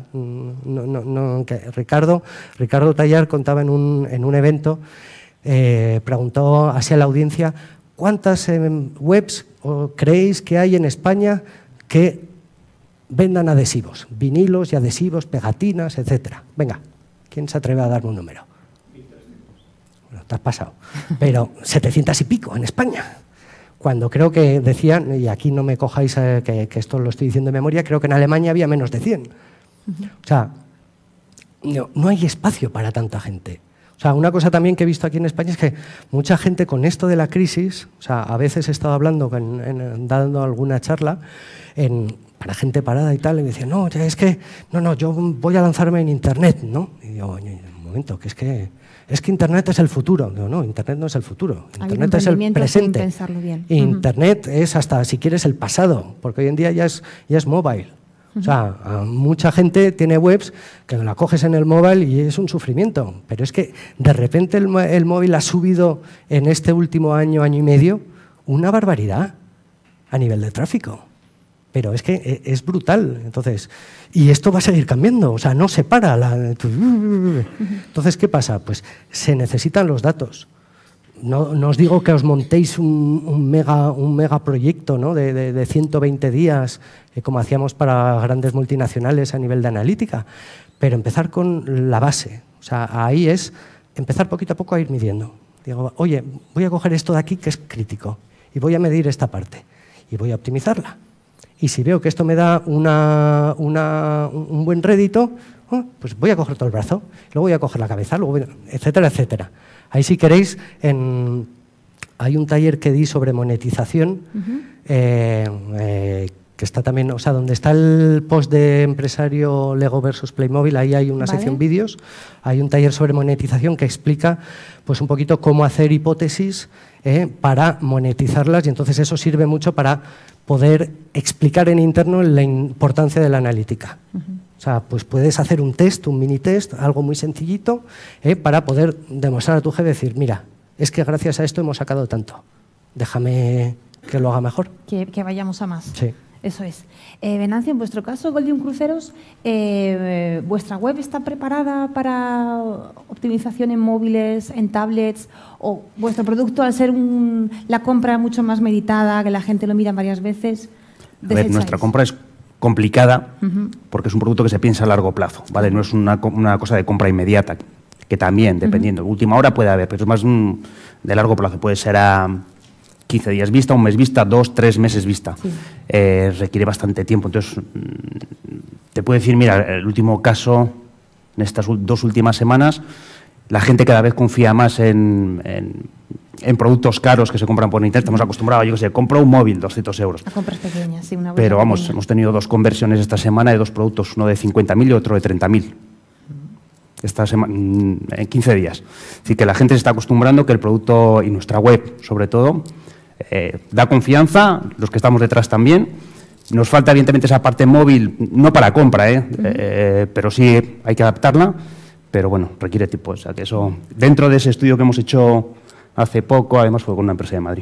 que Ricardo Tallar contaba en un evento, preguntó así a la audiencia, ¿cuántas webs creéis que hay en España que vendan adhesivos, vinilos y adhesivos, pegatinas, etcétera? Venga, ¿quién se atreve a darme un número? 1.300. Bueno, te has pasado. Pero 700 y pico en España. Cuando creo que decían, y aquí no me cojáis que esto lo estoy diciendo de memoria, creo que en Alemania había menos de 100. O sea, no hay espacio para tanta gente. O sea, una cosa también que he visto aquí en España es que mucha gente con esto de la crisis, o sea, a veces he estado hablando, dando alguna charla para gente parada y tal, y me decían, no, es que, yo voy a lanzarme en Internet, ¿no? Y digo, oye, un momento, que es que Internet es el futuro. No, Internet no es el futuro. Internet es el presente. Pensarlo bien. Internet es hasta, si quieres, el pasado, porque hoy en día ya es mobile. O sea, mucha gente tiene webs que la coges en el móvil y es un sufrimiento. Pero es que de repente el móvil ha subido en este último año y medio una barbaridad a nivel de tráfico. Pero es que es brutal. Entonces, y esto va a seguir cambiando, o sea, no se para. Entonces, ¿qué pasa? Pues se necesitan los datos. No os digo que os montéis un mega proyecto, ¿no? de 120 días, como hacíamos para grandes multinacionales a nivel de analítica, pero empezar con la base. O sea, ahí es empezar poquito a poco a ir midiendo. Digo, oye, voy a coger esto de aquí que es crítico y voy a medir esta parte y voy a optimizarla. Y si veo que esto me da un buen rédito, pues voy a coger todo el brazo, luego voy a coger la cabeza, etcétera, etcétera. Ahí, si queréis, hay un taller que di sobre monetización, que está también, o sea, donde está el post de empresario Lego versus Playmobil, ahí hay una sección vídeos, hay un taller sobre monetización que explica pues un poquito cómo hacer hipótesis para monetizarlas, y entonces eso sirve mucho para poder explicar en interno la importancia de la analítica. O sea, pues puedes hacer un test, un mini test, algo muy sencillito, para poder demostrar a tu jefe, decir, mira, es que gracias a esto hemos sacado tanto. Déjame que lo haga mejor. Que vayamos a más. Sí. Eso es. Venancio, en vuestro caso, Goldium Cruceros, ¿vuestra web está preparada para optimización en móviles, en tablets? ¿O vuestro producto, al ser la compra mucho más meditada, que la gente lo mira varias veces, a ver, nuestra compra es complicada porque es un producto que se piensa a largo plazo, ¿vale? No es una cosa de compra inmediata, que también, dependiendo, última hora puede haber, pero es más de largo plazo, puede ser a 15 días vista, un mes vista, 2, 3 meses vista. Sí. Requiere bastante tiempo. Entonces, te puedo decir, mira, el último caso, en estas 2 últimas semanas, la gente cada vez confía más en productos caros que se compran por internet. Estamos acostumbrados, yo que sé, compro un móvil, 200 euros. A compras pequeñas, sí, una buena. Pero vamos, pequeña. Hemos tenido 2 conversiones esta semana de 2 productos, uno de 50.000 y otro de 30.000. Esta semana, en 15 días. Así que la gente se está acostumbrando que el producto, y nuestra web sobre todo, da confianza, los que estamos detrás también. Nos falta evidentemente esa parte móvil, no para compra, pero sí hay que adaptarla, pero bueno, requiere tiempo. O sea, que eso, dentro de ese estudio que hemos hecho hace poco, además fue con una empresa de Madrid,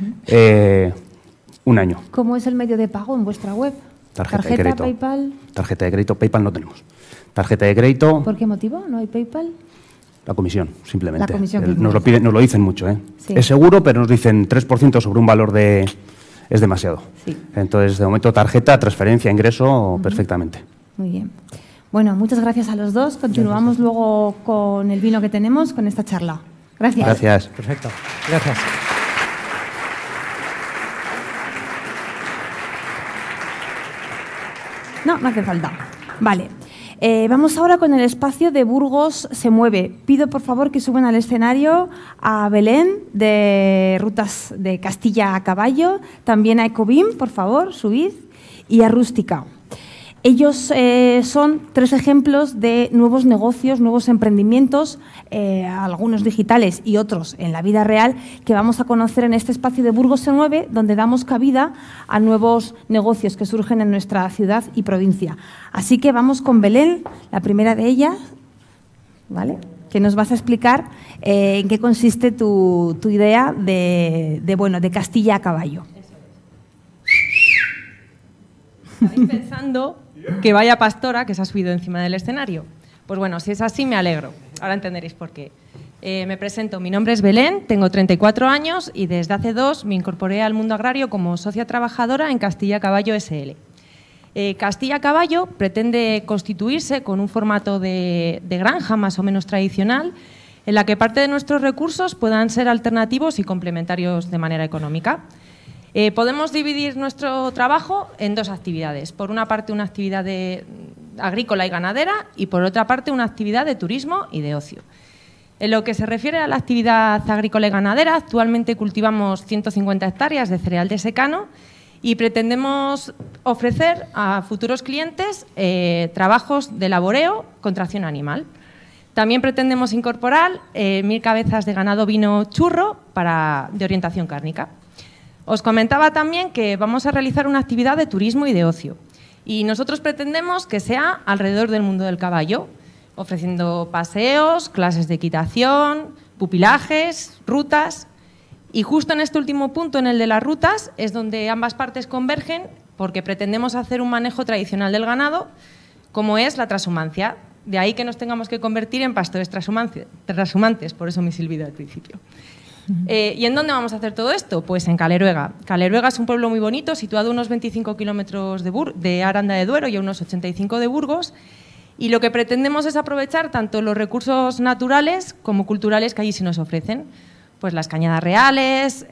1 año. ¿Cómo es el medio de pago en vuestra web? Tarjeta de crédito. PayPal. Tarjeta de crédito, PayPal no tenemos. Tarjeta de crédito. ¿Por qué motivo no hay PayPal? La comisión, simplemente. La comisión nos lo dicen mucho, Sí. Es seguro, pero nos dicen 3% sobre un valor de... Es demasiado. Sí. Entonces, de momento, tarjeta, transferencia, ingreso, perfectamente. Muy bien. Bueno, muchas gracias a los dos. Continuamos luego con el vino que tenemos, con esta charla. Gracias. Gracias. Perfecto. Gracias. No hace falta. Vale. Vamos ahora con el espacio de Burgos se mueve. Pido, por favor, que suban al escenario a Belén, de Rutas de Castilla a Caballo, también a Ecobim, por favor, subid, y a Rústica. Ellos son 3 ejemplos de nuevos negocios, nuevos emprendimientos, algunos digitales y otros en la vida real, que vamos a conocer en este espacio de Burgos se mueve, donde damos cabida a nuevos negocios que surgen en nuestra ciudad y provincia. Así que vamos con Belén, la primera de ellas, ¿vale?, que nos vas a explicar en qué consiste tu idea de Castilla a Caballo. ¿Estáis pensando que vaya pastora que se ha subido encima del escenario? Pues bueno, si es así, me alegro. Ahora entenderéis por qué. Me presento, mi nombre es Belén, tengo 34 años y desde hace 2 me incorporé al mundo agrario como socia trabajadora en Castilla Caballo SL. Castilla Caballo pretende constituirse con un formato de granja más o menos tradicional, en la que parte de nuestros recursos puedan ser alternativos y complementarios de manera económica. Podemos dividir nuestro trabajo en 2 actividades. Por una parte, una actividad agrícola y ganadera y, por otra parte, una actividad de turismo y de ocio. En lo que se refiere a la actividad agrícola y ganadera, actualmente cultivamos 150 hectáreas de cereal de secano y pretendemos ofrecer a futuros clientes trabajos de laboreo con tracción animal. También pretendemos incorporar 1000 cabezas de ganado ovino churro de orientación cárnica. Os comentaba también que vamos a realizar una actividad de turismo y de ocio. Y nosotros pretendemos que sea alrededor del mundo del caballo, ofreciendo paseos, clases de equitación, pupilajes, rutas. Y justo en este último punto, en el de las rutas, es donde ambas partes convergen, porque pretendemos hacer un manejo tradicional del ganado, como es la trashumancia. De ahí que nos tengamos que convertir en pastores trashumantes, por eso mi silbido al principio. ¿Y en dónde vamos a hacer todo esto? Pues en Caleruega. Caleruega es un pueblo muy bonito, situado a unos 25 kilómetros de Aranda de Duero y a unos 85 de Burgos. Y lo que pretendemos es aprovechar tanto los recursos naturales como culturales que allí se nos ofrecen. Pues las cañadas reales,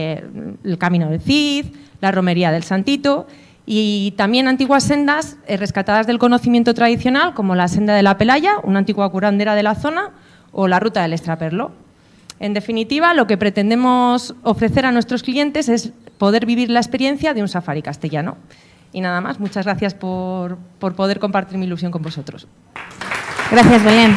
el Camino del Cid, la romería del Santito y también antiguas sendas rescatadas del conocimiento tradicional, como la senda de la Pelaya, una antigua curandera de la zona, o la ruta del Extraperlo. En definitiva, lo que pretendemos ofrecer a nuestros clientes es poder vivir la experiencia de un safari castellano. Y nada más, muchas gracias por poder compartir mi ilusión con vosotros. Gracias, Belén.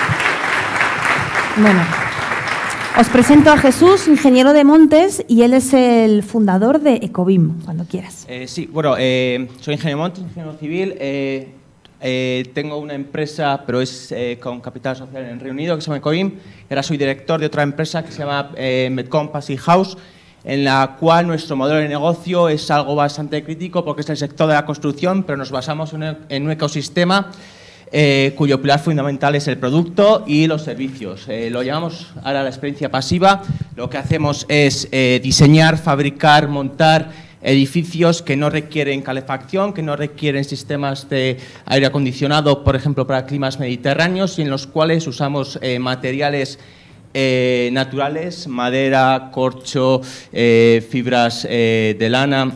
Bueno, os presento a Jesús, ingeniero de montes, y él es el fundador de Ecobim, cuando quieras. Sí, bueno, soy ingeniero de montes, ingeniero civil. tengo una empresa, pero es con capital social en el Reino Unido, que se llama Ecoim. Ahora soy director de otra empresa que se llama Medcompass House, en la cual nuestro modelo de negocio es algo bastante crítico porque es el sector de la construcción, pero nos basamos en un ecosistema cuyo pilar fundamental es el producto y los servicios. Lo llamamos ahora la experiencia pasiva. Lo que hacemos es diseñar, fabricar, montar edificios que no requieren calefacción, que no requieren sistemas de aire acondicionado, por ejemplo, para climas mediterráneos, y en los cuales usamos materiales naturales, madera, corcho, fibras de lana.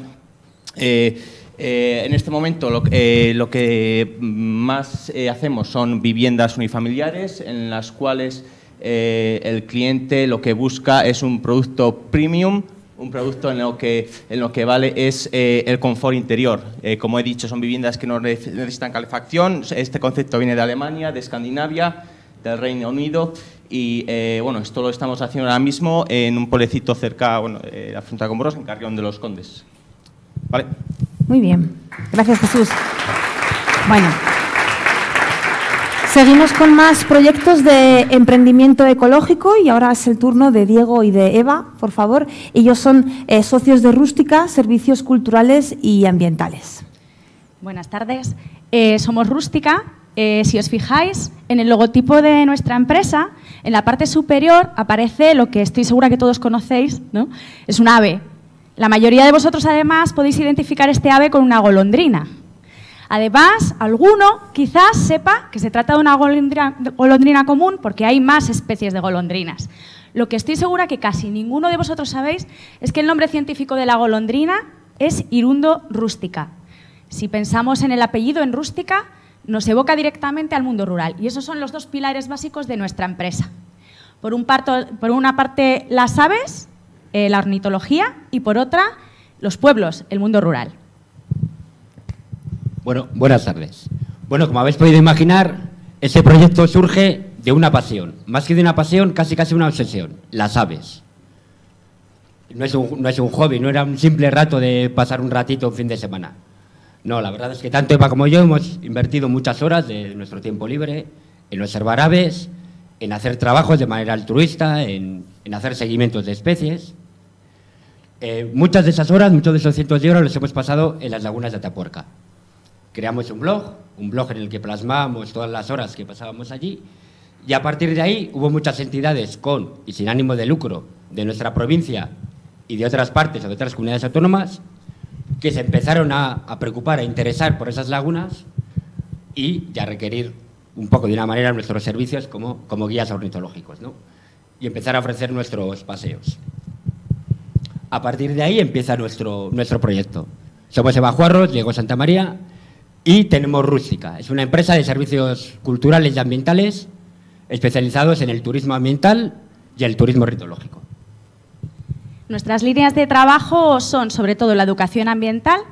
En este momento lo que más hacemos son viviendas unifamiliares en las cuales el cliente lo que busca es un producto premium, un producto en lo que vale es el confort interior. Como he dicho, son viviendas que no necesitan calefacción. Este concepto viene de Alemania, de Escandinavia, del Reino Unido. Y bueno, esto lo estamos haciendo ahora mismo en un pueblecito cerca de la frontera con Burgos, en Carrión de los Condes. ¿Vale? Muy bien. Gracias, Jesús. Bueno. Seguimos con más proyectos de emprendimiento ecológico y ahora es el turno de Diego y de Eva, por favor. Ellos son socios de Rústica, Servicios Culturales y Ambientales. Buenas tardes. Somos Rústica. Si os fijáis, en el logotipo de nuestra empresa, en la parte superior aparece lo que estoy segura que todos conocéis, ¿no? Es un ave. La mayoría de vosotros, además, podéis identificar este ave con una golondrina. Además, alguno quizás sepa que se trata de una golondrina común porque hay más especies de golondrinas. Lo que estoy segura que casi ninguno de vosotros sabéis es que el nombre científico de la golondrina es Hirundo rustica. Si pensamos en el apellido en rústica, nos evoca directamente al mundo rural. Y esos son los dos pilares básicos de nuestra empresa. Por una parte, las aves, la ornitología, y por otra, los pueblos, el mundo rural. Bueno, buenas tardes. Bueno, como habéis podido imaginar, este proyecto surge de una pasión. Más que de una pasión, casi una obsesión. Las aves. No es un hobby, no era un simple rato de pasar un ratito un fin de semana. No, la verdad es que tanto Eva como yo hemos invertido muchas horas de nuestro tiempo libre en observar aves, en hacer trabajos de manera altruista, en hacer seguimientos de especies. Muchas de esas horas, muchos de esos cientos de horas los hemos pasado en las lagunas de Atapuerca. Creamos un blog en el que plasmamos todas las horas que pasábamos allí, y a partir de ahí hubo muchas entidades con y sin ánimo de lucro de nuestra provincia y de otras partes o de otras comunidades autónomas que se empezaron a preocupar, a interesar por esas lagunas y a requerir un poco de una manera nuestros servicios como guías ornitológicos, ¿no? Y empezar a ofrecer nuestros paseos. A partir de ahí empieza nuestro proyecto. Somos Evajuarros, Diego Santa María, y tenemos Rústica. Es una empresa de servicios culturales y ambientales especializados en el turismo ambiental y el turismo ornitológico. Nuestras líneas de trabajo son sobre todo la educación ambiental,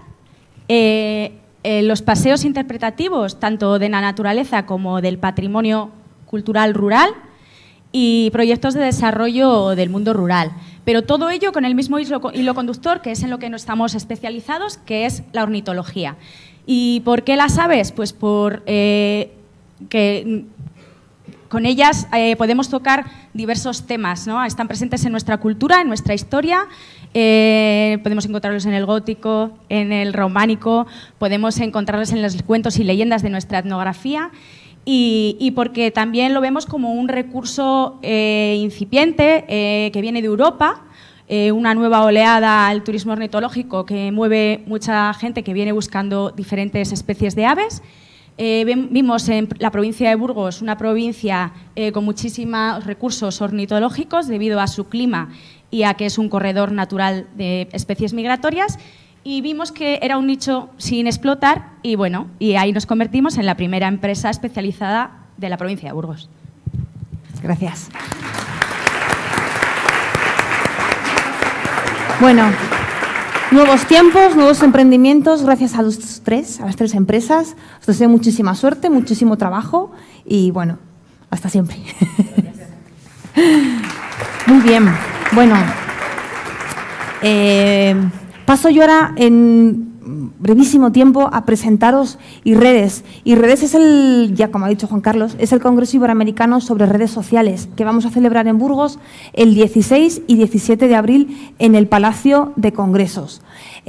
los paseos interpretativos tanto de la naturaleza como del patrimonio cultural rural y proyectos de desarrollo del mundo rural. Pero todo ello con el mismo hilo conductor, que es en lo que no estamos especializados, que es la ornitología. ¿Y por qué las aves? Pues por que con ellas podemos tocar diversos temas, ¿no? Están presentes en nuestra cultura, en nuestra historia. Podemos encontrarlos en el gótico, en el románico, podemos encontrarlos en los cuentos y leyendas de nuestra etnografía. Y porque también lo vemos como un recurso incipiente que viene de Europa, una nueva oleada al turismo ornitológico que mueve mucha gente que viene buscando diferentes especies de aves. Vimos en la provincia de Burgos una provincia con muchísimos recursos ornitológicos debido a su clima y a que es un corredor natural de especies migratorias. Y vimos que era un nicho sin explotar y bueno, y ahí nos convertimos en la primera empresa especializada de la provincia de Burgos. Gracias. Bueno, nuevos tiempos, nuevos emprendimientos, gracias a las tres empresas. Os deseo muchísima suerte, muchísimo trabajo y bueno, hasta siempre. Muy bien, bueno. Paso yo ahora brevísimo tiempo a presentaros iRedes. iRedes es el, ya como ha dicho Juan Carlos, es el Congreso Iberoamericano sobre Redes Sociales que vamos a celebrar en Burgos el 16 y 17 de abril en el Palacio de Congresos.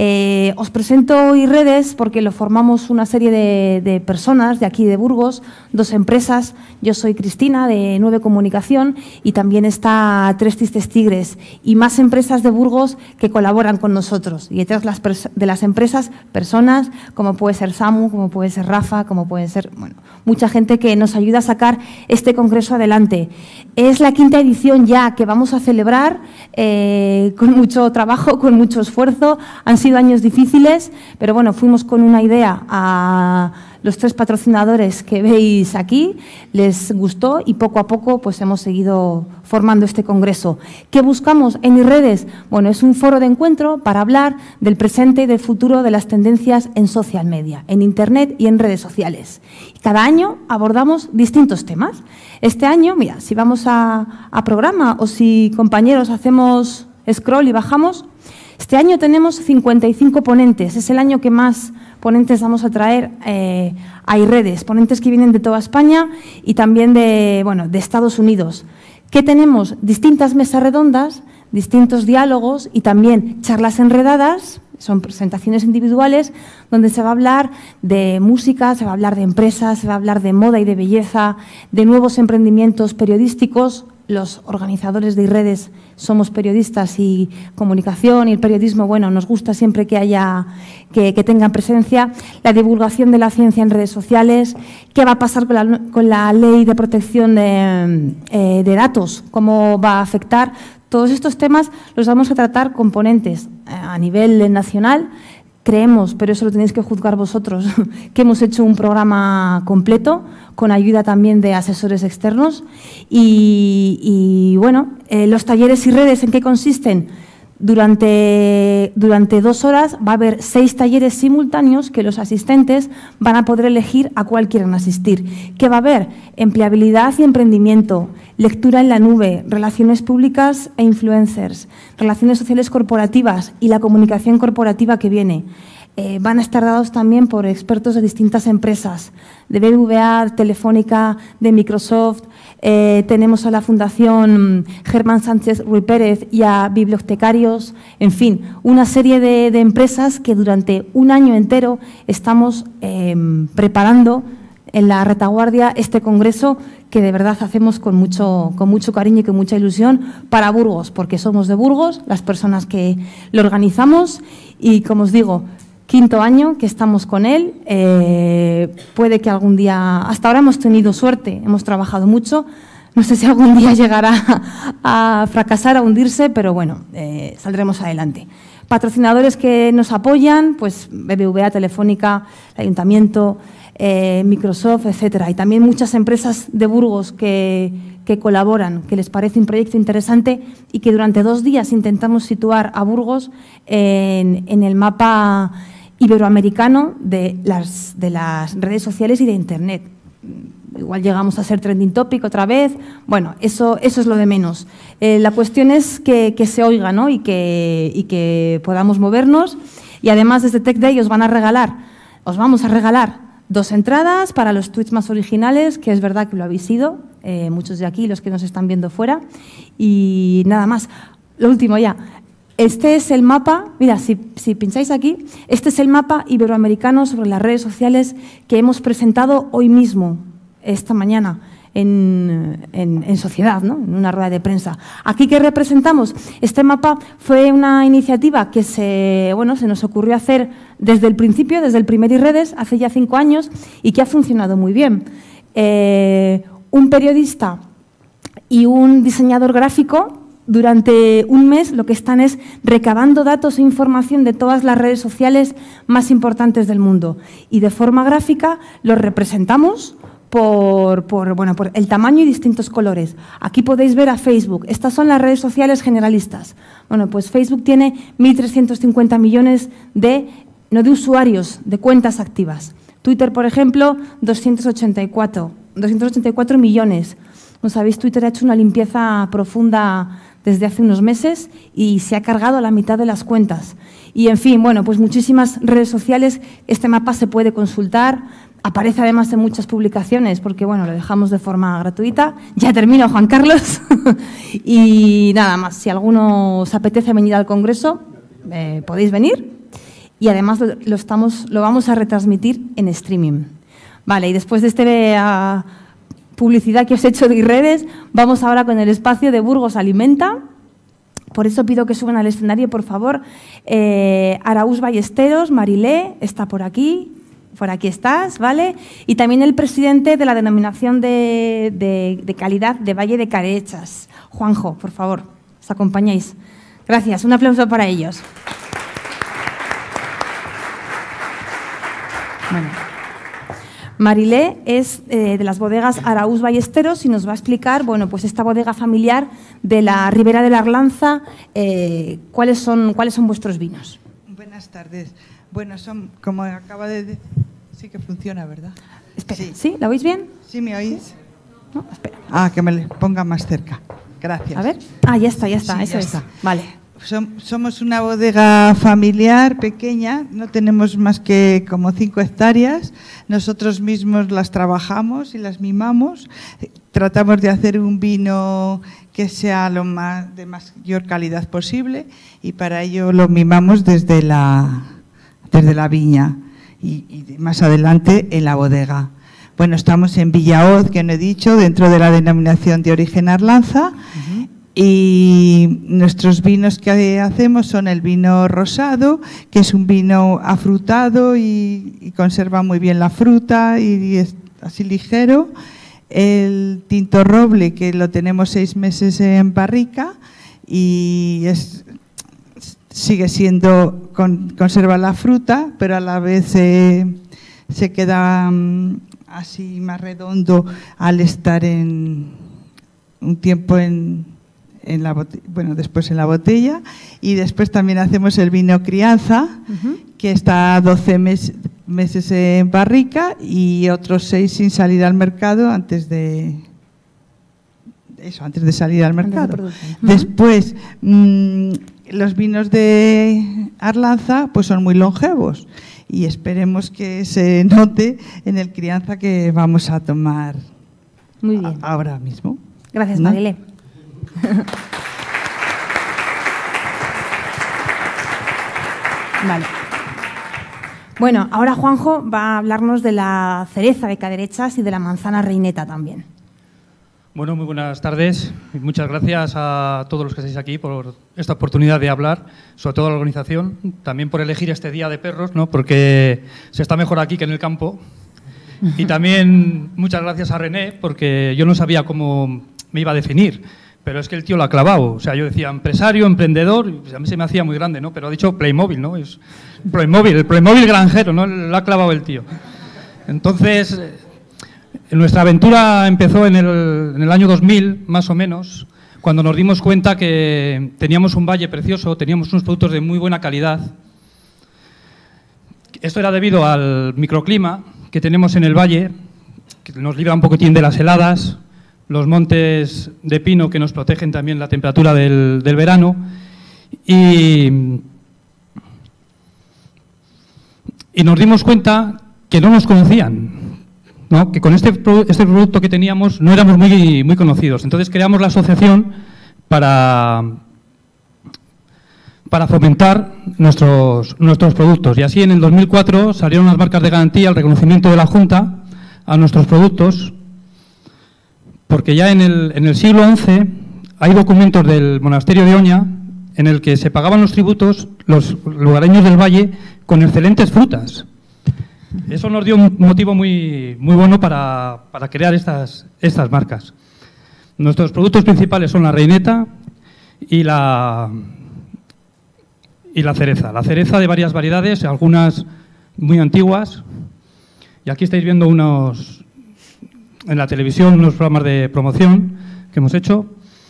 Os presento iRedes porque lo formamos una serie de personas de aquí de Burgos, 2 empresas. Yo soy Cristina de 9 Comunicación y también está Tres Tristes Tigres y más empresas de Burgos que colaboran con nosotros. Y detrás de las empresas, personas como puede ser Samu, como puede ser Rafa, como puede ser, bueno, mucha gente que nos ayuda a sacar este congreso adelante. Es la 5ª edición ya que vamos a celebrar con mucho trabajo, con mucho esfuerzo. Han sido años difíciles, pero bueno, fuimos con una idea a los 3 patrocinadores que veis aquí, les gustó y poco a poco pues hemos seguido formando este congreso. ¿Qué buscamos en iRedes? Bueno, es un foro de encuentro para hablar del presente y del futuro de las tendencias en social media, en Internet y en redes sociales. Cada año abordamos distintos temas. Este año, mira, si vamos a programa o si compañeros hacemos scroll y bajamos, este año tenemos 55 ponentes, es el año que más ponentes vamos a traer a iRedes, ponentes que vienen de toda España y también de Estados Unidos. ¿Qué tenemos? Distintas mesas redondas, distintos diálogos y también charlas enredadas, son presentaciones individuales donde se va a hablar de música, se va a hablar de empresas, se va a hablar de moda y de belleza, de nuevos emprendimientos periodísticos. Los organizadores de iRedes somos periodistas y comunicación y el periodismo, bueno, nos gusta siempre que haya, que tengan presencia. La divulgación de la ciencia en redes sociales, qué va a pasar con la ley de protección de datos, cómo va a afectar. Todos estos temas los vamos a tratar con ponentes a nivel nacional. Creemos, pero eso lo tenéis que juzgar vosotros, que hemos hecho un programa completo con ayuda también de asesores externos. Y bueno, los talleres iRedes, ¿en qué consisten? Durante 2 horas va a haber 6 talleres simultáneos que los asistentes van a poder elegir a cuál quieren asistir. ¿Qué va a haber? Empleabilidad y emprendimiento, lectura en la nube, relaciones públicas e influencers, relaciones sociales corporativas y la comunicación corporativa que viene. Van a estar dados también por expertos de distintas empresas, de BBVA, Telefónica, de Microsoft. Tenemos a la Fundación Germán Sánchez Ruiz Pérez y a bibliotecarios, en fin, una serie de empresas que durante un año entero estamos preparando en la retaguardia este congreso que de verdad hacemos con mucho cariño y con mucha ilusión para Burgos, porque somos de Burgos, las personas que lo organizamos y, como os digo, 5º año que estamos con él. Puede que algún día, hasta ahora hemos tenido suerte, hemos trabajado mucho, no sé si algún día llegará a fracasar, a hundirse, pero bueno, saldremos adelante. Patrocinadores que nos apoyan, pues BBVA, Telefónica, el Ayuntamiento, Microsoft, etcétera. Y también muchas empresas de Burgos que colaboran, que les parece un proyecto interesante y que durante 2 días intentamos situar a Burgos en el mapa iberoamericano de las redes sociales y de Internet. Igual llegamos a ser trending topic otra vez. Bueno, eso es lo de menos. La cuestión es que se oiga, ¿no? y que podamos movernos. Y además desde Tech Day os vamos a regalar 2 entradas para los tweets más originales, que es verdad que lo habéis sido, muchos de aquí, los que nos están viendo fuera. Y nada más. Lo último ya. Este es el mapa, mira, si pincháis aquí, este es el mapa iberoamericano sobre las redes sociales que hemos presentado hoy mismo, esta mañana, en sociedad, ¿no? En una rueda de prensa. ¿Aquí qué representamos? Este mapa fue una iniciativa que se nos ocurrió hacer desde el principio, desde el primer iRedes, hace ya 5 años, y que ha funcionado muy bien. Un periodista y un diseñador gráfico, durante un mes lo que están es recabando datos e información de todas las redes sociales más importantes del mundo. Y de forma gráfica los representamos por el tamaño y distintos colores. Aquí podéis ver a Facebook. Estas son las redes sociales generalistas. Bueno, pues Facebook tiene 1.350 millones no de usuarios, de cuentas activas. Twitter, por ejemplo, 284 millones. Como sabéis, Twitter ha hecho una limpieza profunda desde hace unos meses y se ha cargado a la mitad de las cuentas. Y, en fin, bueno, pues muchísimas redes sociales. Este mapa se puede consultar, aparece además en muchas publicaciones porque, bueno, lo dejamos de forma gratuita. Ya termino, Juan Carlos. Y nada más, si alguno os apetece venir al Congreso, podéis venir. Y además lo vamos a retransmitir en streaming. Vale, y después de esta publicidad que os he hecho de redes, vamos ahora con el espacio de Burgos Alimenta. Por eso pido que suban al escenario, por favor. Araúz Ballesteros, Marilé, está por aquí estás, ¿vale? Y también el presidente de la denominación de calidad de Valle de Carechas, Juanjo, por favor, os acompañáis. Gracias, un aplauso para ellos. Bueno. Marilé es de las bodegas Araúz Ballesteros y nos va a explicar, bueno, pues esta bodega familiar de la Ribera de la Arlanza, cuáles son vuestros vinos. Buenas tardes. Bueno, son, como acaba de decir, sí que funciona, ¿verdad? Espera, ¿sí? ¿La oís bien? ¿Sí me oís? No, espera. Ah, que me le ponga más cerca. Gracias. A ver. Ah, ya está, sí, eso ya es. Está. Vale. Somos una bodega familiar pequeña, no tenemos más que como 5 hectáreas. Nosotros mismos las trabajamos y las mimamos. Tratamos de hacer un vino que sea de mayor calidad posible y para ello lo mimamos desde la viña y más adelante en la bodega. Bueno, estamos en Villahoz, que no he dicho, dentro de la denominación de origen Arlanza. Y nuestros vinos que hacemos son el vino rosado, que es un vino afrutado y conserva muy bien la fruta y es así ligero. El tinto roble, que lo tenemos 6 meses en barrica y sigue siendo, conserva la fruta, pero a la vez se queda así más redondo al estar en un tiempo después en la botella. Y después también hacemos el vino crianza, que está 12 meses en barrica y otros 6 sin salir al mercado antes de salir al mercado. Después, los vinos de Arlanza pues son muy longevos y esperemos que se note en el crianza que vamos a tomar ahora mismo. Gracias, Marilé. Vale. Bueno, ahora Juanjo va a hablarnos de la cereza de Caderechas y de la manzana reineta también. Bueno, muy buenas tardes y muchas gracias a todos los que estáis aquí por esta oportunidad de hablar, sobre todo a la organización, también por elegir este Día de Perros, ¿no? Porque se está mejor aquí que en el campo. Y también muchas gracias a René, porque yo no sabía cómo me iba a definir, pero es que el tío lo ha clavado. O sea, yo decía empresario, emprendedor, pues a mí se me hacía muy grande, ¿no? Pero ha dicho Playmobil, ¿no? Es Playmobil, el Playmobil granjero, ¿no? Lo ha clavado el tío. Entonces, nuestra aventura empezó en el año 2000, más o menos, cuando nos dimos cuenta que teníamos un valle precioso, teníamos unos productos de muy buena calidad. Esto era debido al microclima que tenemos en el valle, que nos libra un poquitín de las heladas, los montes de pino que nos protegen también la temperatura del verano y nos dimos cuenta que no nos conocían, ¿no? Que con este producto que teníamos no éramos muy conocidos. Entonces creamos la asociación para fomentar nuestros productos. Y así en el 2004 salieron las marcas de garantía, el reconocimiento de la Junta a nuestros productos, porque ya en el siglo XI hay documentos del monasterio de Oña en el que se pagaban los tributos los lugareños del valle con excelentes frutas. Eso nos dio un motivo muy bueno para crear estas marcas. Nuestros productos principales son la reineta y la cereza. La cereza de varias variedades, algunas muy antiguas. Y aquí estáis viendo en la televisión unos programas de promoción que hemos hecho.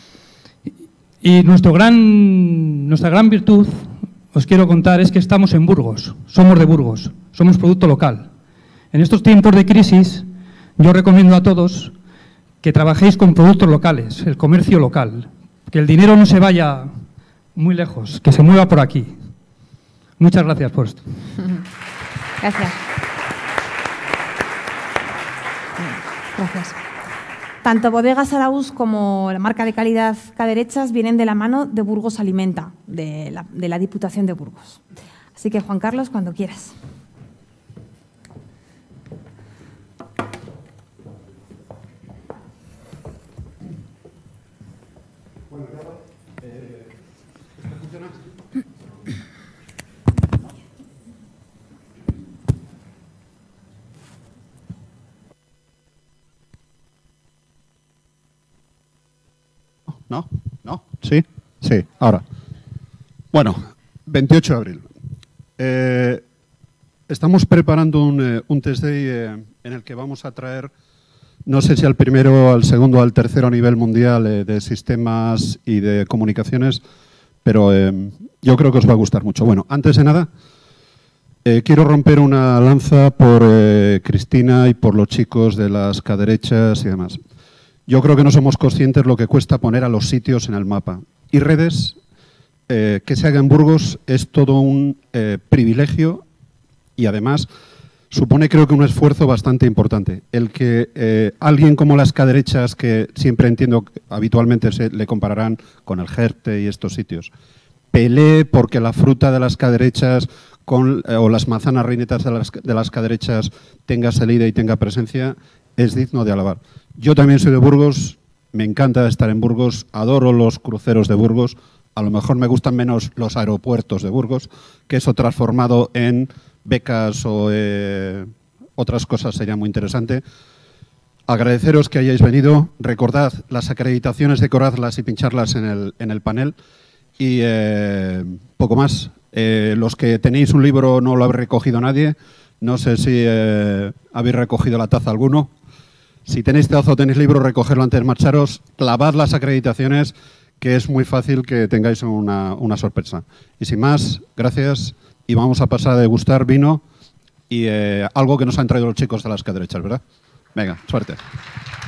Y nuestra gran virtud, os quiero contar, es que estamos en Burgos, somos de Burgos, somos producto local. En estos tiempos de crisis, yo recomiendo a todos que trabajéis con productos locales, el comercio local, que el dinero no se vaya muy lejos, que se mueva por aquí. Muchas gracias por esto. Gracias. Gracias. Tanto Bodegas Araúz como la marca de calidad Caderechas vienen de la mano de Burgos Alimenta, de la Diputación de Burgos. Así que, Juan Carlos, cuando quieras. ¿No? ¿No? ¿Sí? Sí, ahora. Bueno, 28 de abril. Estamos preparando un test day en el que vamos a traer, no sé si al primero, al segundo o al tercero a nivel mundial de sistemas y de comunicaciones, pero yo creo que os va a gustar mucho. Bueno, antes de nada, quiero romper una lanza por Cristina y por los chicos de las Caderechas y demás. Yo creo que no somos conscientes lo que cuesta poner a los sitios en el mapa. Y redes, que se haga en Burgos, es todo un privilegio y además supone, creo que, un esfuerzo bastante importante. El que alguien como las Caderechas, que siempre entiendo que habitualmente se le compararán con el Jerte y estos sitios, pelee porque la fruta de las Caderechas o las manzanas reinetas de las Caderechas tenga salida y tenga presencia, es digno de alabar. Yo también soy de Burgos, me encanta estar en Burgos, adoro los cruceros de Burgos, a lo mejor me gustan menos los aeropuertos de Burgos, que eso transformado en becas o otras cosas sería muy interesante. Agradeceros que hayáis venido, recordad las acreditaciones, decoradlas y pincharlas en el panel y poco más. Los que tenéis un libro no lo habéis recogido nadie, no sé si habéis recogido la taza alguno. Si tenéis taza o tenéis libro, recogerlo antes de marcharos, clavad las acreditaciones, que es muy fácil que tengáis una sorpresa. Y sin más, gracias, y vamos a pasar a degustar vino y algo que nos han traído los chicos de las Caderechas, ¿verdad? Venga, suerte.